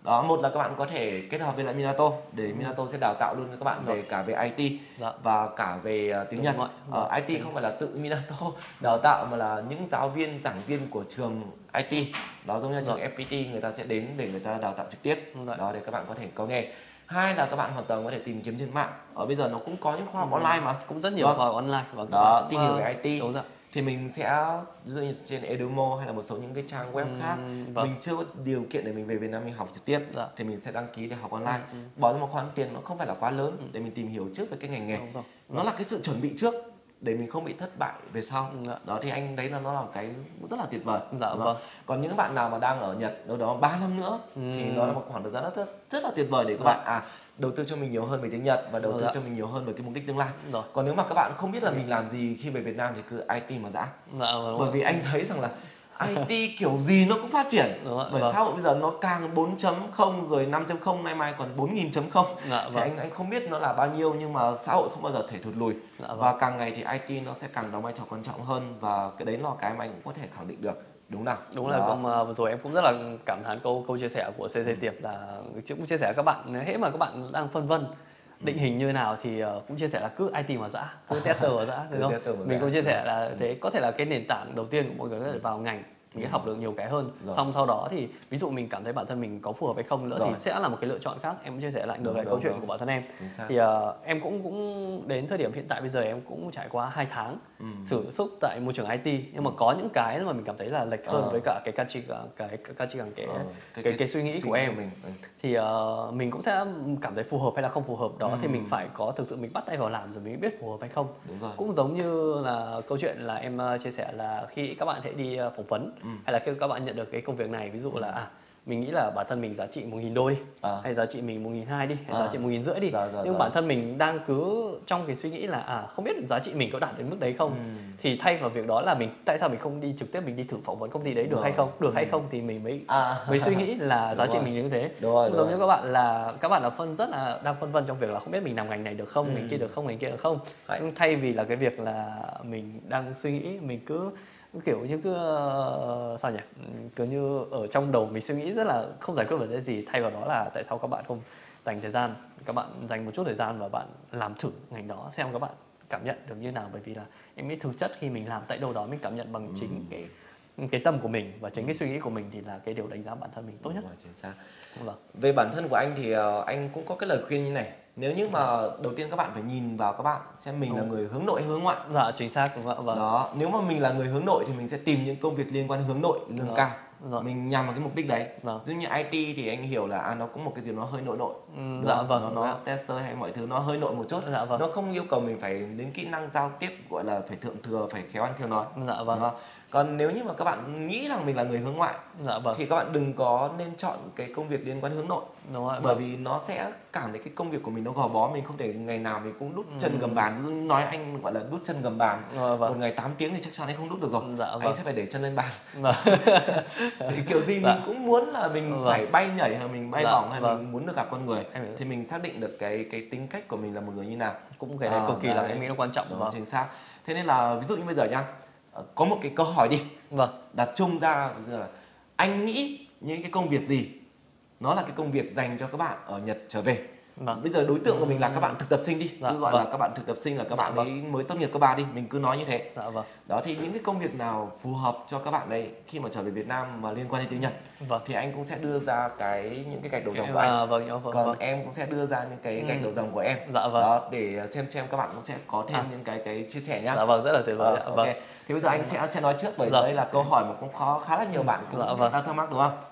Đó, một là các bạn có thể kết hợp với lại Minato để Minato sẽ đào tạo luôn cho các bạn về cả về IT và cả về tiếng Nhật. IT không phải là tự Minato đào tạo mà là những giáo viên, giảng viên của trường IT. Đó, giống như trường FPT người ta sẽ đến để người ta đào tạo trực tiếp. Đó, để các bạn có thể có nghề. Hai là các bạn hoàn toàn có thể tìm kiếm trên mạng. Ở bây giờ nó cũng có những khóa học online mà. Cũng rất nhiều khóa học online. Đó, tìm hiểu về IT. Thì mình sẽ ví dụ như trên Edumo hay là một số những cái trang web khác, mình chưa có điều kiện để mình về Việt Nam mình học trực tiếp, thì mình sẽ đăng ký để học online. Bỏ ra một khoản tiền nó không phải là quá lớn để mình tìm hiểu trước về cái ngành nghề. Nó là cái sự chuẩn bị trước để mình không bị thất bại về sau. Đó, thì anh thấy là nó là một cái rất là tuyệt vời. Còn những bạn nào mà đang ở Nhật đâu đó 3 năm nữa thì nó là một khoảng thời gian rất là tuyệt vời để các bạn đầu tư cho mình nhiều hơn về tiếng Nhật và đầu tư cho mình nhiều hơn về cái mục đích tương lai. Còn nếu mà các bạn không biết là mình làm gì khi về Việt Nam thì cứ IT mà dã. Bởi vì anh thấy rằng là IT kiểu gì nó cũng phát triển. Bởi xã hội bây giờ nó càng 4.0 rồi 5.0 nay mai còn 4.000.0 thì anh không biết nó là bao nhiêu, nhưng mà xã hội không bao giờ thể thụt lùi. Và càng ngày thì IT nó sẽ càng đóng vai trò quan trọng hơn, và cái đấy là cái mà anh cũng có thể khẳng định được. Đúng nào? Đúng là vừa rồi em cũng rất là cảm thán câu chia sẻ của CC Tiệp, là cũng chia sẻ các bạn hễ mà các bạn đang phân vân định hình như thế nào thì cũng chia sẻ là cứ IT mà dã, cứ tester mà dã, đúng không? Mình cũng chia sẻ là thế có thể là cái nền tảng đầu tiên của mọi người có thể vào ngành, mình học được nhiều cái hơn. Xong sau đó thì ví dụ mình cảm thấy bản thân mình có phù hợp hay không nữa thì sẽ là một cái lựa chọn khác. Em cũng chia sẻ lại ngược lại câu chuyện của bản thân em. Thì em cũng đến thời điểm hiện tại bây giờ em cũng trải qua 2 tháng thử sức tại môi trường IT, nhưng mà có những cái mà mình cảm thấy là lệch hơn với cả cái suy nghĩ của em. Thì mình cũng sẽ cảm thấy phù hợp hay là không phù hợp đó, thì mình phải có thực sự mình bắt tay vào làm rồi mình biết phù hợp hay không. Cũng giống như là câu chuyện là em chia sẻ là khi các bạn hãy đi phỏng vấn hay là khi các bạn nhận được cái công việc này, ví dụ là mình nghĩ là bản thân mình giá trị 1.000 đô đi, hay giá trị mình 1.200 đi, hay giá trị 1.500 đi, nhưng bản thân mình đang cứ trong cái suy nghĩ là không biết giá trị mình có đạt đến mức đấy không. Thì thay vào việc đó là tại sao mình không đi trực tiếp mình đi thử phỏng vấn công ty đấy được hay không thì mình mới suy nghĩ là giá trị mình như thế. Giống như các bạn là đang phân vân trong việc là không biết mình làm ngành này được không, ngành kia được không, ngành kia được không. Thay vì là cái việc là mình đang suy nghĩ, mình cứ kiểu như sao nhỉ, kiểu như ở trong đầu mình suy nghĩ rất là không giải quyết vấn đề gì. Thay vào đó là tại sao các bạn không dành thời gian, các bạn dành một chút thời gian và bạn làm thử ngành đó xem các bạn cảm nhận được như nào. Bởi vì là em nghĩ thực chất khi mình làm tại đâu đó mình cảm nhận bằng chính cái tâm của mình và chính cái suy nghĩ của mình thì là cái điều đánh giá bản thân mình tốt nhất. Chính xác. Về bản thân của anh thì anh cũng có cái lời khuyên như này. Nếu như mà đầu tiên các bạn phải nhìn vào các bạn xem mình là người hướng nội hay hướng ngoại. Chính xác, đúng không? Đó, nếu mà mình là người hướng nội thì mình sẽ tìm những công việc liên quan hướng nội, lương cao. Mình nhằm vào cái mục đích đấy. Giống như IT thì anh hiểu là nó có một cái gì nó hơi nội. Nó tester hay mọi thứ nó hơi nội một chút. Nó không yêu cầu mình phải đến kỹ năng giao tiếp gọi là phải thượng thừa, phải khéo ăn khéo nói. Còn nếu như mà các bạn nghĩ rằng mình là người hướng ngoại thì các bạn đừng có nên chọn cái công việc liên quan hướng nội. Bởi vì nó sẽ cảm thấy cái công việc của mình nó gò bó, mình không thể ngày nào mình cũng đút chân gầm bàn. Nói anh gọi là đút chân gầm bàn một ngày 8 tiếng thì chắc chắn anh không đút được rồi. Anh sẽ phải để chân lên bàn. Thì kiểu gì mình cũng muốn là mình phải bay nhảy hay mình bay bổng hay mình muốn được gặp con người thì mình xác định được cái tính cách của mình là một người như nào. Cũng cái này cực kỳ là em nghĩ nó quan trọng. Chính xác. Thế nên là ví dụ như bây giờ nhá, có một cái câu hỏi đi, đặt chung ra là anh nghĩ những cái công việc gì nó là cái công việc dành cho các bạn ở Nhật trở về. Bây giờ đối tượng của mình là các bạn thực tập sinh đi, cứ gọi là các bạn thực tập sinh là các bạn mới tốt nghiệp cấp 3 đi, mình cứ nói như thế. Đó, thì những cái công việc nào phù hợp cho các bạn đấy khi mà trở về Việt Nam mà liên quan đến tiếng Nhật thì anh cũng sẽ đưa ra những cái gạch đầu dòng của anh. Còn em cũng sẽ đưa ra những cái gạch đầu dòng của em. Đó, để xem các bạn cũng sẽ có thêm những cái chia sẻ nhá. Rất là tuyệt vời. Thì bây giờ anh sẽ nói trước, bởi đây là câu hỏi mà cũng khá là nhiều bạn cũng đang thắc mắc, đúng không?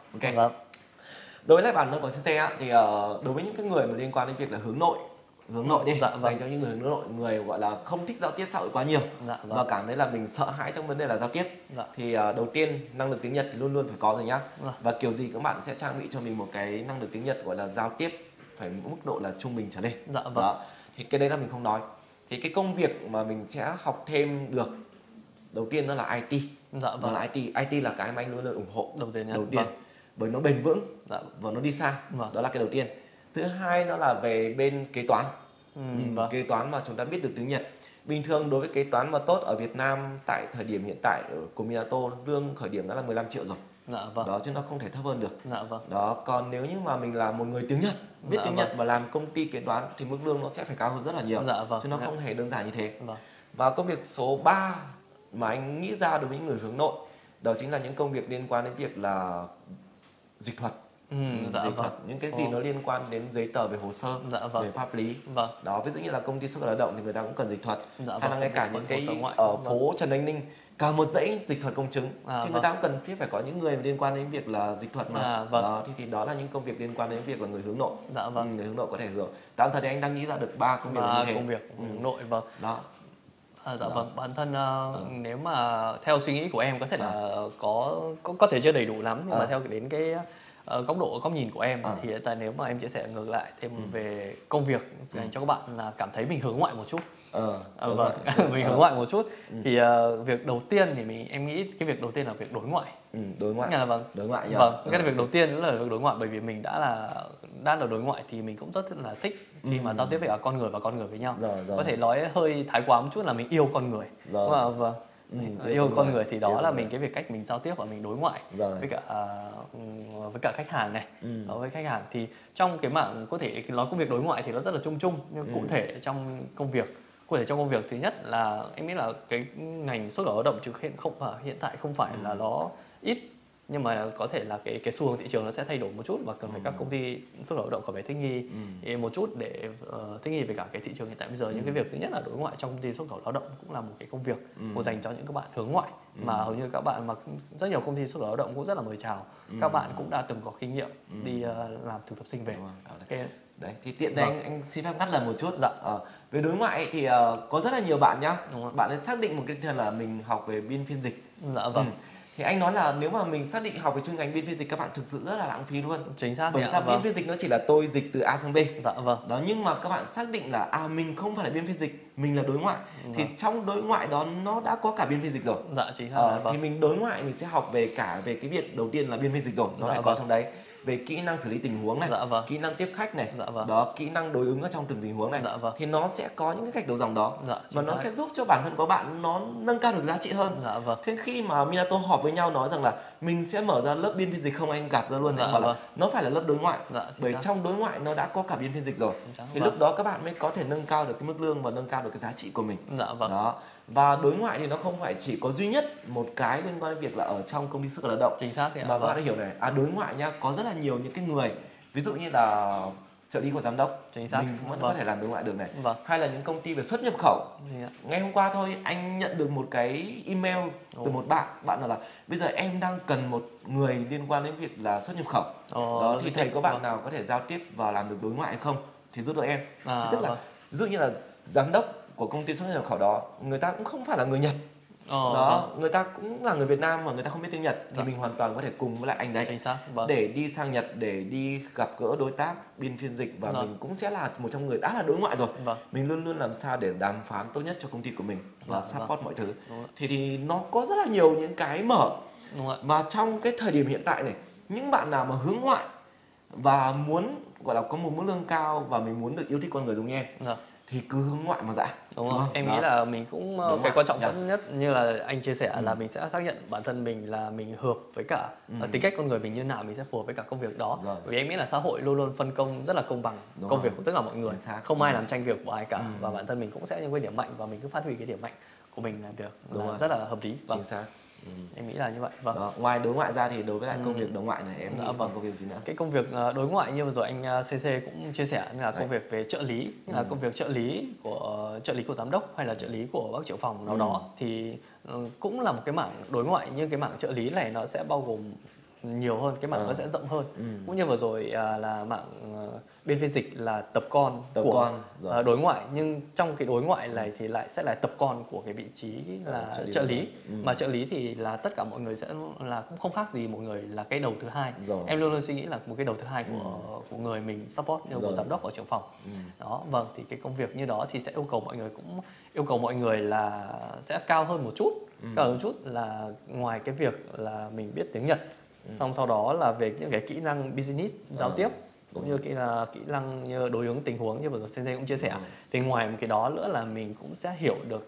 Đối với bản thân của CC thì đối với những cái người mà liên quan đến việc là hướng nội đi, dành cho những người hướng nội, người gọi là không thích giao tiếp xã hội quá nhiều và cảm thấy là mình sợ hãi trong vấn đề là giao tiếp thì đầu tiên năng lực tiếng Nhật thì luôn luôn phải có rồi nhá. Và kiểu gì các bạn sẽ trang bị cho mình một cái năng lực tiếng Nhật gọi là giao tiếp phải mức độ là trung bình trở lên. Đó, thì cái đấy là mình không nói. Thì cái công việc mà mình sẽ học thêm được đầu tiên đó là IT. Là IT là cái mà anh luôn luôn ủng hộ đầu tiên. Bởi nó bền vững và nó đi xa. Đó là cái đầu tiên. Thứ hai nó là về bên kế toán. Kế toán mà chúng ta biết được tiếng Nhật Bình thường đối với kế toán mà tốt ở Việt Nam tại thời điểm hiện tại của Minato, lương khởi điểm đã là 15 triệu rồi. Dạ vâng. Đó, chứ nó không thể thấp hơn được. Dạ vâng. Đó, còn nếu như mà mình là một người tiếng Nhật, biết Dạ tiếng vâng. Nhật và làm công ty kế toán thì mức lương nó sẽ phải cao hơn rất là nhiều. Dạ vâng. Chứ nó không hề đơn giản như thế. Vâng. Và công việc số 3 mà anh nghĩ ra đối với những người hướng nội, đó chính là những công việc liên quan đến việc là dịch thuật. Dạ Dịch vâng. thuật, những cái gì nó liên quan đến giấy tờ về hồ sơ, Dạ vâng. về pháp lý. Vâng. Đó, ví dụ như là công ty xuất khẩu lao động thì người ta cũng cần dịch thuật. Dạ Hay là vâng. ngay cả những cái ở phố Trần Anh Ninh cả một dãy dịch thuật công chứng thì người ta cũng cần thiết phải có những người liên quan đến việc là dịch thuật mà. Vâng. Đó, thì đó là những công việc liên quan đến việc là người hướng nội. Dạ vâng. Người hướng nội có thể hưởng. Tạm thời thì anh đang nghĩ ra được 3 công việc như thế. Công việc hướng nội. Vâng. Đó. Dạ vâng, bản thân nếu mà theo suy nghĩ của em có thể là có thể chưa đầy đủ lắm, nhưng mà theo đến cái góc nhìn của em thì tại nếu mà em chia sẻ ngược lại thêm về công việc dành cho các bạn là cảm thấy mình hướng ngoại một chút. Vâng, mình hướng ngoại một chút thì việc đầu tiên thì em nghĩ cái việc đầu tiên là việc đối ngoại. Đối ngoại. Vâng. Đối ngoại nhỉ. Vâng, cái việc đầu tiên là việc đối ngoại, bởi vì mình đã là đối ngoại thì mình cũng rất là thích khi mà giao tiếp với cả con người và con người với nhau. Có thể nói hơi thái quá một chút là mình yêu con người. Vâng. Yêu con người thì đó là mình cái việc cách mình giao tiếp và mình đối ngoại với cả khách hàng này. Với khách hàng thì trong cái mảng có thể nói công việc đối ngoại thì nó rất là chung chung, nhưng cụ thể trong công việc thứ nhất là em nghĩ là cái ngành xuất khẩu lao động hiện tại không phải là nó ít, nhưng mà có thể là cái xu hướng thị trường nó sẽ thay đổi một chút và cần phải các công ty xuất khẩu lao động cần phải thích nghi một chút để thích nghi với cả cái thị trường hiện tại bây giờ. Những cái việc thứ nhất là đối ngoại trong công ty xuất khẩu lao động cũng là một cái công việc dành cho những các bạn hướng ngoại mà hầu như các bạn mà rất nhiều công ty xuất khẩu lao động cũng rất là mời chào. Các bạn cũng đã từng có kinh nghiệm đi làm thực tập sinh về. Đấy, thì tiện đây anh xin phép ngắt lời một chút. Về đối ngoại thì có rất là nhiều bạn nhá. Bạn ấy xác định một cái là mình học về biên phiên dịch. Dạ vâng. Thì anh nói là nếu mà mình xác định học về chuyên ngành biên phiên dịch, các bạn thực sự rất là lãng phí luôn. Chính xác. Bởi sao biên phiên dịch nó chỉ là tôi dịch từ A sang B. Dạ vâng. Đó, nhưng mà các bạn xác định là mình không phải là biên phiên dịch, mình là đối ngoại. Thì trong đối ngoại đó nó đã có cả biên phiên dịch rồi. Dạ chính xác. Thì mình đối ngoại mình sẽ học về cái việc đầu tiên là biên phiên dịch rồi, nó phải có trong đấy. Về kỹ năng xử lý tình huống này, kỹ năng tiếp khách này, đó, kỹ năng đối ứng ở trong từng tình huống này, thì nó sẽ có những cái gạch đầu dòng đó mà nó sẽ giúp cho bản thân của bạn nó nâng cao được giá trị hơn. Thế khi mà Minato họp với nhau nói rằng là mình sẽ mở ra lớp biên phiên dịch không, anh gạt ra luôn, anh bảo là nó phải là lớp đối ngoại, bởi trong đối ngoại nó đã có cả biên phiên dịch rồi, thì lúc đó các bạn mới có thể nâng cao được cái mức lương và nâng cao được cái giá trị của mình. Đó. Và đối ngoại thì nó không phải chỉ có duy nhất một cái liên quan đến việc là ở trong công ty xuất khẩu lao động. Chính xác. Mà các bạn đã hiểu này, đối ngoại nhá, có rất là nhiều những cái người, ví dụ như là trợ lý của giám đốc, mình vẫn có thể làm đối ngoại được này. Hay là những công ty về xuất nhập khẩu. Ngày hôm qua thôi anh nhận được một cái email từ một bạn nói là bây giờ em đang cần một người liên quan đến việc là xuất nhập khẩu. Đó, thì thầy có bạn nào có thể giao tiếp và làm được đối ngoại hay không thì giúp đỡ em. Tức là ví dụ như là giám đốc của công ty xuất nhập khẩu đó, người ta cũng không phải là người Nhật. Đó, người ta cũng là người Việt Nam mà người ta không biết tiếng Nhật, thì mình hoàn toàn có thể cùng với lại anh đấy để đi sang Nhật, để đi gặp gỡ đối tác biên phiên dịch, và mình cũng sẽ là một trong người đã là đối ngoại rồi. Mình luôn luôn làm sao để đàm phán tốt nhất cho công ty của mình và support mọi thứ. Thì nó có rất là nhiều những cái mở. Mà trong cái thời điểm hiện tại này, những bạn nào mà hướng ngoại và muốn gọi là có một mức lương cao và mình muốn được yêu thích con người giống như em thì cứ hướng ngoại mà dạ. Đúng rồi. Em nghĩ là mình cũng cái quan trọng nhất như là anh chia sẻ là mình sẽ xác nhận bản thân mình là mình hợp với cả tính cách con người mình như nào, mình sẽ phù hợp với cả công việc đó. Vì em nghĩ là xã hội luôn luôn phân công rất là công bằng công việc của tất cả mọi người, không ai làm tranh việc của ai cả, và bản thân mình cũng sẽ những cái điểm mạnh và mình cứ phát huy cái điểm mạnh của mình là được, là rất là hợp lý. Chính xác. Em nghĩ là như vậy. Đó, ngoài đối ngoại ra thì đối với lại công việc đối ngoại này em nghĩ còn công việc gì nữa? Cái công việc đối ngoại như vừa rồi anh CC cũng chia sẻ là công việc về trợ lý, là công việc trợ lý của giám đốc hay là trợ lý của bác trưởng phòng nào đó, thì cũng là một cái mảng đối ngoại, nhưng cái mảng trợ lý này nó sẽ bao gồm nhiều hơn, cái mảng nó sẽ rộng hơn. Cũng như vừa rồi là mảng biên phiên dịch là tập con của đối ngoại, nhưng trong cái đối ngoại này thì lại sẽ là tập con của cái vị trí là trợ lý. Mà trợ lý thì là tất cả mọi người sẽ là cũng không khác gì một người là cái đầu thứ hai. Em luôn luôn suy nghĩ là một cái đầu thứ hai của người mình support như một giám đốc ở trưởng phòng. Đó, vâng, thì cái công việc như đó thì sẽ yêu cầu mọi người là sẽ cao hơn một chút. Cao hơn một chút là ngoài cái việc là mình biết tiếng Nhật, xong sau đó là về những cái kỹ năng business, giao tiếp, cũng như kỹ năng như đối ứng tình huống như vừa rồi Sensei cũng chia sẻ. Thì ngoài một cái đó nữa là mình cũng sẽ hiểu được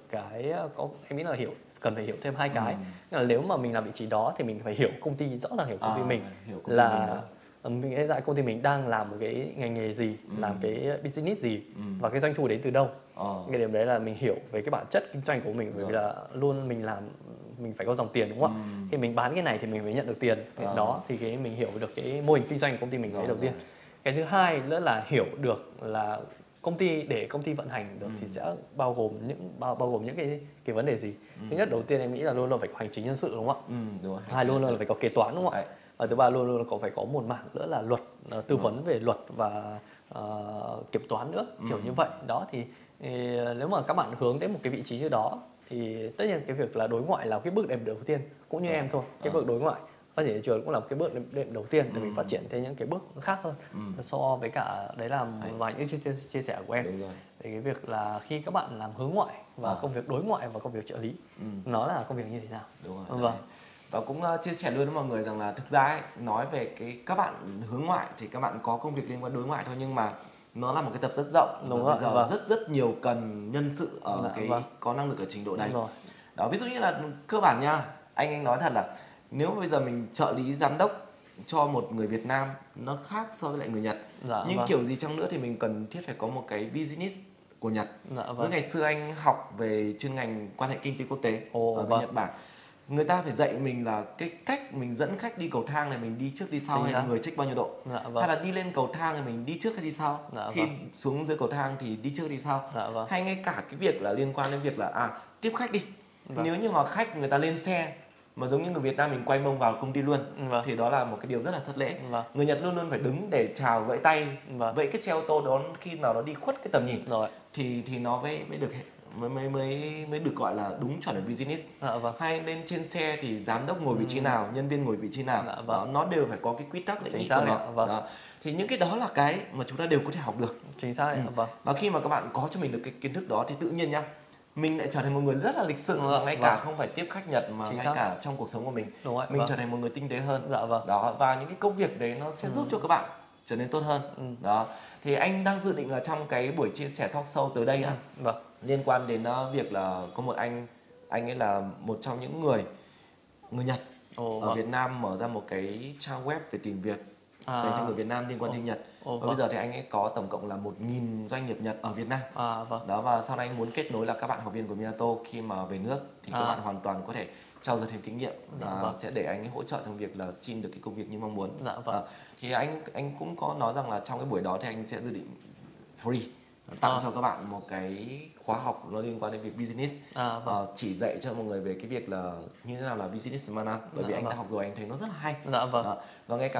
em nghĩ là cần phải hiểu thêm hai cái. Là nếu mà mình làm vị trí đó thì mình phải hiểu công ty, rõ ràng hiểu công ty mình, là mình hiện tại công ty mình đang làm một cái ngành nghề gì, làm cái business gì, và cái doanh thu đến từ đâu. Cái điểm đấy là mình hiểu về cái bản chất kinh doanh của mình, bởi vì là luôn mình làm mình phải có dòng tiền, đúng không ạ? Khi mình bán cái này thì mình phải nhận được tiền đó, thì mình hiểu được cái mô hình kinh doanh của công ty mình đấy đầu tiên. Cái thứ hai nữa là hiểu được là để công ty vận hành được thì sẽ bao gồm những cái vấn đề gì. Thứ nhất, đầu tiên em nghĩ là luôn luôn phải có hành chính nhân sự, đúng không ạ? Đúng rồi. Hai, luôn luôn phải có kế toán, đúng không ạ? Và thứ ba, luôn luôn phải có một mảng nữa là luật, tư vấn về luật và kiểm toán nữa, kiểu như vậy. Đó thì nếu mà các bạn hướng đến một cái vị trí như đó thì tất nhiên cái việc là đối ngoại là cái bước đệm đầu tiên, cũng như em thôi. Cái bước đối ngoại phát triển thị trường cũng là cái bước đệm đầu tiên để mình phát triển thêm những cái bước khác hơn, so với cả đấy là vài những chia sẻ của em về cái việc là khi các bạn làm hướng ngoại và công việc đối ngoại và công việc trợ lý, nó là công việc như thế nào. Đúng rồi. Và cũng chia sẻ luôn với mọi người rằng là thực ra ấy, nói về các bạn hướng ngoại thì các bạn có công việc liên quan đối ngoại thôi, nhưng mà nó là một cái tập rất rộng. Đúng và rồi, bây giờ rất nhiều cần nhân sự ở có năng lực ở trình độ đấy. Đó, ví dụ như là cơ bản nha, anh nói thật là nếu bây giờ mình trợ lý giám đốc cho một người Việt Nam nó khác so với lại người Nhật. Nhưng kiểu gì chăng nữa thì mình cần thiết phải có một cái business của Nhật. Ngày xưa anh học về chuyên ngành quan hệ kinh tế quốc tế ở bên Nhật Bản. Người ta phải dạy mình là cái cách mình dẫn khách đi cầu thang này mình đi trước đi sau, hay là người check bao nhiêu độ, hay là đi lên cầu thang thì mình đi trước hay đi sau, khi xuống dưới cầu thang thì đi trước đi sau, hay ngay cả cái việc là liên quan đến việc là tiếp khách đi. Nếu như mà khách người ta lên xe mà giống như người Việt Nam mình quay mông vào công ty luôn, thì đó là một cái điều rất là thất lễ. Người Nhật luôn luôn phải đứng để chào vẫy tay, vậy cái xe ô tô đó khi nào nó đi khuất cái tầm nhìn thì nó mới được gọi là đúng chuẩn là business. Hay lên trên xe thì giám đốc ngồi vị trí nào, nhân viên ngồi vị trí nào, nó đều phải có cái quy tắc lễ nghi của nó. Thì những cái đó là cái mà chúng ta đều có thể học được. Chính xác. Và khi mà các bạn có cho mình được cái kiến thức đó thì tự nhiên nhá, mình lại trở thành một người rất là lịch sự, ngay cả không phải tiếp khách Nhật mà ngay cả trong cuộc sống của mình, mình trở thành một người tinh tế hơn. Đó, và những cái công việc đấy nó sẽ giúp cho các bạn trở nên tốt hơn. Đó, thì anh đang dự định là trong cái buổi chia sẻ talk show tới đây liên quan đến việc là có một anh ấy là một trong những người Nhật ở Việt Nam mở ra một cái trang web về tìm việc dành cho người Việt Nam liên quan đến Nhật. Và bây giờ thì anh ấy có tổng cộng là 1.000 doanh nghiệp Nhật ở Việt Nam. Đó, và sau này anh muốn kết nối là các bạn học viên của Minato khi mà về nước thì các bạn hoàn toàn có thể trau dồi thêm kinh nghiệm và sẽ để anh ấy hỗ trợ trong việc là xin được cái công việc như mong muốn. Thì anh cũng có nói rằng là trong cái buổi đó thì anh sẽ dự định free tặng cho các bạn một cái khóa học nó liên quan đến việc business, chỉ dạy cho mọi người về cái việc là như thế nào là business management, bởi vì anh đã học rồi, anh thấy nó rất là hay. Và ngay cả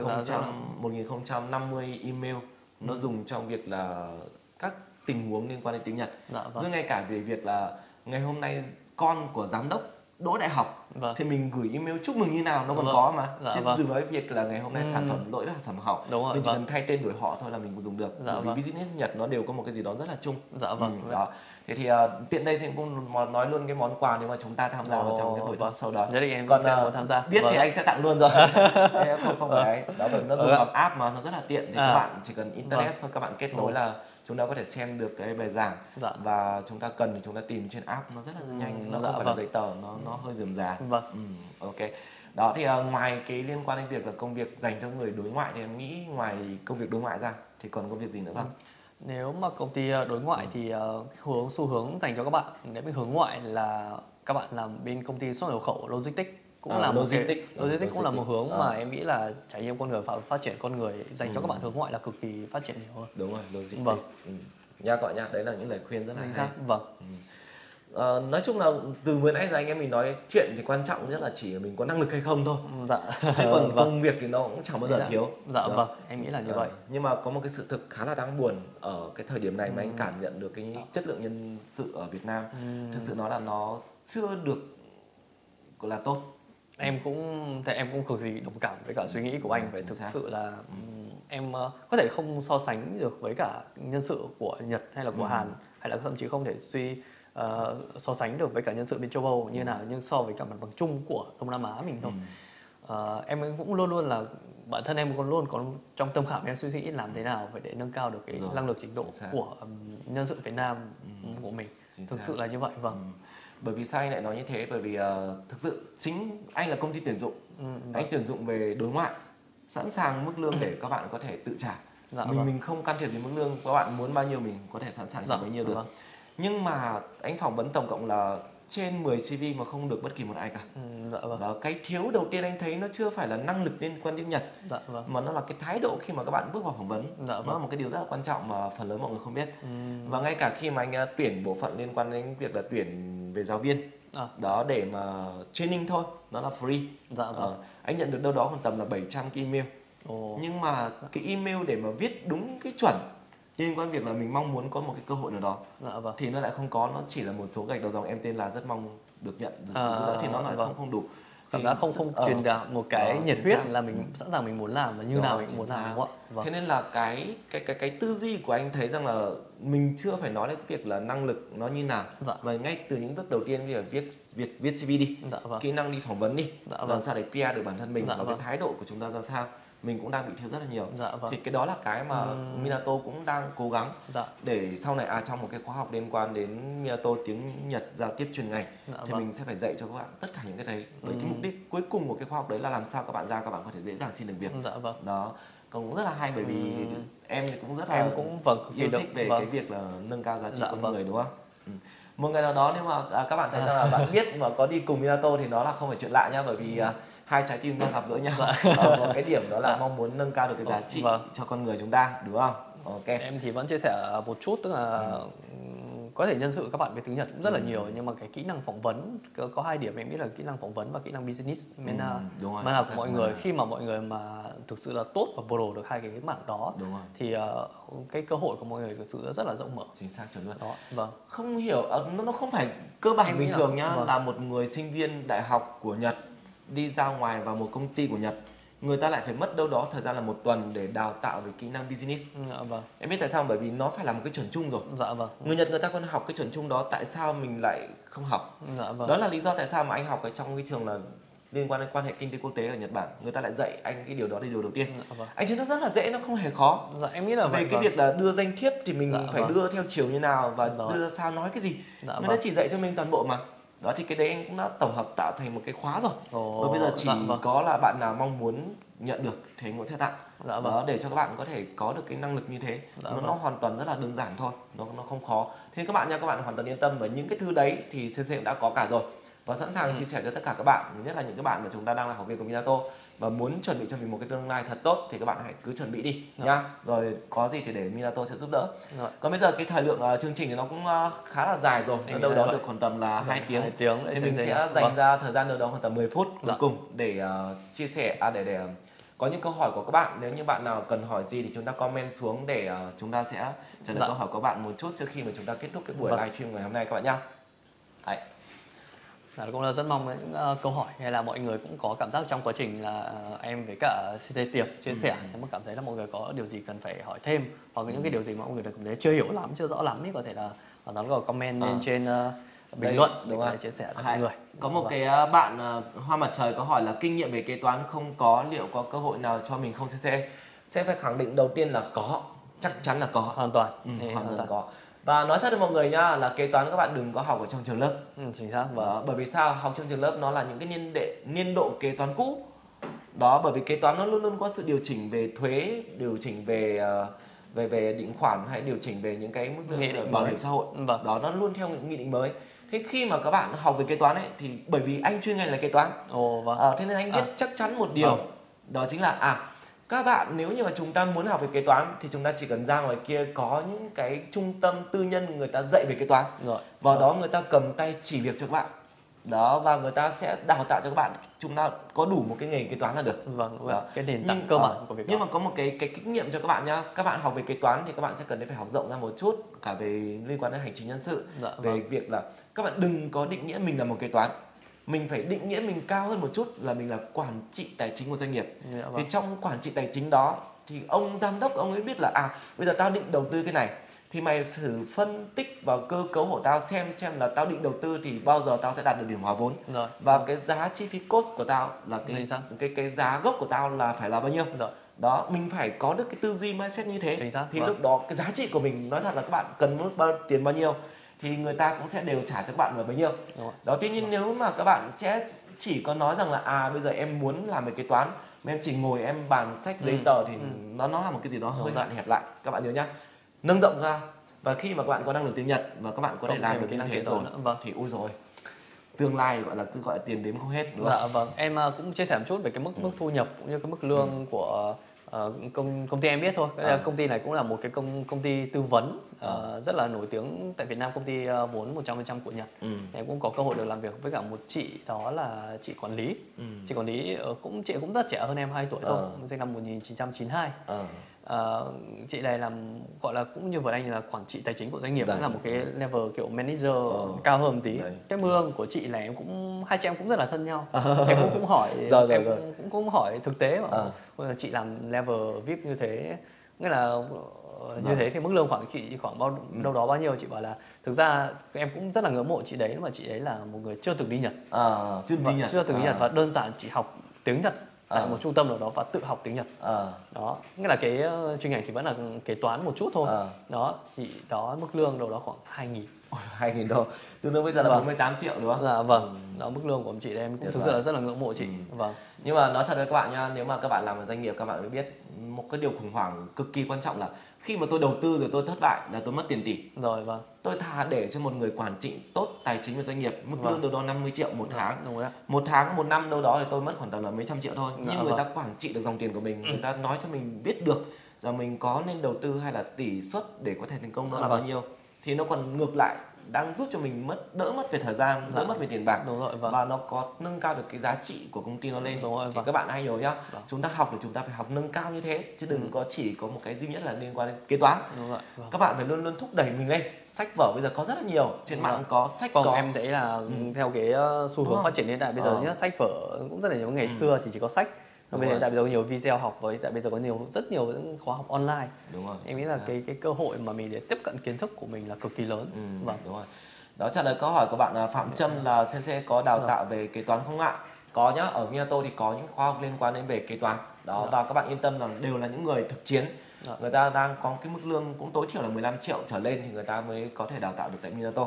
1050 email nó dùng trong việc là các tình huống liên quan đến tiếng Nhật. Rồi ngay cả về việc là ngày hôm nay con của giám đốc đỗ đại học thì mình gửi email chúc mừng như nào nó còn có mà. Chứ đừng nói việc là ngày hôm nay sản phẩm lỗi là sản phẩm hỏng, mình chỉ cần thay tên đổi họ thôi là mình dùng được. Bởi vì business Nhật nó đều có một cái gì đó rất là chung. Đó. Thế thì tiện đây thì em cũng nói luôn cái món quà nếu mà chúng ta tham gia vào trong cái buổi talk show đó. Thế thì em còn muốn tham gia. Biết thì anh sẽ tặng luôn rồi. Không phải đó, bởi nó dùng bằng app mà nó rất là tiện, thì các bạn chỉ cần internet thôi, các bạn kết nối là chúng ta có thể xem được cái bài giảng, và chúng ta cần thì chúng ta tìm trên app, nó rất là nhanh, nó không phải là giấy tờ, nó hơi rườm rà. Ok. Đó thì ngoài cái liên quan đến việc là công việc dành cho người đối ngoại thì em nghĩ ngoài công việc đối ngoại ra thì còn công việc gì nữa không? Nếu mà công ty đối ngoại thì xu hướng dành cho các bạn nếu mình hướng ngoại là các bạn làm bên công ty xuất nhập khẩu logistics, cũng là logistics cũng là một hướng mà em nghĩ là trải nghiệm con người và phát triển con người dành cho các bạn hướng ngoại là cực kỳ phát triển nhiều hơn. Đúng rồi, logistics. Nha gọi nha, đấy là những lời khuyên rất là hay. Nói chung là từ vừa nãy giờ anh em mình nói chuyện thì quan trọng nhất là chỉ mình có năng lực hay không thôi. Chứ còn công việc thì nó cũng chẳng bao giờ thiếu. Em nghĩ là như vậy. Nhưng mà có một cái sự thực khá là đáng buồn ở cái thời điểm này mà anh cảm nhận được cái chất lượng nhân sự ở Việt Nam. Thực sự nói là nó chưa được gọi là tốt. Em cũng cực kỳ đồng cảm với cả suy nghĩ của anh. Phải thực sự là em có thể không so sánh được với cả nhân sự của Nhật hay là của Hàn, hay là thậm chí không thể so sánh được với cả nhân sự bên châu Âu như nào, nhưng so với cả mặt bằng chung của Đông Nam Á mình thôi. Em cũng luôn luôn là bản thân em cũng luôn có trong tâm khảm em suy nghĩ làm thế nào phải để nâng cao được cái năng lực trình độ của nhân sự Việt Nam của mình. Thực sự là như vậy. Vâng. Bởi vì sao anh lại nói như thế? Bởi vì thực sự chính anh là công ty tuyển dụng, anh tuyển dụng về đối ngoại, sẵn sàng mức lương để các bạn có thể tự trả. Mình không can thiệp đến mức lương, các bạn muốn bao nhiêu mình có thể sẵn sàng trả bấy nhiêu được. Nhưng mà anh phỏng vấn tổng cộng là trên 10 CV mà không được bất kỳ một ai cả. Đó, cái thiếu đầu tiên anh thấy nó chưa phải là năng lực liên quan đến Nhật, mà nó là cái thái độ khi mà các bạn bước vào phỏng vấn. Nó là một cái điều rất là quan trọng mà phần lớn mọi người không biết. Và ngay cả khi mà anh tuyển bộ phận liên quan đến việc là tuyển về giáo viên, đó để mà training thôi, nó là free. Anh nhận được đâu đó khoảng tầm là 700 cái email. Nhưng mà cái email để mà viết đúng cái chuẩn liên quan việc là mình mong muốn có một cái cơ hội nào đó thì nó lại không có, nó chỉ là một số gạch đầu dòng em tên là rất mong được nhận được sự giúp đỡ thì nó lại không đủ. Cảm giác không truyền đạt một cái nhiệt huyết là mình sẵn sàng mình muốn làm và như nào mình muốn làm, đúng không ạ? Thế nên là cái tư duy của anh thấy rằng là mình chưa phải nói đến cái việc là năng lực nó như nào, và ngay từ những bước đầu tiên như là viết CV đi, kỹ năng đi phỏng vấn đi, làm sao để PR được bản thân mình, và cái thái độ của chúng ta ra sao, mình cũng đang bị thiếu rất là nhiều. Thì cái đó là cái mà Minato cũng đang cố gắng để sau này trong một cái khóa học liên quan đến Minato tiếng Nhật giao tiếp chuyên ngành thì mình sẽ phải dạy cho các bạn tất cả những cái đấy, với cái mục đích cuối cùng của cái khóa học đấy là làm sao các bạn ra các bạn có thể dễ dàng xin được việc. Đó, cũng rất là hay, bởi vì em thì cũng rất là yêu thích về cái việc là nâng cao giá trị con người, đúng không? Một ngày nào đó nếu mà các bạn thấy rằng là bạn biết mà có đi cùng Minato thì nó là không phải chuyện lạ nhá, bởi vì hai trái tim đang gặp gỡ nhau ở một cái điểm đó là mong muốn nâng cao được cái giá trị cho con người chúng ta, đúng không? Ok. Em thì vẫn chia sẻ một chút, tức là có thể nhân sự các bạn biết tiếng Nhật cũng rất là nhiều, nhưng mà cái kỹ năng phỏng vấn có hai điểm em nghĩ là kỹ năng phỏng vấn và kỹ năng business manner của mọi người. Khi mà mọi người mà thực sự là tốt và pro được hai cái mảng đó thì cái cơ hội của mọi người thực sự rất là rộng mở. Chính xác, chuẩn luôn. Đó, không hiểu, nó không phải cơ bản em bình thường nhá, là một người sinh viên đại học của Nhật đi ra ngoài vào một công ty của Nhật, người ta lại phải mất đâu đó thời gian là 1 tuần để đào tạo về kỹ năng business. Em biết tại sao? Bởi vì nó phải là một cái chuẩn chung rồi. Người Nhật người ta còn học cái chuẩn chung đó, tại sao mình lại không học? Đó là lý do tại sao mà anh học ở trong cái trường là liên quan đến quan hệ kinh tế quốc tế ở Nhật Bản, người ta lại dạy anh cái điều đó là điều đầu tiên. Anh thấy nó rất là dễ, nó không hề khó. Em nghĩ là về cái việc là đưa danh thiếp thì mình phải đưa theo chiều như nào và đưa ra sao, nói cái gì, người ta chỉ dạy cho mình toàn bộ mà. Đó thì cái đấy anh cũng đã tổng hợp tạo thành một cái khóa rồi. Và bây giờ chỉ có là bạn nào mong muốn nhận được thì anh cũng sẽ tặng. Đó, để cho các bạn có thể có được cái năng lực như thế. Nó hoàn toàn rất là đơn giản thôi, nó không khó. Thế các bạn nha, các bạn hoàn toàn yên tâm, và những cái thứ đấy thì Sensei cũng đã có cả rồi và sẵn sàng chia sẻ cho tất cả các bạn, nhất là những các bạn mà chúng ta đang là học viên của Minato và muốn chuẩn bị cho mình một cái tương lai thật tốt thì các bạn hãy cứ chuẩn bị đi nhá. Rồi có gì thì để Minato sẽ giúp đỡ. Còn bây giờ cái thời lượng chương trình thì nó cũng khá là dài rồi, nó đâu đó được khoảng tầm là 2 tiếng. Thì mình sẽ dành ra thời gian đâu đó khoảng tầm 10 phút cuối cùng để chia sẻ để có những câu hỏi của các bạn. Nếu như bạn nào cần hỏi gì thì chúng ta comment xuống để chúng ta sẽ trả lời câu hỏi của bạn một chút trước khi mà chúng ta kết thúc cái buổi livestream ngày hôm nay các bạn nhá. Cũng là rất mong những câu hỏi, hay là mọi người cũng có cảm giác trong quá trình là em với cả CC Tiệp chia sẻ, nếu mà cảm thấy là mọi người có điều gì cần phải hỏi thêm, hoặc những cái điều gì mà mọi người cảm thấy chưa hiểu lắm, chưa rõ lắm thì có thể là nó có comment lên trên bình luận để chia sẻ với mọi người. Có một cái bạn Hoa Mặt Trời có hỏi là kinh nghiệm về kế toán không có, liệu có cơ hội nào cho mình không CC? Sẽ phải khẳng định đầu tiên là có, chắc chắn là có, hoàn toàn có. Và nói thật với mọi người nhá, là kế toán các bạn đừng có học ở trong trường lớp. Chính xác. Bởi vì sao? Học trong trường lớp nó là những cái niên độ kế toán cũ. Đó, bởi vì kế toán nó luôn luôn có sự điều chỉnh về thuế, điều chỉnh về định khoản, hay điều chỉnh về những cái mức lương bảo hiểm xã hội. Đó, nó luôn theo những nghị định mới. Thế khi mà các bạn học về kế toán ấy thì bởi vì anh chuyên ngành là kế toán, thế nên anh biết chắc chắn một điều, đó chính là các bạn nếu như mà chúng ta muốn học về kế toán thì chúng ta chỉ cần ra ngoài kia có những cái trung tâm tư nhân người ta dạy về kế toán, vào đó người ta cầm tay chỉ việc cho các bạn. Đó, và người ta sẽ đào tạo cho các bạn, chúng ta có đủ một cái nghề kế toán là được. Cái nền tảng cơ bản của việc. Nhưng mà có một cái kinh nghiệm cho các bạn nhá. Các bạn học về kế toán thì các bạn sẽ cần phải học rộng ra một chút, cả về liên quan đến hành chính nhân sự, về việc là các bạn đừng có định nghĩa mình là một kế toán. Mình phải định nghĩa mình cao hơn một chút là mình là quản trị tài chính của doanh nghiệp. Thì trong quản trị tài chính đó thì ông giám đốc ông ấy biết là bây giờ tao định đầu tư cái này thì mày thử phân tích vào cơ cấu của tao xem là tao định đầu tư thì bao giờ tao sẽ đạt được điểm hòa vốn. Rồi. Và cái giá chi phí cost của tao là Chính xác. cái giá gốc của tao là phải là bao nhiêu. Rồi. Đó, mình phải có được cái tư duy mindset như thế. Chính xác. Thì Vâng. lúc đó cái giá trị của mình, nói thật là các bạn cần mức tiền bao nhiêu thì người ta cũng sẽ đều trả cho các bạn vào bấy nhiêu. Đúng rồi. Đó, tuy nhiên nếu mà các bạn sẽ chỉ có nói rằng là bây giờ em muốn làm một kế toán mà em chỉ ngồi em bàn sách giấy tờ thì nó là một cái gì đó hơi hạn hẹp lại. Các bạn nhớ nhá, nâng rộng ra. Và khi mà các bạn có năng lực tiếng Nhật và các bạn có thể làm được như thế rồi thì ui rồi, tương lai gọi là cứ gọi là tiền đếm không hết, đúng không? Dạ vâng, em cũng chia sẻ một chút về cái mức thu nhập cũng như cái mức lương của công ty em biết thôi. Công ty này cũng là một cái công ty tư vấn rất là nổi tiếng tại Việt Nam, công ty vốn 100% của Nhật. Em cũng có cơ hội được làm việc với cả một chị, đó là chị quản lý. Chị quản lý chị cũng rất trẻ hơn em 2 tuổi thôi, sinh năm 1992. Chị này làm gọi là cũng như vừa anh là quản trị tài chính của doanh nghiệp, cũng là một cái level kiểu manager cao hơn một tí. Cái lương của chị này em cũng, hai chị em cũng rất là thân nhau. Em cũng hỏi cũng hỏi thực tế mà chị làm level VIP như thế, nghĩa là như thế thì mức lương khoảng chị khoảng đâu đó bao nhiêu. Chị bảo là thực ra em cũng rất là ngưỡng mộ chị đấy, mà chị ấy là một người chưa từng đi Nhật, chưa từng đi Nhật và đơn giản chỉ học tiếng Nhật tại một trung tâm nào đó và tự học tiếng Nhật. Đó, nghĩa là cái chuyên ngành thì vẫn là kế toán một chút thôi. Đó, chị đó mức lương đâu đó khoảng 2.000. 2.000 đô, tương đương bây giờ là 48 triệu đúng không? Dạ vâng, đó mức lương của chị đây em cũng thực sự là rất là ngưỡng mộ chị. Vâng. Nhưng mà nói thật với các bạn nha, nếu mà các bạn làm ở doanh nghiệp các bạn mới biết một cái điều khủng hoảng cực kỳ quan trọng là khi mà tôi đầu tư rồi tôi thất bại là tôi mất tiền tỷ. Rồi vâng. Tôi thà để cho một người quản trị tốt tài chính của doanh nghiệp, mức lương đâu đó 50 triệu một tháng. Đúng rồi. Một tháng, một năm đâu đó thì tôi mất khoảng tầm là mấy trăm triệu thôi. Nhưng người ta quản trị được dòng tiền của mình, người ta nói cho mình biết được rằng mình có nên đầu tư hay là tỷ suất để có thể thành công nó là bao nhiêu. Thì nó còn ngược lại đang giúp cho mình đỡ mất về thời gian, đỡ mất về tiền bạc. Đúng rồi, vâng. Và nó có nâng cao được cái giá trị của công ty nó lên. Đúng rồi, thì các bạn hay nhớ nhá, chúng ta học thì chúng ta phải học nâng cao như thế, chứ đừng có chỉ có một cái duy nhất là liên quan đến kế toán. Đúng rồi, các bạn phải luôn luôn thúc đẩy mình lên. Sách vở bây giờ có rất là nhiều, trên mạng có sách có. Em thấy là theo cái xu hướng phát triển hiện tại bây giờ nhá, sách vở cũng rất là nhiều. Ngày xưa thì chỉ có sách, bây giờ tại bây giờ nhiều video học, với tại bây giờ có rất nhiều những khóa học online. Đúng rồi. Em nghĩ là cái cơ hội mà mình để tiếp cận kiến thức của mình là cực kỳ lớn. Vâng, đúng rồi. Đó, trả lời câu hỏi của bạn Phạm Trâm là Sensei có đào tạo về kế toán không ạ? Có nhá, ở Minato thì có những khóa học liên quan đến về kế toán. Đó, và các bạn yên tâm rằng đều là những người thực chiến. Người ta đang có cái mức lương cũng tối thiểu là 15 triệu trở lên thì người ta mới có thể đào tạo được tại Minato.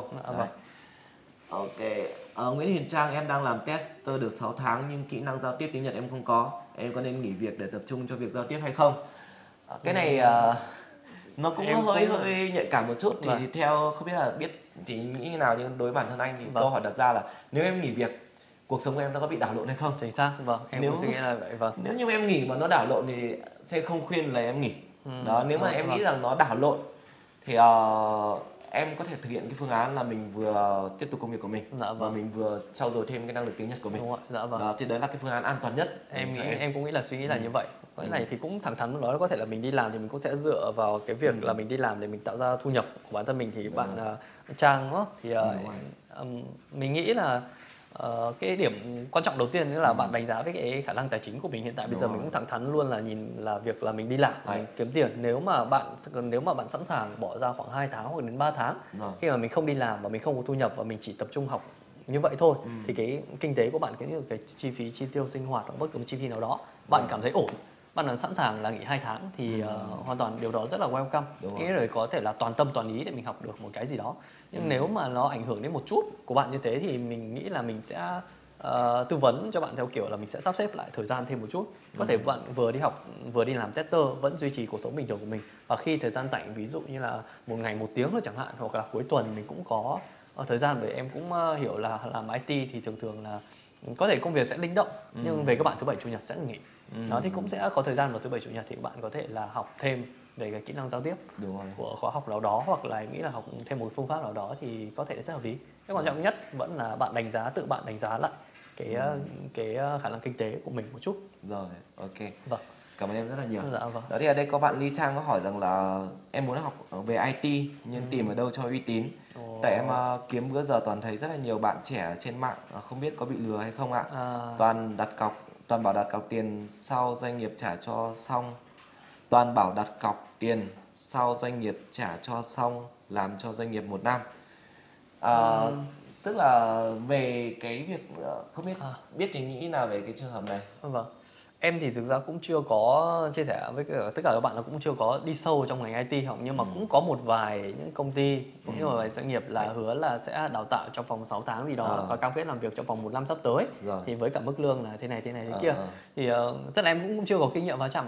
Ok. Nguyễn Hiền Trang, em đang làm tester được 6 tháng nhưng kỹ năng giao tiếp tiếng Nhật em không có. Em có nên nghỉ việc để tập trung cho việc giao tiếp hay không? Cái này nó cũng hơi nhạy cảm một chút. Thì theo không biết là thì nghĩ như nào, nhưng đối với bản thân anh thì câu hỏi đặt ra là nếu em nghỉ việc, cuộc sống của em nó có bị đảo lộn hay không? Chính xác, vâng. Em cũng suy nghĩ là vậy, vâng. Nếu như em nghỉ mà nó đảo lộn thì sẽ không khuyên là em nghỉ. Đó, nếu mà em nghĩ rằng nó đảo lộn thì em có thể thực hiện cái phương án là mình vừa tiếp tục công việc của mình và mình vừa trau dồi thêm cái năng lực tiếng Nhật của mình. Đúng rồi, dạ vâng. Đó, thì đấy là cái phương án an toàn nhất. Em cũng nghĩ là suy nghĩ là như vậy. Cái này thì cũng thẳng thắn nói, có thể là mình đi làm thì mình cũng sẽ dựa vào cái việc là mình đi làm để mình tạo ra thu nhập của bản thân mình. Thì bạn Trang đó thì mình nghĩ là cái điểm quan trọng đầu tiên là bạn đánh giá với cái khả năng tài chính của mình hiện tại. Bây giờ mình cũng thẳng thắn luôn là nhìn là việc là mình đi làm mình kiếm tiền. Nếu mà bạn sẵn sàng bỏ ra khoảng 2 tháng hoặc đến 3 tháng khi mà mình không đi làm và mình không có thu nhập và mình chỉ tập trung học như vậy thôi, thì cái kinh tế của bạn cũng như cái chi phí chi tiêu sinh hoạt hoặc bất cứ một chi phí nào đó bạn cảm thấy ổn, bạn là sẵn sàng là nghỉ 2 tháng thì hoàn toàn điều đó rất là welcome. Nghĩa là có thể là toàn tâm toàn ý để mình học được một cái gì đó. Nhưng nếu mà nó ảnh hưởng đến một chút của bạn như thế thì mình nghĩ là mình sẽ tư vấn cho bạn theo kiểu là mình sẽ sắp xếp lại thời gian thêm một chút. Có thể bạn vừa đi học vừa đi làm tester, vẫn duy trì cuộc sống bình thường của mình, và khi thời gian rảnh, ví dụ như là một ngày 1 tiếng thôi chẳng hạn, hoặc là cuối tuần mình cũng có thời gian. Bởi em cũng hiểu là làm IT thì thường là có thể công việc sẽ linh động, nhưng về các bạn thứ Bảy Chủ nhật sẽ nghỉ. Đó, thì cũng sẽ có thời gian vào thứ Bảy Chủ nhật thì bạn có thể là học thêm về cái kỹ năng giao tiếp của khóa học nào đó, hoặc là em nghĩ là học thêm một phương pháp nào đó thì có thể rất hợp lý. Cái quan trọng nhất vẫn là bạn tự bạn đánh giá lại cái khả năng kinh tế của mình một chút. Rồi, ok. Vâng. Cảm ơn em rất là nhiều. Dạ, vâng. Đó, thì ở đây có bạn Ly Trang có hỏi rằng là em muốn học về IT nhưng tìm ở đâu cho uy tín. Tại em kiếm bữa giờ toàn thấy rất là nhiều bạn trẻ trên mạng, không biết có bị lừa hay không ạ. Toàn bảo đặt cọc tiền sau doanh nghiệp trả cho xong. Toàn bảo đặt cọc tiền sau doanh nghiệp trả cho xong làm cho doanh nghiệp 1 năm. Tức là về cái việc không biết biết thì nghĩ nào về cái trường hợp này. Vâng. Em thì thực ra cũng chưa có chia sẻ với tất cả các bạn là cũng chưa có đi sâu trong ngành IT học, nhưng mà cũng có một vài những công ty cũng như một vài doanh nghiệp là hứa là sẽ đào tạo trong vòng 6 tháng gì đó và cam kết làm việc trong vòng 1 năm sắp tới. Thì với cả mức lương là thế này thế kia. Thì rất là em cũng chưa có kinh nghiệm va chạm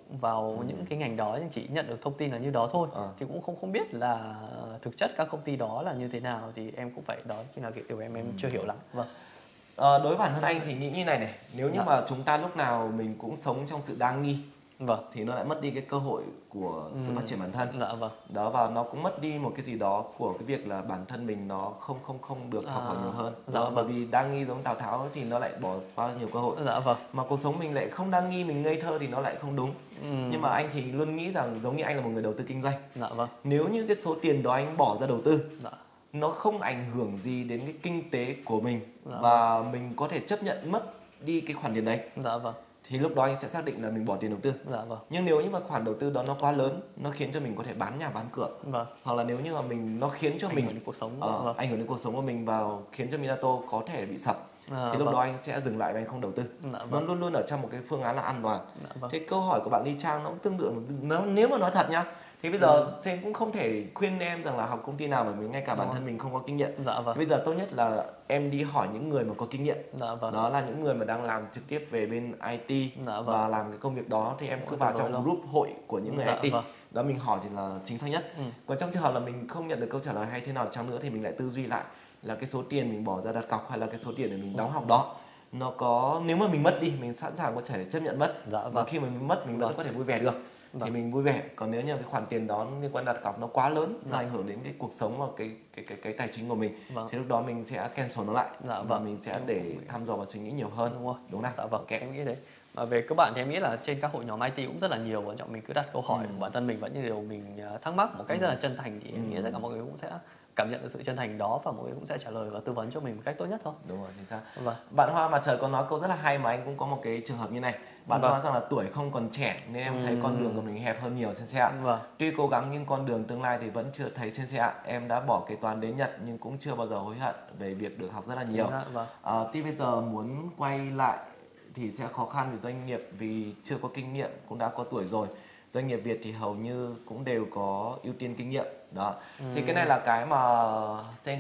vào những cái ngành đó, nhưng chỉ nhận được thông tin là như đó thôi. Thì cũng không biết là thực chất các công ty đó là như thế nào, thì em cũng phải đó chính là cái điều em chưa hiểu lắm. Vâng. Đối với bản thân anh thì nghĩ như này này, nếu như mà chúng ta lúc nào mình cũng sống trong sự đa nghi, thì nó lại mất đi cái cơ hội của sự phát triển bản thân. Đó, và nó cũng mất đi một cái gì đó của cái việc là bản thân mình nó không được học hỏi nhiều hơn. Bởi vì đa nghi giống Tào Tháo thì nó lại bỏ qua nhiều cơ hội. Mà cuộc sống mình lại không đa nghi, mình ngây thơ thì nó lại không đúng. Nhưng mà anh thì luôn nghĩ rằng giống như anh là một người đầu tư kinh doanh. Nếu như cái số tiền đó anh bỏ ra đầu tư nó không ảnh hưởng gì đến cái kinh tế của mình và mình có thể chấp nhận mất đi cái khoản tiền đấy, thì lúc đó anh sẽ xác định là mình bỏ tiền đầu tư. Nhưng nếu như mà khoản đầu tư đó nó quá lớn, nó khiến cho mình có thể bán nhà bán cửa, hoặc là nếu như mà nó khiến cho mình ảnh hưởng đến cuộc sống, ảnh hưởng đến cuộc sống của mình và khiến cho Minato có thể bị sập, thì lúc đó anh sẽ dừng lại và anh không đầu tư. Nó luôn luôn ở trong một cái phương án là an toàn. Thế câu hỏi của bạn Ly Trang nó cũng tương tự. Nếu mà nói thật nhá, thì bây giờ Sen cũng không thể khuyên em rằng là học công ty nào bởi vì ngay cả bản thân mình không có kinh nghiệm. Bây giờ tốt nhất là em đi hỏi những người mà có kinh nghiệm. Đó là những người mà đang làm trực tiếp về bên IT và làm cái công việc đó, thì em cứ vào trong group hội của những người IT. Đó, mình hỏi thì là chính xác nhất. Còn trong trường hợp là mình không nhận được câu trả lời hay thế nào chăng nữa thì mình lại tư duy lại là cái số tiền mình bỏ ra đặt cọc hay là cái số tiền để mình đóng học đó, nó có, nếu mà mình mất đi mình sẵn sàng có thể chấp nhận mất, và khi mà mình mất mình vẫn có thể vui vẻ được thì mình vui vẻ. Còn nếu như cái khoản tiền đó liên quan đặt cọc nó quá lớn, nó ảnh hưởng đến cái cuộc sống và cái tài chính của mình, thì lúc đó mình sẽ cancel nó lại và mình sẽ để thăm dò và suy nghĩ nhiều hơn. Đúng nào? Em nghĩ đấy. Và về các bạn thì em nghĩ là trên các hội nhóm IT cũng rất là nhiều, quan trọng mình cứ đặt câu hỏi của bản thân mình vẫn như điều mình thắc mắc một cách rất là chân thành, thì em nghĩ tất cả mọi người cũng sẽ cảm nhận được sự chân thành đó và mọi người cũng sẽ trả lời và tư vấn cho mình một cách tốt nhất thôi. Đúng rồi, chính xác. Bạn Hoa Mặt Trời có nói câu rất là hay mà anh cũng có một cái trường hợp như này. Bạn nói rằng là tuổi không còn trẻ nên em thấy con đường của mình hẹp hơn nhiều Sensei ạ. Tuy cố gắng nhưng con đường tương lai thì vẫn chưa thấy Sensei ạ. Em đã bỏ kế toán đến Nhật nhưng cũng chưa bao giờ hối hận về việc được học rất là nhiều. Tuy bây giờ muốn quay lại thì sẽ khó khăn vì doanh nghiệp, vì chưa có kinh nghiệm, cũng đã có tuổi rồi. Doanh nghiệp Việt thì hầu như cũng đều có ưu tiên kinh nghiệm đó. Thì cái này là cái mà Sen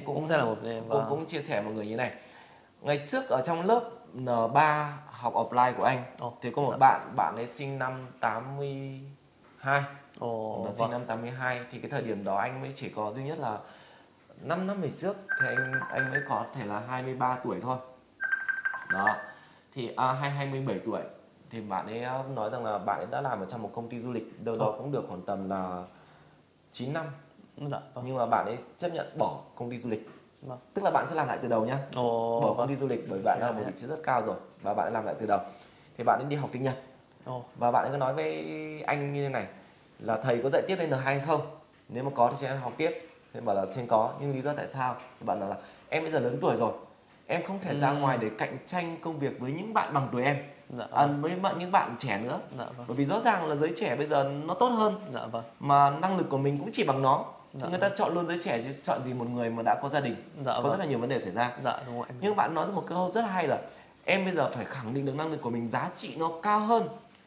cũng chia sẻ mọi người như này. Ngày trước ở trong lớp N3 học offline của anh thì có một bạn ấy sinh năm 82. Sinh năm 82 thì cái thời điểm đó anh mới chỉ có duy nhất là 5 năm về trước thì anh mới có thể là 23 tuổi thôi. Đó. Thì 27 tuổi thì bạn ấy nói rằng là bạn ấy đã làm ở trong một công ty du lịch đâu đó cũng được khoảng tầm là 9 năm. Nhưng mà bạn ấy chấp nhận bỏ công ty du lịch. Tức là bạn sẽ làm lại từ đầu nhá. Bỏ công ty du lịch bởi bạn đã là một vị trí rất cao rồi và bạn ấy làm lại từ đầu. Thì bạn ấy đi học tiếng Nhật. Và bạn ấy có nói với anh như thế này là thầy có dạy tiếp lên N2 hay không? Nếu mà có thì sẽ học tiếp. Thì bảo là xin có, nhưng lý do tại sao? Thì bạn nói là em bây giờ lớn tuổi rồi, em không thể ra ngoài để cạnh tranh công việc với những bạn bằng tuổi em, với những bạn trẻ nữa. Bởi vì rõ ràng là giới trẻ bây giờ nó tốt hơn, mà năng lực của mình cũng chỉ bằng nó. Người ta chọn luôn giới trẻ chứ chọn gì một người mà đã có gia đình, có rất là nhiều vấn đề xảy ra. Nhưng bạn nói một câu rất hay là em bây giờ phải khẳng định được năng lực của mình, giá trị nó cao hơn.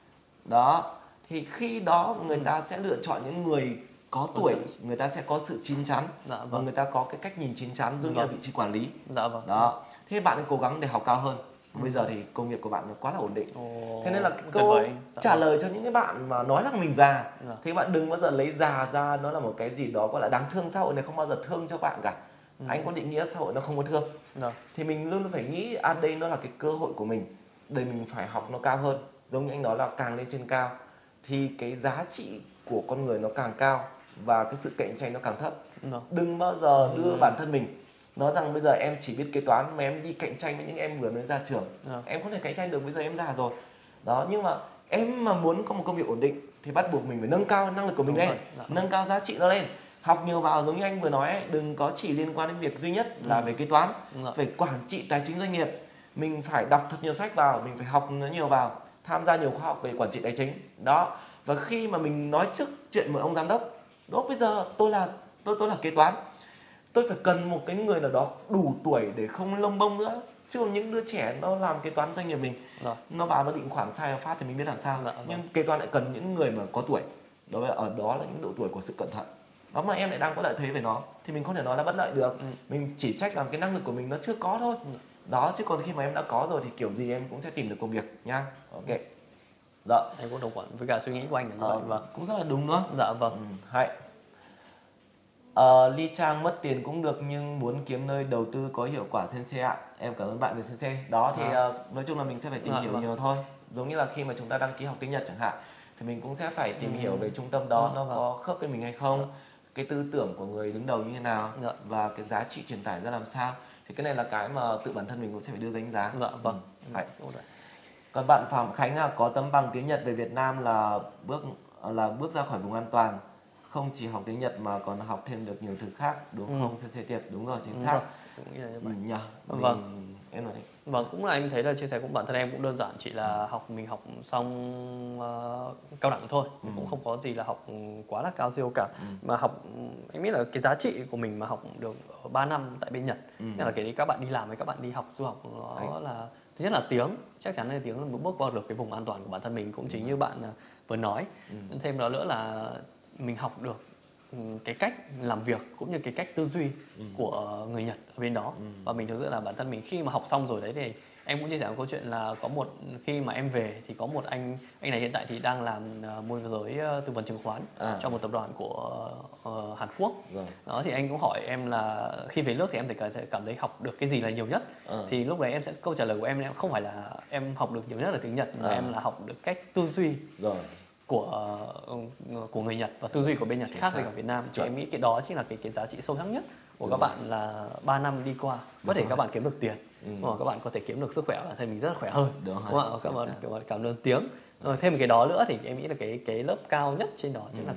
Đó, thì khi đó người ta sẽ lựa chọn những người có tuổi, người ta sẽ có sự chín chắn và người ta có cái cách nhìn chín chắn giống như là vị trí quản lý. Đó, thế bạn ấy cố gắng để học cao hơn. Bây giờ thì công việc của bạn nó quá là ổn định. Thế nên là câu trả lời cho những cái bạn mà nói rằng mình già, thì bạn đừng bao giờ lấy già ra nó là một cái gì đó gọi là đáng thương. Xã hội này không bao giờ thương cho bạn cả. Anh có định nghĩa xã hội nó không có thương. Thì mình luôn phải nghĩ đây nó là cái cơ hội của mình, đây mình phải học nó cao hơn. Giống như anh nói là càng lên trên cao thì cái giá trị của con người nó càng cao và cái sự cạnh tranh nó càng thấp. Đừng bao giờ đưa bản thân mình nói rằng bây giờ em chỉ biết kế toán mà em đi cạnh tranh với những em vừa mới ra trường. Em không thể cạnh tranh được, bây giờ em già rồi. Đó, nhưng mà em mà muốn có một công việc ổn định thì bắt buộc mình phải nâng cao năng lực của mình lên, nâng cao giá trị nó lên. Học nhiều vào, giống như anh vừa nói ấy, đừng có chỉ liên quan đến việc duy nhất là về kế toán, phải quản trị tài chính doanh nghiệp. Mình phải đọc thật nhiều sách vào, mình phải học nó nhiều vào, tham gia nhiều khóa học về quản trị tài chính. Đó, và khi mà mình nói trước chuyện một ông giám đốc Đó, bây giờ tôi là kế toán, tôi phải cần một cái người nào đó đủ tuổi để không lông bông nữa, chứ còn những đứa trẻ nó làm kế toán doanh nghiệp mình, nó vào nó định khoản sai phát thì mình biết làm sao. Nhưng kế toán lại cần những người mà có tuổi, ở đó là những độ tuổi của sự cẩn thận. Đó mà em lại đang có lợi thế về nó thì mình không thể nói là bất lợi được. Mình chỉ trách là cái năng lực của mình nó chưa có thôi. Đó, chứ còn khi mà em đã có rồi thì kiểu gì em cũng sẽ tìm được công việc nhá. Ok. Dạ, em cũng đồng thuận với cả suy nghĩ của anh là như vậy. Vâng. Cũng rất là đúng đó. Dạ vâng. Hay. Ly Trang mất tiền cũng được nhưng muốn kiếm nơi đầu tư có hiệu quả Sensei ạ. Em cảm ơn bạn về Sensei. Đó thì nói chung là mình sẽ phải tìm hiểu nhiều thôi. Giống như là khi mà chúng ta đăng ký học tiếng Nhật chẳng hạn thì mình cũng sẽ phải tìm hiểu về trung tâm đó nó có khớp với mình hay không, cái tư tưởng của người đứng đầu như thế nào và cái giá trị truyền tải ra làm sao. Thì cái này là cái mà tự bản thân mình cũng sẽ phải đưa ra đánh giá. Dạ vâng. Còn bạn Phạm Khánh là có tấm bằng tiếng Nhật về Việt Nam là bước ra khỏi vùng an toàn, không chỉ học tiếng Nhật mà còn học thêm được nhiều thứ khác, đúng không Sensei Tiệp? Đúng rồi, chính xác. Cũng nghĩ là như vậy. Vâng. Em nói đi. Vâng, cũng là em thấy là chia sẻ cũng bản thân em cũng đơn giản, chỉ là mình học xong cao đẳng thôi, cũng không có gì là học quá là cao siêu cả. Mà học em nghĩ là cái giá trị của mình mà học được 3 năm tại bên Nhật, nên là cái các bạn đi làm hay các bạn đi học du học nó là thứ nhất là tiếng, chắc chắn là tiếng là một bước vào được cái vùng an toàn của bản thân mình, cũng chính như bạn vừa nói. Thêm đó nữa là mình học được cái cách làm việc cũng như cái cách tư duy của người Nhật ở bên đó. Và mình thực sự là bản thân mình khi mà học xong rồi đấy thì em cũng chia sẻ một câu chuyện là có một khi mà em về thì có một anh này hiện tại thì đang làm môi giới tư vấn chứng khoán trong một tập đoàn của Hàn Quốc. Đó thì anh cũng hỏi em là khi về nước thì em cảm thấy học được cái gì là nhiều nhất. Thì lúc đấy câu trả lời của em không phải là em học được nhiều nhất là tiếng Nhật, mà em là học được cách tư duy của người Nhật và tư duy của bên Nhật khác với cả Việt Nam. Thì em nghĩ cái đó chính là cái giá trị sâu sắc nhất của các bạn là 3 năm đi qua. Có thể các bạn kiếm được tiền, hoặc các bạn có thể kiếm được sức khỏe, bản thân mình rất là khỏe hơn. Các bạn cảm ơn tiếng. Rồi thêm một cái đó nữa thì em nghĩ là cái lớp cao nhất trên đó chính là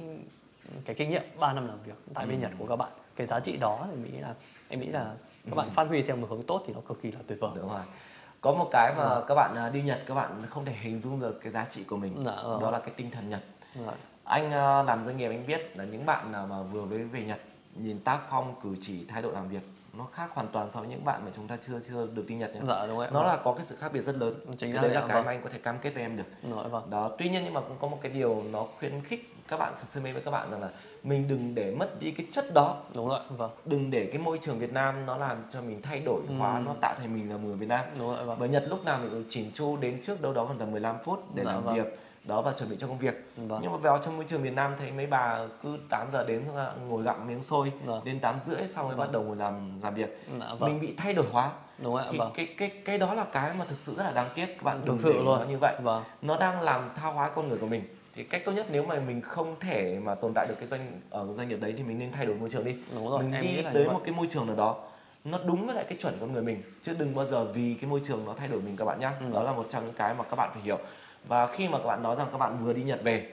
cái kinh nghiệm 3 năm làm việc tại bên Nhật của các bạn. Cái giá trị đó thì em nghĩ là các bạn phát huy theo một hướng tốt thì nó cực kỳ là tuyệt vời. Đúng rồi. Có một cái mà các bạn đi Nhật các bạn không thể hình dung được cái giá trị của mình. Đó là cái tinh thần Nhật. Anh làm doanh nghiệp anh biết là những bạn nào mà vừa về Nhật, nhìn tác phong cử chỉ thái độ làm việc nó khác hoàn toàn so với những bạn mà chúng ta chưa được đi Nhật nhé. Nó là có cái sự khác biệt rất lớn. Cái đấy là cái mà anh có thể cam kết với em được. Đó, tuy nhiên nhưng mà cũng có một cái điều nó khuyến khích các bạn Sensei với các bạn rằng là mình đừng để mất đi cái chất đó. Đúng rồi. Đừng để cái môi trường Việt Nam nó làm cho mình thay đổi hóa, nó tạo thành mình là người Việt Nam. Bởi Nhật lúc nào mình cũng chỉn chu đến trước đâu đó khoảng tầm 15 phút để làm việc đó và chuẩn bị cho công việc. Nhưng mà vào trong môi trường Việt Nam thấy mấy bà cứ 8 giờ đến ngồi gặm miếng xôi đến 8 rưỡi xong mới bắt đầu ngồi làm việc. Mình bị thay đổi hóa. Thì cái đó là cái mà thực sự rất là đáng tiếc. Các bạn đừng để nó như vậy. Nó đang làm tha hóa con người của mình. Thì cách tốt nhất nếu mà mình không thể mà tồn tại được ở doanh nghiệp đấy thì mình nên thay đổi môi trường đi. Mình đi tới một cái môi trường nào đó nó đúng với lại cái chuẩn con người mình, chứ đừng bao giờ vì cái môi trường nó thay đổi mình các bạn nhé. Đó là một trong những cái mà các bạn phải hiểu. Và khi mà các bạn nói rằng các bạn vừa đi Nhật về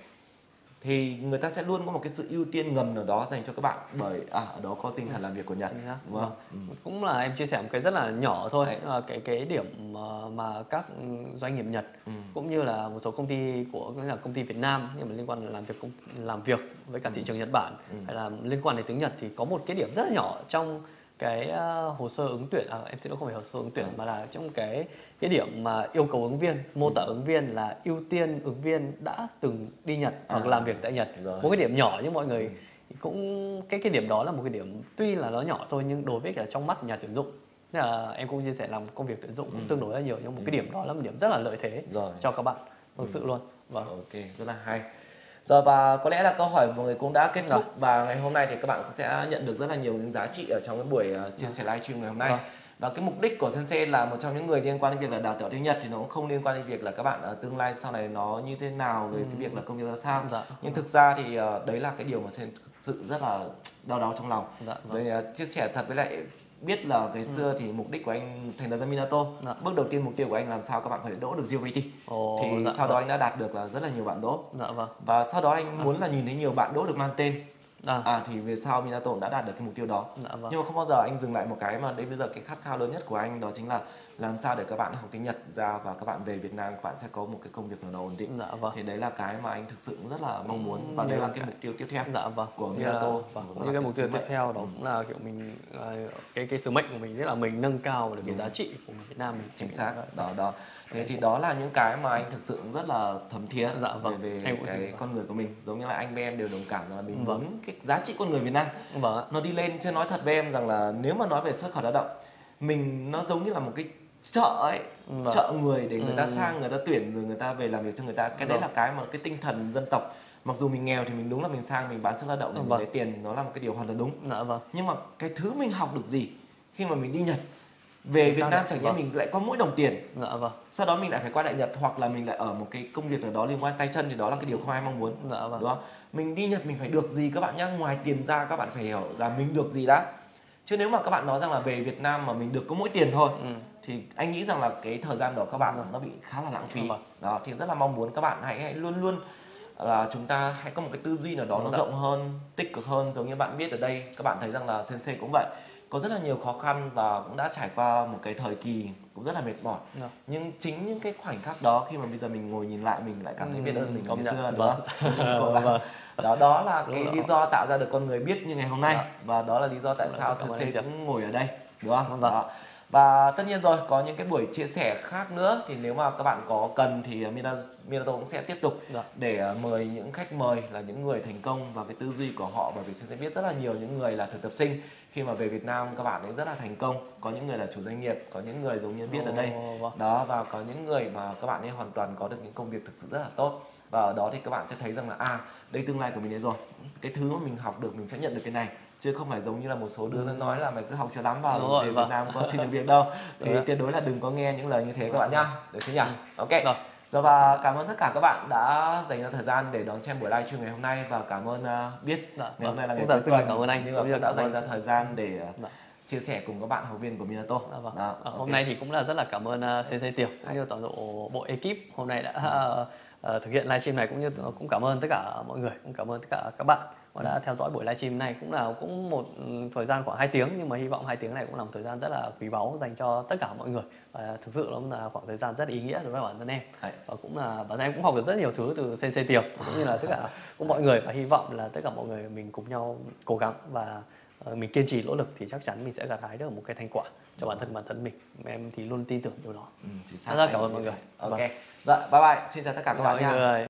thì người ta sẽ luôn có một cái sự ưu tiên ngầm nào đó dành cho các bạn, bởi ở đó có tinh thần làm việc của Nhật, đúng không? Cũng là em chia sẻ một cái rất là nhỏ thôi, cái điểm mà các doanh nghiệp Nhật cũng như là một số công ty là công ty Việt Nam nhưng mà liên quan đến làm việc với cả thị trường Nhật Bản hay là liên quan đến tiếng Nhật thì có một cái điểm rất là nhỏ trong cái hồ sơ ứng tuyển, em xin lỗi không phải hồ sơ ứng tuyển mà là trong cái điểm mà yêu cầu ứng viên, mô tả ứng viên là ưu tiên ứng viên đã từng đi Nhật hoặc làm việc tại Nhật. Một cái điểm nhỏ nhưng mọi người cũng cái điểm đó là một cái điểm tuy là nó nhỏ thôi nhưng đối với cả trong mắt nhà tuyển dụng, nên là em cũng chia sẻ làm công việc tuyển dụng cũng tương đối là nhiều, nhưng một cái điểm đó là một điểm rất là lợi thế cho các bạn thực sự luôn. Ok, rất là hay. Rồi và có lẽ là câu hỏi của mọi người cũng đã kết thúc và ngày hôm nay thì các bạn cũng sẽ nhận được rất là nhiều những giá trị ở trong cái buổi chia sẻ livestream ngày hôm nay. Và cái mục đích của Sensei là một trong những người liên quan đến việc là đào tạo tiếng Nhật thì nó cũng không liên quan đến việc là các bạn ở tương lai sau này nó như thế nào về cái việc là công việc ra sao. Nhưng thực ra thì đấy là cái điều mà Sensei thực sự rất là đau đáu trong lòng. Vì chia sẻ thật với lại biết là ngày xưa thì mục đích của anh thành lập ra Minato, bước đầu tiên mục tiêu của anh làm sao các bạn có thể đỗ được GOVT. Thì sau đó anh đã đạt được là rất là nhiều bạn đỗ. Và sau đó anh muốn là nhìn thấy nhiều bạn đỗ được mang tên. Thì về sau Minato đã đạt được cái mục tiêu đó. Nhưng mà không bao giờ anh dừng lại một cái mà đến bây giờ cái khát khao lớn nhất của anh đó chính là làm sao để các bạn học tiếng Nhật ra và các bạn về Việt Nam các bạn sẽ có một cái công việc nào đó ổn định. Dạ vâng. Thì đấy là cái mà anh thực sự cũng rất là mong muốn và đấy là cái mục tiêu tiếp theo Dạ vâng. của Như là Minato. cũng như cái mục tiêu tiếp theo đó cũng là kiểu mình cái sứ mệnh của mình, tức là mình nâng cao được cái giá trị của Việt Nam mình. Chính xác. Đó. Thế thì đó là những cái mà anh thực sự rất là thấm thía Dạ vâng. về cái con người của mình. Giống như là anh với em đều đồng cảm là mình Vâng. muốn cái giá trị con người Việt Nam Vâng ạ. nó đi lên. Chứ nói thật với em rằng là nếu mà nói về xuất khẩu lao động, mình nó giống như là một cái chợ ấy, Vâng. chợ người để người ta sang, người ta tuyển rồi người ta về làm việc cho người ta. Cái đấy Vâng. là cái mà cái tinh thần dân tộc. Mặc dù mình nghèo thì mình đúng là mình sang mình bán sức lao động để mình Vâng. lấy tiền, nó là một cái điều hoàn toàn đúng. Dạ vâng. Nhưng mà cái thứ mình học được gì khi mà mình đi Nhật về Chính Việt xác Nam đấy. chẳng nhẽ Vâng. mình lại có mỗi đồng tiền, Dạ vâng. sau đó mình lại phải quay lại Nhật, hoặc là mình lại ở một cái công việc nào đó liên quan tay chân, thì đó là cái điều không ai mong muốn. Dạ vâng. Đúng không? Mình đi Nhật mình phải được gì các bạn nhá, ngoài tiền ra các bạn phải hiểu là mình được gì đã. Chứ nếu mà các bạn nói rằng là về Việt Nam mà mình được có mỗi tiền thôi thì anh nghĩ rằng là cái thời gian đó các bạn nó bị khá là lãng phí. Vâng. Đó thì rất là mong muốn các bạn hãy luôn luôn là chúng ta hãy có một cái tư duy nào đó nó rộng hơn, tích cực hơn. Giống như bạn biết ở đây các bạn thấy rằng là Sensei cũng vậy, có rất là nhiều khó khăn và cũng đã trải qua một cái thời kỳ cũng rất là mệt mỏi. Nhưng chính những cái khoảnh khắc đó khi mà bây giờ mình ngồi nhìn lại mình lại cảm thấy biết ơn mình ngày xưa, đúng không? Đó là cái lý do tạo ra được con người biết như ngày hôm nay, và đó là lý do tại sao Sensei cũng ngồi ở đây, đúng không? Đó. Và tất nhiên rồi, có những cái buổi chia sẻ khác nữa thì nếu mà các bạn có cần thì Minato cũng sẽ tiếp tục để mời những khách mời là những người thành công và cái tư duy của họ, bởi vì Sensei biết rất là nhiều những người là thực tập sinh khi mà về Việt Nam các bạn ấy rất là thành công, có những người là chủ doanh nghiệp, có những người giống như biết ở đây đó, và có những người mà các bạn ấy hoàn toàn có được những công việc thực sự rất là tốt. Và ở đó thì các bạn sẽ thấy rằng là đây tương lai của mình đấy rồi, cái thứ mà mình học được mình sẽ nhận được cái này, chứ không phải giống như là một số đứa nó nói là mày cứ học cho lắm vào về Việt Nam có xin được việc đâu. Thì tuyệt đối là đừng có nghe những lời như thế các bạn nhá, được chứ nhỉ? Ok. Rồi, và cảm ơn tất cả các bạn đã dành ra thời gian để đón xem buổi livestream ngày hôm nay, và cảm ơn Biết ngày hôm nay là ngày cuối tuần, cảm ơn anh nhưng mà cũng đã dành ra thời gian để chia sẻ cùng các bạn học viên của Minato. Hôm nay thì cũng là rất là cảm ơn Sensei Tiệp cũng như toàn bộ bộ ekip hôm nay đã thực hiện livestream này, cũng như cũng cảm ơn tất cả mọi người, cũng cảm ơn tất cả các bạn mà đã theo dõi buổi livestream này. Cũng một thời gian khoảng 2 tiếng, nhưng mà hy vọng 2 tiếng này cũng là một thời gian rất là quý báu dành cho tất cả mọi người, và thực sự nó là khoảng thời gian rất ý nghĩa đối với bản thân em. Và cũng là bản thân em cũng học được rất nhiều thứ từ Sensei Tiệp cũng như là tất cả cũng mọi người, và hy vọng là tất cả mọi người mình cùng nhau cố gắng và mình kiên trì nỗ lực thì chắc chắn mình sẽ gặt hái được một cái thành quả cho bản thân mình. Em thì luôn tin tưởng điều đó. Chính xác. Rất cảm ơn mọi người. Ok. Dạ, bye bye. Xin chào tất cả các bạn nha.